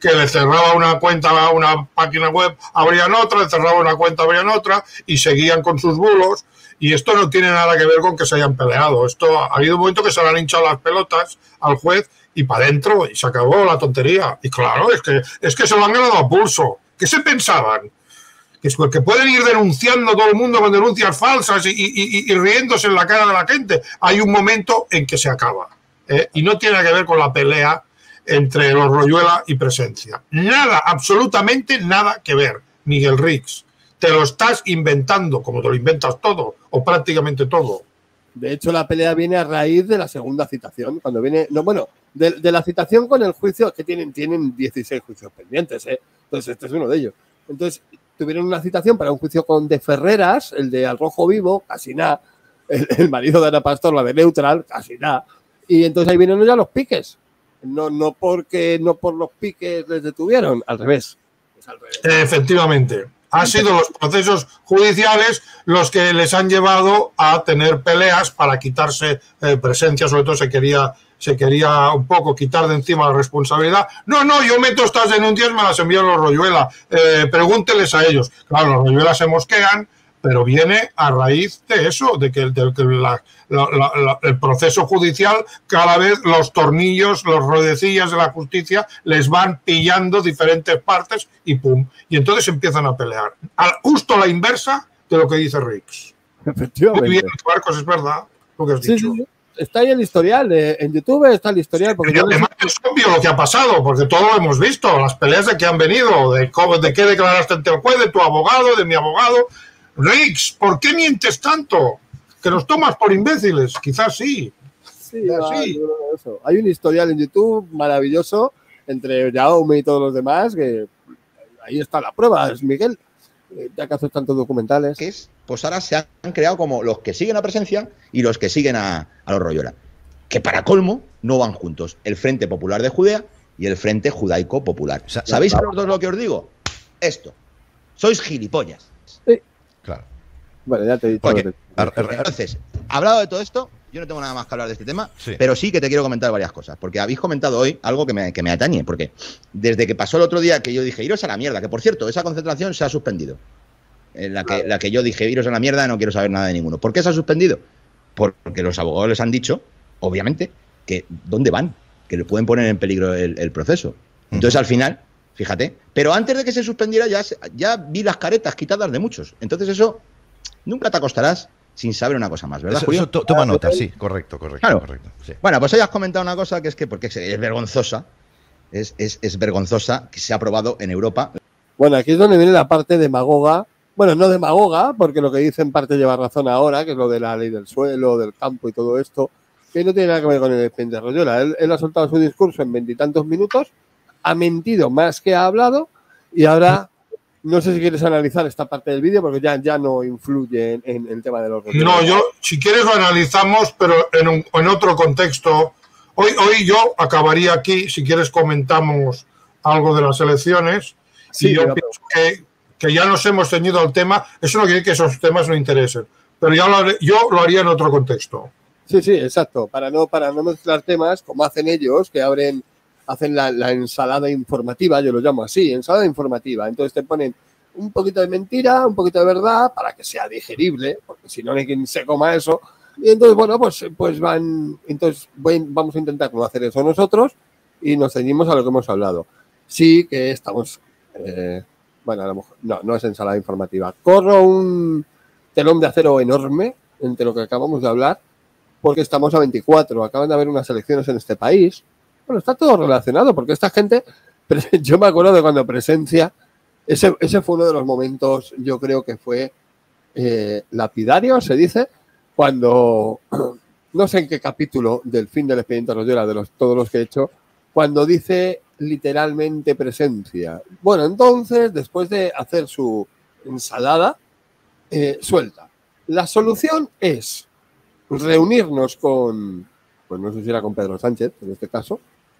que le cerraba una cuenta a una página web, abrían otra, le cerraba una cuenta, abrían otra, y seguían con sus bulos. Y esto no tiene nada que ver con que se hayan peleado. Esto ha habido un momento que se le han hinchado las pelotas al juez y para adentro, y se acabó la tontería. Y claro, es que se lo han ganado a pulso. ¿Qué se pensaban? Que pueden ir denunciando todo el mundo con denuncias falsas y riéndose en la cara de la gente. Hay un momento en que se acaba. Y no tiene que ver con la pelea entre los Royuela y Presencia. Nada, absolutamente nada que ver, Miguel Rix. Te lo estás inventando, como te lo inventas todo, o prácticamente todo. De hecho, la pelea viene a raíz de la segunda citación. Cuando viene, no, bueno, de la citación con el juicio, que tienen 16 juicios pendientes, Entonces, este es uno de ellos. Entonces, tuvieron una citación para un juicio con De Ferreras, el de Al Rojo Vivo, casi nada. El marido de Ana Pastor, la de Neutral, casi nada. Y entonces ahí vienen ya los piques. No por los piques les detuvieron, al revés. Es al revés. Efectivamente. Han sido los procesos judiciales los que les han llevado a tener peleas para quitarse Presencia. Sobre todo se quería un poco quitar de encima la responsabilidad. No, yo meto estas denuncias, me las envían los Royuela. Pregúnteles a ellos. Claro, los Royuela se mosquean, pero viene a raíz de eso, de que el proceso judicial, cada vez los tornillos, los rodecillas de la justicia les van pillando diferentes partes y pum. Y entonces empiezan a pelear. Justo a la inversa de lo que dice Rix. Efectivamente. Muy bien, Marcos, es verdad lo que has dicho. Sí. Está ahí el historial, en YouTube está el historial. Porque además es obvio lo que ha pasado, porque todo lo hemos visto, las peleas de que han venido, de qué declaraste ante el juez, de tu abogado, de mi abogado. Rix, ¿por qué mientes tanto? ¿Que nos tomas por imbéciles? Quizás sí. Sí. Hay un historial en YouTube maravilloso entre Jaume y todos los demás, que ahí está la prueba, es Miguel. Ya que haces tantos documentales. Pues ahora se han creado como los que siguen a Presencia y los que siguen a los Royuela. Que para colmo no van juntos. El Frente Popular de Judea y el Frente Judaico Popular. ¿Sabéis a los dos lo que os digo? Esto. Sois gilipollas. Sí. Claro. Bueno, ya te he dicho. Entonces, hablado de todo esto, yo no tengo nada más que hablar de este tema, pero sí que te quiero comentar varias cosas, porque habéis comentado hoy algo que me atañe, porque desde que pasó el otro día que yo dije, iros a la mierda, que por cierto, esa concentración se ha suspendido. La que yo dije, iros a la mierda, no quiero saber nada de ninguno. ¿Por qué se ha suspendido? Porque los abogados les han dicho, obviamente, que dónde van, que le pueden poner en peligro el proceso. Entonces, al final, fíjate, pero antes de que se suspendiera ya vi las caretas quitadas de muchos. Entonces eso nunca te acostarás sin saber una cosa más, ¿verdad, Julio? Toma nota, sí, correcto. Claro. Correcto, sí. Bueno, pues hoy has comentado una cosa que es que, porque es vergonzosa, es vergonzosa que se ha aprobado en Europa. Bueno, aquí es donde viene la parte demagoga. Bueno, no demagoga, porque lo que dice en parte lleva razón ahora, que es lo de la ley del suelo, del campo y todo esto, que no tiene nada que ver con el expediente Royuela. Él ha soltado su discurso en 20 y tantos minutos, ha mentido más que ha hablado, y ahora no sé si quieres analizar esta parte del vídeo, porque ya no influye en el tema de los Royuela. No, si quieres lo analizamos, pero en otro contexto. Hoy yo acabaría aquí, si quieres comentamos algo de las elecciones, sí, y yo pienso que ya nos hemos ceñido al tema. Eso no quiere decir que esos temas no interesen, pero yo lo haría en otro contexto. Sí, exacto, para no mezclar temas como hacen ellos, que hacen la ensalada informativa, yo lo llamo así, ensalada informativa. Entonces te ponen un poquito de mentira, un poquito de verdad, para que sea digerible, porque si no hay quien se coma eso. Y entonces, bueno, pues vamos a intentar no hacer eso nosotros y nos ceñimos a lo que hemos hablado. Sí que estamos... bueno, a lo mejor no es ensalada informativa. Corro un telón de acero enorme entre lo que acabamos de hablar, porque estamos a 24. Acaban de haber unas elecciones en este país. Bueno, está todo relacionado, porque esta gente... Yo me acuerdo de cuando Presencia... Ese fue uno de los momentos, yo creo que fue lapidario, se dice, cuando... No sé en qué capítulo del fin del expediente Royuela, de todos los que he hecho, cuando dice literalmente Presencia. Bueno, entonces, después de hacer su ensalada, suelta. La solución es reunirnos con, pues no sé si era con Pedro Sánchez, en este caso,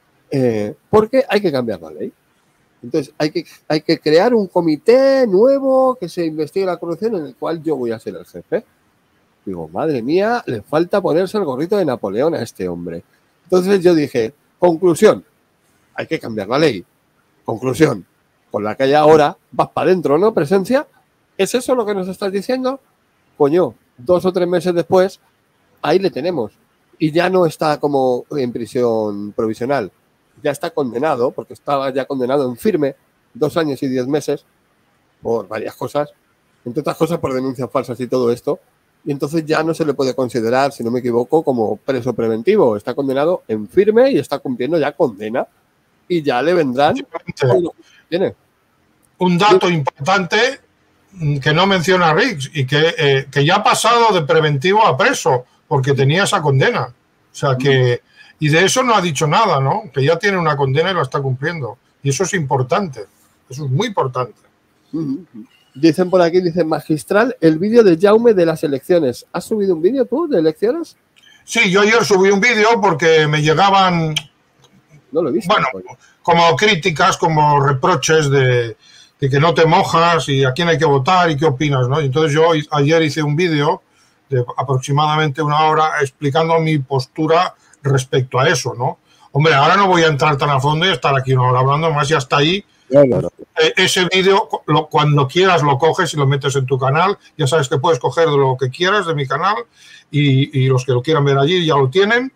porque hay que cambiar la ley. Entonces, hay que crear un comité nuevo que se investigue la corrupción, en el cual yo voy a ser el jefe. Digo, madre mía, le falta ponerse el gorrito de Napoleón a este hombre. Entonces yo dije, conclusión, hay que cambiar la ley. Conclusión, con la que hay ahora, vas para adentro, ¿no? Presencia. ¿Es eso lo que nos estás diciendo? Coño, 2 o 3 meses después, ahí le tenemos. Y ya no está como en prisión provisional. Ya está condenado, porque estaba ya condenado en firme, 2 años y 10 meses, por varias cosas, entre otras cosas por denuncias falsas y todo esto. Y entonces ya no se le puede considerar, si no me equivoco, como preso preventivo. Está condenado en firme y está cumpliendo ya condena. Y ya le vendrán... ¿Tiene? Un dato importante que no menciona Riggs y que ya ha pasado de preventivo a preso porque tenía esa condena. O sea que... Y de eso no ha dicho nada, ¿no? Que ya tiene una condena y la está cumpliendo. Y eso es importante. Eso es muy importante. Dicen por aquí, dicen magistral, el vídeo de Jaume de las elecciones. ¿Has subido un vídeo tú de elecciones? Sí, yo ayer subí un vídeo porque me llegaban... No lo he visto. Bueno, como críticas, como reproches de que no te mojas y a quién hay que votar y qué opinas, ¿no? Y entonces yo ayer hice un vídeo de aproximadamente 1 hora explicando mi postura respecto a eso, ¿no? Hombre, ahora no voy a entrar tan a fondo y estar aquí 1 hora hablando, más ya está ahí. No. Ese vídeo, cuando quieras lo coges y lo metes en tu canal. Ya sabes que puedes coger de lo que quieras de mi canal y los que lo quieran ver allí ya lo tienen.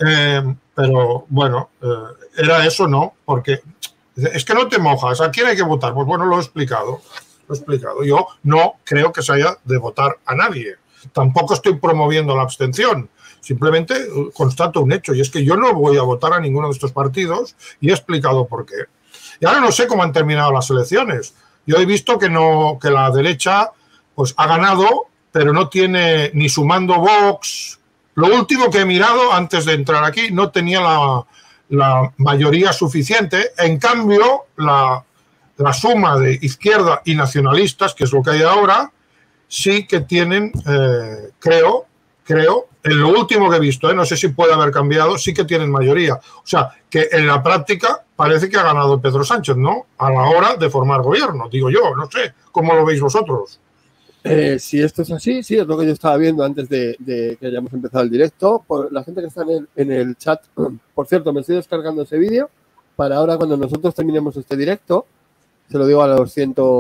Pero bueno, era eso, ¿no? Porque es que no te mojas. ¿A quién hay que votar? Pues bueno, lo he explicado. Yo no creo que se haya de votar a nadie. Tampoco estoy promoviendo la abstención. Simplemente constato un hecho y es que yo no voy a votar a ninguno de estos partidos y he explicado por qué. Y ahora no sé cómo han terminado las elecciones. Yo he visto que la derecha pues ha ganado, pero no tiene ni sumando Vox. Lo último que he mirado antes de entrar aquí no tenía la mayoría suficiente. En cambio, la suma de izquierda y nacionalistas, que es lo que hay ahora, sí que tienen, creo, en lo último que he visto, no sé si puede haber cambiado, sí que tienen mayoría. O sea, que en la práctica parece que ha ganado Pedro Sánchez, ¿no? A la hora de formar gobierno, digo yo, no sé, ¿cómo lo veis vosotros? Si esto es así, sí, es lo que yo estaba viendo antes de que hayamos empezado el directo. Por la gente que está en el chat, por cierto, me estoy descargando ese vídeo para ahora cuando nosotros terminemos este directo, se lo digo a los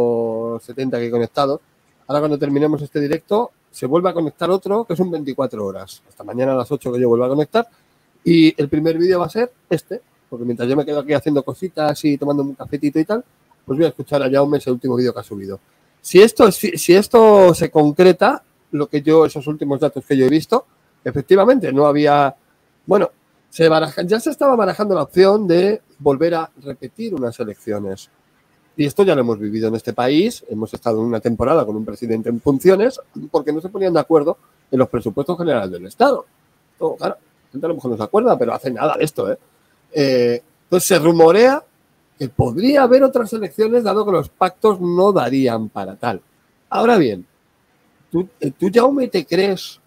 170 que he conectado, ahora cuando terminemos este directo se vuelve a conectar otro que son 24 horas, hasta mañana a las 8 que yo vuelva a conectar y el primer vídeo va a ser este, porque mientras yo me quedo aquí haciendo cositas y tomando un cafetito y tal, pues voy a escuchar a Jaume ese último vídeo que ha subido. Si esto se concreta, esos últimos datos que yo he visto, efectivamente no había, bueno, ya se estaba barajando la opción de volver a repetir unas elecciones. Y esto ya lo hemos vivido en este país. Hemos estado en una temporada con un presidente en funciones porque no se ponían de acuerdo en los presupuestos generales del Estado. Claro, la gente a lo mejor no se acuerda, pero hace nada de esto. Entonces se rumorea que podría haber otras elecciones dado que los pactos no darían para tal. Ahora bien, tú Jaume, te crees,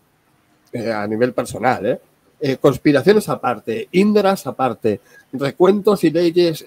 a nivel personal, conspiraciones aparte, Indras aparte, recuentos y leyes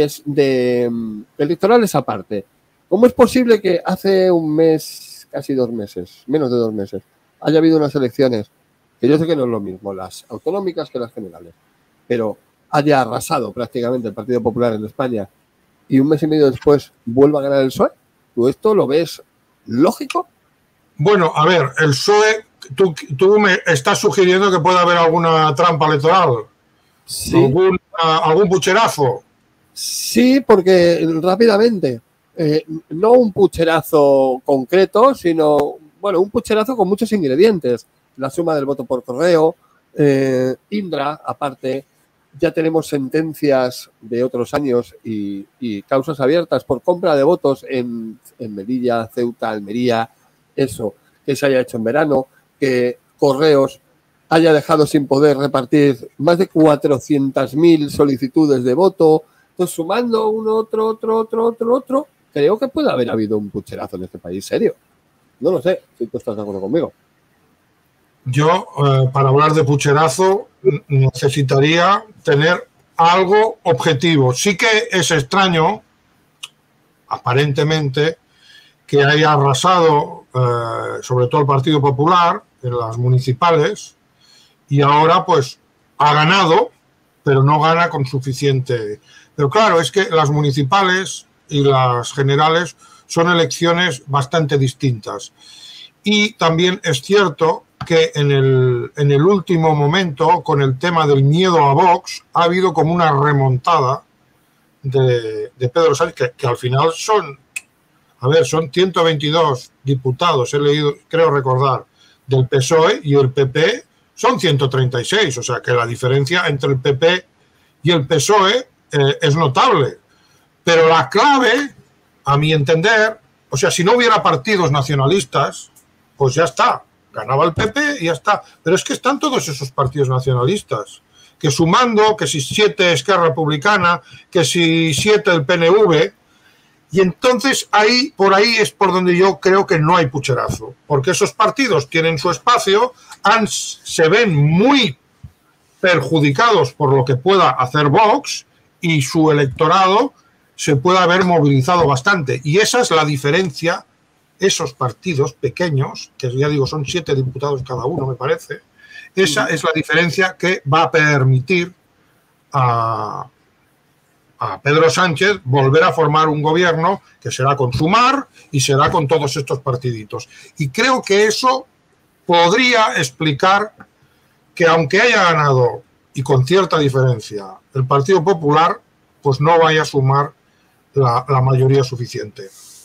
electorales aparte. ¿Cómo es posible que hace un mes, casi 2 meses, menos de 2 meses, haya habido unas elecciones, que yo sé que no es lo mismo, las autonómicas que las generales, pero haya arrasado prácticamente el Partido Popular en España y un mes y medio después vuelva a ganar el PSOE? ¿Tú esto lo ves lógico? Bueno, a ver, el PSOE, tú me estás sugiriendo que puede haber alguna trampa electoral. Sí. ¿Algún pucherazo? Sí, porque rápidamente, no un pucherazo concreto, sino, bueno, un pucherazo con muchos ingredientes. La suma del voto por correo, Indra, aparte, ya tenemos sentencias de otros años y causas abiertas por compra de votos en Melilla, Ceuta, Almería, eso, que se haya hecho en verano, que Correos haya dejado sin poder repartir más de 400.000 solicitudes de voto. Entonces, sumando uno, otro, creo que puede haber habido un pucherazo en este país, serio. No lo sé, si tú estás de acuerdo conmigo. Yo, para hablar de pucherazo, necesitaría tener algo objetivo. Sí que es extraño, aparentemente, que haya arrasado, sobre todo el Partido Popular, en las municipales, y ahora, pues, ha ganado, pero no gana con suficiente. Pero claro, es que las municipales y las generales son elecciones bastante distintas. Y también es cierto que en el último momento, con el tema del miedo a Vox, ha habido como una remontada de Pedro Sánchez, que al final son 122 diputados, he leído, creo recordar, del PSOE, y el PP son 136, o sea que la diferencia entre el PP y el PSOE es notable. Pero la clave, a mi entender, o sea, si no hubiera partidos nacionalistas, pues ya está, ganaba el PP y ya está. Pero es que están todos esos partidos nacionalistas, que sumando, que si 7 Esquerra Republicana, que si 7 el PNV, y entonces por ahí es por donde yo creo que no hay pucherazo, porque esos partidos tienen su espacio, se ven muy perjudicados por lo que pueda hacer Vox, y su electorado se puede haber movilizado bastante. Y esa es la diferencia, esos partidos pequeños, que ya digo son 7 diputados cada uno, me parece, esa es la diferencia que va a permitir a Pedro Sánchez volver a formar un gobierno que será con Sumar y será con todos estos partiditos. Y creo que eso podría explicar que, aunque haya ganado y con cierta diferencia el Partido Popular, pues no vaya a sumar la mayoría suficiente.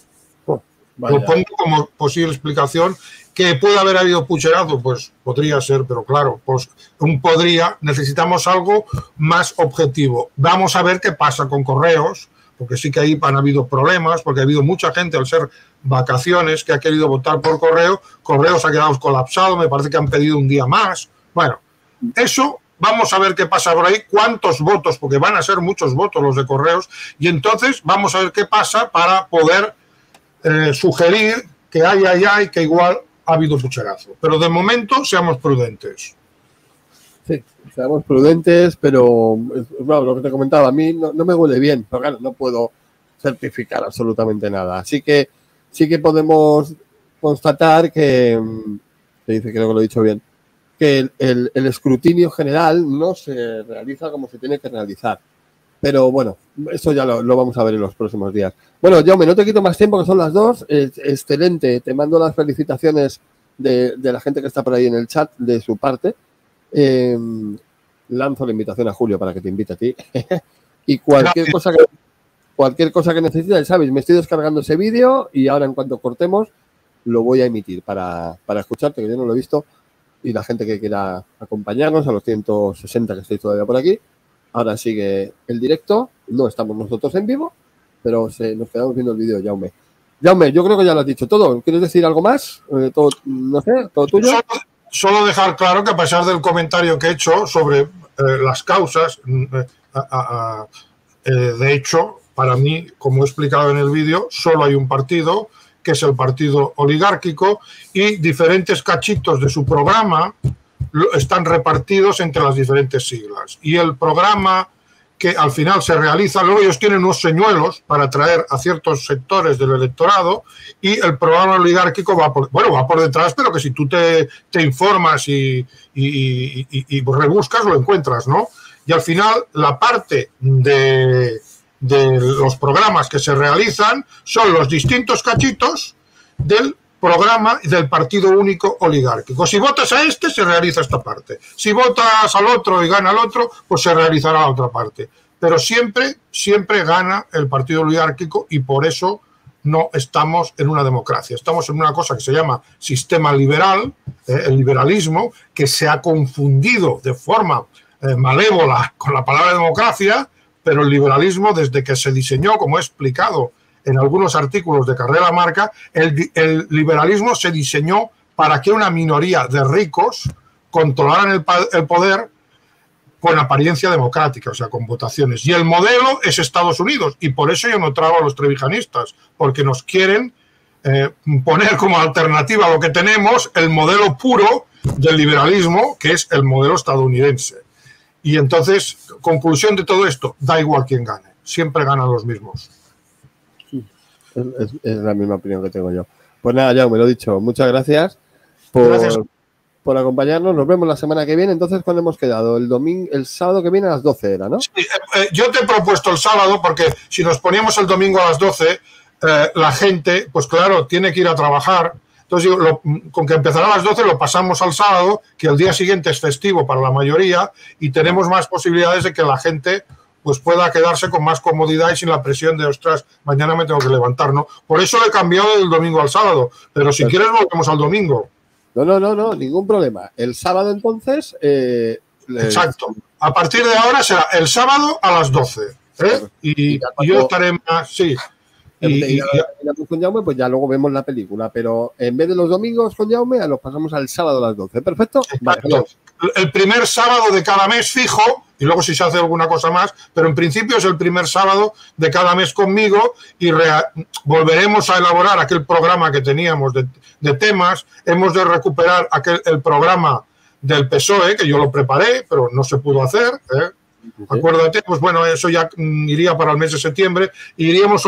Lo pongo como posible explicación. Que puede haber habido pucherazo, pues podría ser, pero claro, pues necesitamos algo más objetivo. Vamos a ver qué pasa con Correos, porque sí que ahí han habido problemas, porque ha habido mucha gente, al ser vacaciones, que ha querido votar por correo. Correos ha quedado colapsado, me parece que han pedido un día más. Bueno, eso vamos a ver qué pasa por ahí, cuántos votos, porque van a ser muchos votos los de Correos, y entonces vamos a ver qué pasa para poder sugerir que hay, que igual ha habido pucherazo. Pero de momento seamos prudentes. Sí, seamos prudentes, pero bueno, lo que te comentaba, a mí no me huele bien, pero claro, no puedo certificar absolutamente nada. Así que sí que podemos constatar que, creo que lo he dicho bien, que el escrutinio general no se realiza como se tiene que realizar. Pero bueno, eso ya lo vamos a ver en los próximos días. Bueno, Jaume, no te quito más tiempo, que son las 2. Excelente, te mando las felicitaciones de la gente que está por ahí en el chat, de su parte. Lanzo la invitación a Julio para que te invite a ti. Y cualquier cosa que necesites, ¿sabes? Me estoy descargando ese vídeo y ahora, en cuanto cortemos, lo voy a emitir para escucharte, que yo no lo he visto. Y la gente que quiera acompañarnos, a los 160 que estáis todavía por aquí. Ahora sigue el directo, no estamos nosotros en vivo, pero nos quedamos viendo el vídeo, Jaume. Jaume, yo creo que ya lo has dicho todo. ¿Quieres decir algo más? Todo, no sé, todo tuyo. Solo dejar claro que, a pesar del comentario que he hecho sobre las causas, de hecho, para mí, como he explicado en el vídeo, solo hay un partido, que es el partido oligárquico, y diferentes cachitos de su programa están repartidos entre las diferentes siglas. Y el programa que al final se realiza, luego ellos tienen unos señuelos para atraer a ciertos sectores del electorado, y el programa oligárquico va por detrás, pero que si tú te informas y rebuscas, lo encuentras, ¿no? Y al final la parte de los programas que se realizan son los distintos cachitos del programa del partido único oligárquico. Si votas a este, se realiza esta parte. Si votas al otro y gana el otro, pues se realizará la otra parte. Pero siempre gana el partido oligárquico, y por eso no estamos en una democracia. Estamos en una cosa que se llama sistema liberal, el liberalismo, que se ha confundido de forma malévola con la palabra democracia, pero el liberalismo, desde que se diseñó, como he explicado en algunos artículos de Carrera Marca, el liberalismo se diseñó para que una minoría de ricos controlaran el poder con apariencia democrática, o sea, con votaciones. Y el modelo es Estados Unidos, y por eso yo no trago a los trevijanistas, porque nos quieren poner como alternativa a lo que tenemos el modelo puro del liberalismo, que es el modelo estadounidense. Y entonces, conclusión de todo esto, da igual quién gane, siempre ganan los mismos. Es la misma opinión que tengo yo. Pues nada, ya me lo he dicho. Muchas gracias por acompañarnos. Nos vemos la semana que viene. Entonces, ¿cuándo hemos quedado? El sábado que viene a las 12 era, ¿no? Sí, yo te he propuesto el sábado porque si nos poníamos el domingo a las 12, la gente, pues claro, tiene que ir a trabajar. Entonces, con que empezará a las 12 lo pasamos al sábado, que el día siguiente es festivo para la mayoría y tenemos más posibilidades de que la gente pues pueda quedarse con más comodidad y sin la presión de, ostras, mañana me tengo que levantar, ¿no? Por eso le he cambiado del domingo al sábado. Pero si quieres, volvemos al domingo. No, ningún problema. El sábado, entonces... Exacto. A partir de ahora será el sábado a las 12. Y yo estaré más... Sí. Y con Jaume, pues ya luego vemos la película. Pero en vez de los domingos con Jaume, los pasamos al sábado a las 12. ¿Perfecto? Vale, el primer sábado de cada mes fijo, y luego si se hace alguna cosa más, pero en principio es el primer sábado de cada mes conmigo y volveremos a elaborar aquel programa que teníamos de temas. Hemos de recuperar el programa del PSOE, que yo lo preparé, pero no se pudo hacer. Acuérdate, pues bueno, eso ya iría para el mes de septiembre. Haríamos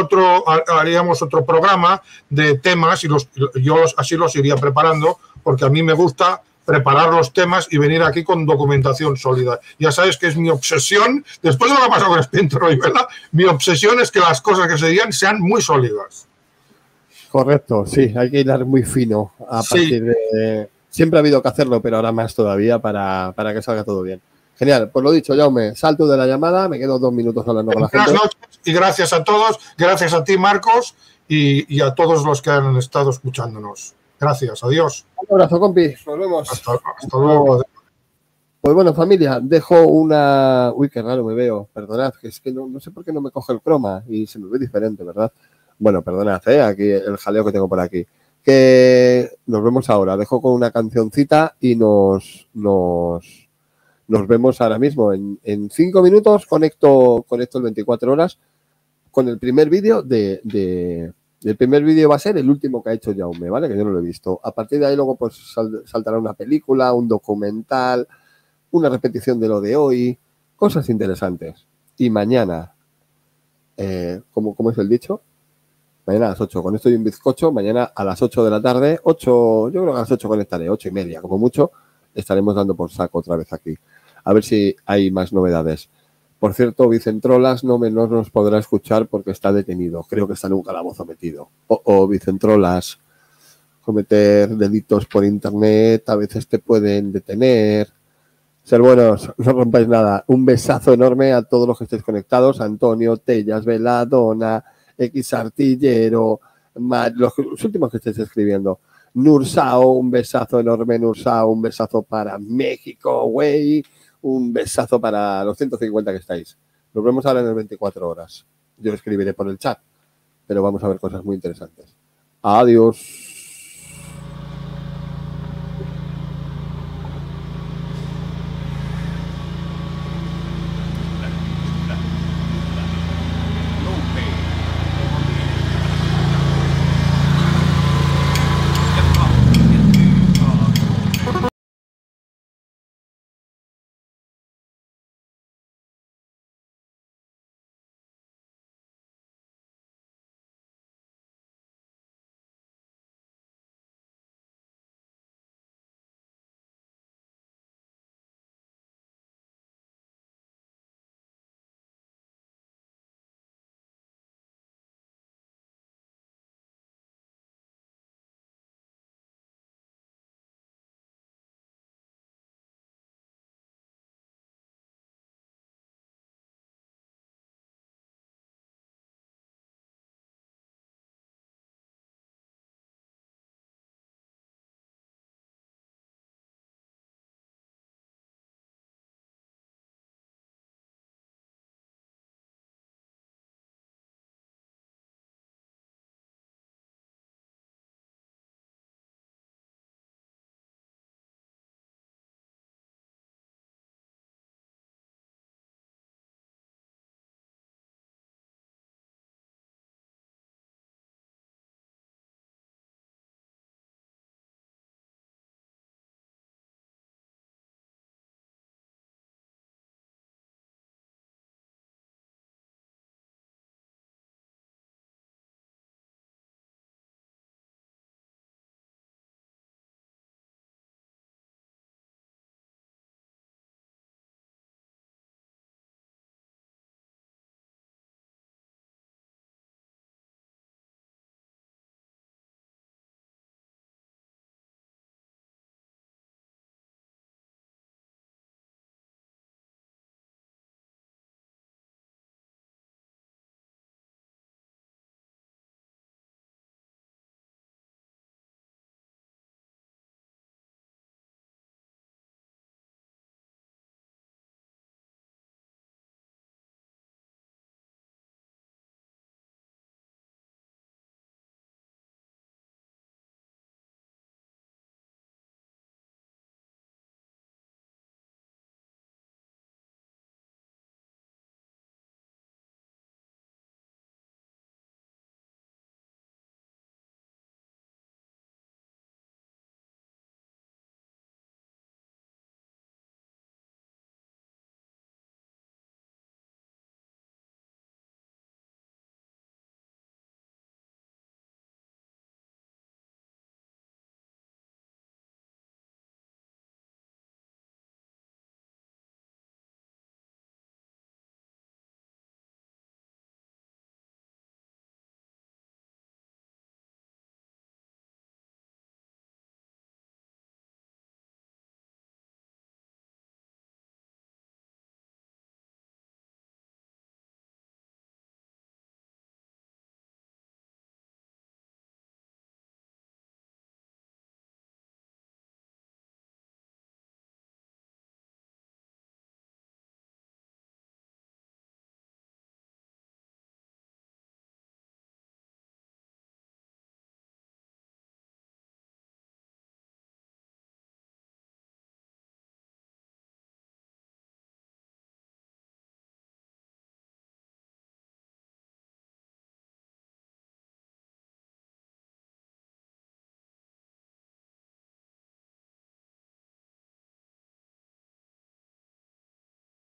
otro programa de temas y yo así los iría preparando, porque a mí me gusta preparar los temas y venir aquí con documentación sólida. Ya sabes que es mi obsesión, después de lo que ha pasado con Expediente Royuela, mi obsesión es que las cosas que se digan sean muy sólidas. Correcto, sí, hay que hilar muy fino a partir de... Siempre ha habido que hacerlo, pero ahora más todavía para que salga todo bien. Genial, pues lo dicho, Jaume, salto de la llamada, me quedo 2 minutos hablando con la gente. Buenas noches y gracias a todos, gracias a ti, Marcos, y a todos los que han estado escuchándonos. Gracias, adiós. Un abrazo, compi, nos vemos. Hasta luego. Pues bueno, familia, dejo una... Uy, qué raro me veo, perdonad, que es que no sé por qué no me coge el croma y se me ve diferente, ¿verdad? Bueno, perdonad, aquí el jaleo que tengo por aquí. Que nos vemos ahora, dejo con una cancioncita y nos vemos ahora mismo. En 5 minutos conecto el 24 horas con el primer vídeo el primer vídeo va a ser el último que ha hecho Jaume, ¿vale? Que yo no lo he visto. A partir de ahí luego pues saltará una película, un documental, una repetición de lo de hoy, cosas interesantes. Y mañana, ¿cómo es el dicho? Mañana a las 8, con esto y un bizcocho, mañana a las 8 de la tarde, 8, yo creo que a las 8 conectaré, 8:30, como mucho, estaremos dando por saco otra vez aquí. A ver si hay más novedades. Por cierto, Vicentrolas no nos podrá escuchar porque está detenido. Creo que está en un calabozo metido. Vicentrolas, cometer delitos por internet, a veces te pueden detener. Ser buenos, no rompáis nada. Un besazo enorme a todos los que estéis conectados. Antonio, Tellas, Veladona, X Artillero, los últimos que estéis escribiendo. Nursao, un besazo enorme, Nursao, un besazo para México, güey. Un besazo para los 150 que estáis. Nos vemos ahora en el 24 horas. Yo escribiré por el chat, pero vamos a ver cosas muy interesantes. Adiós.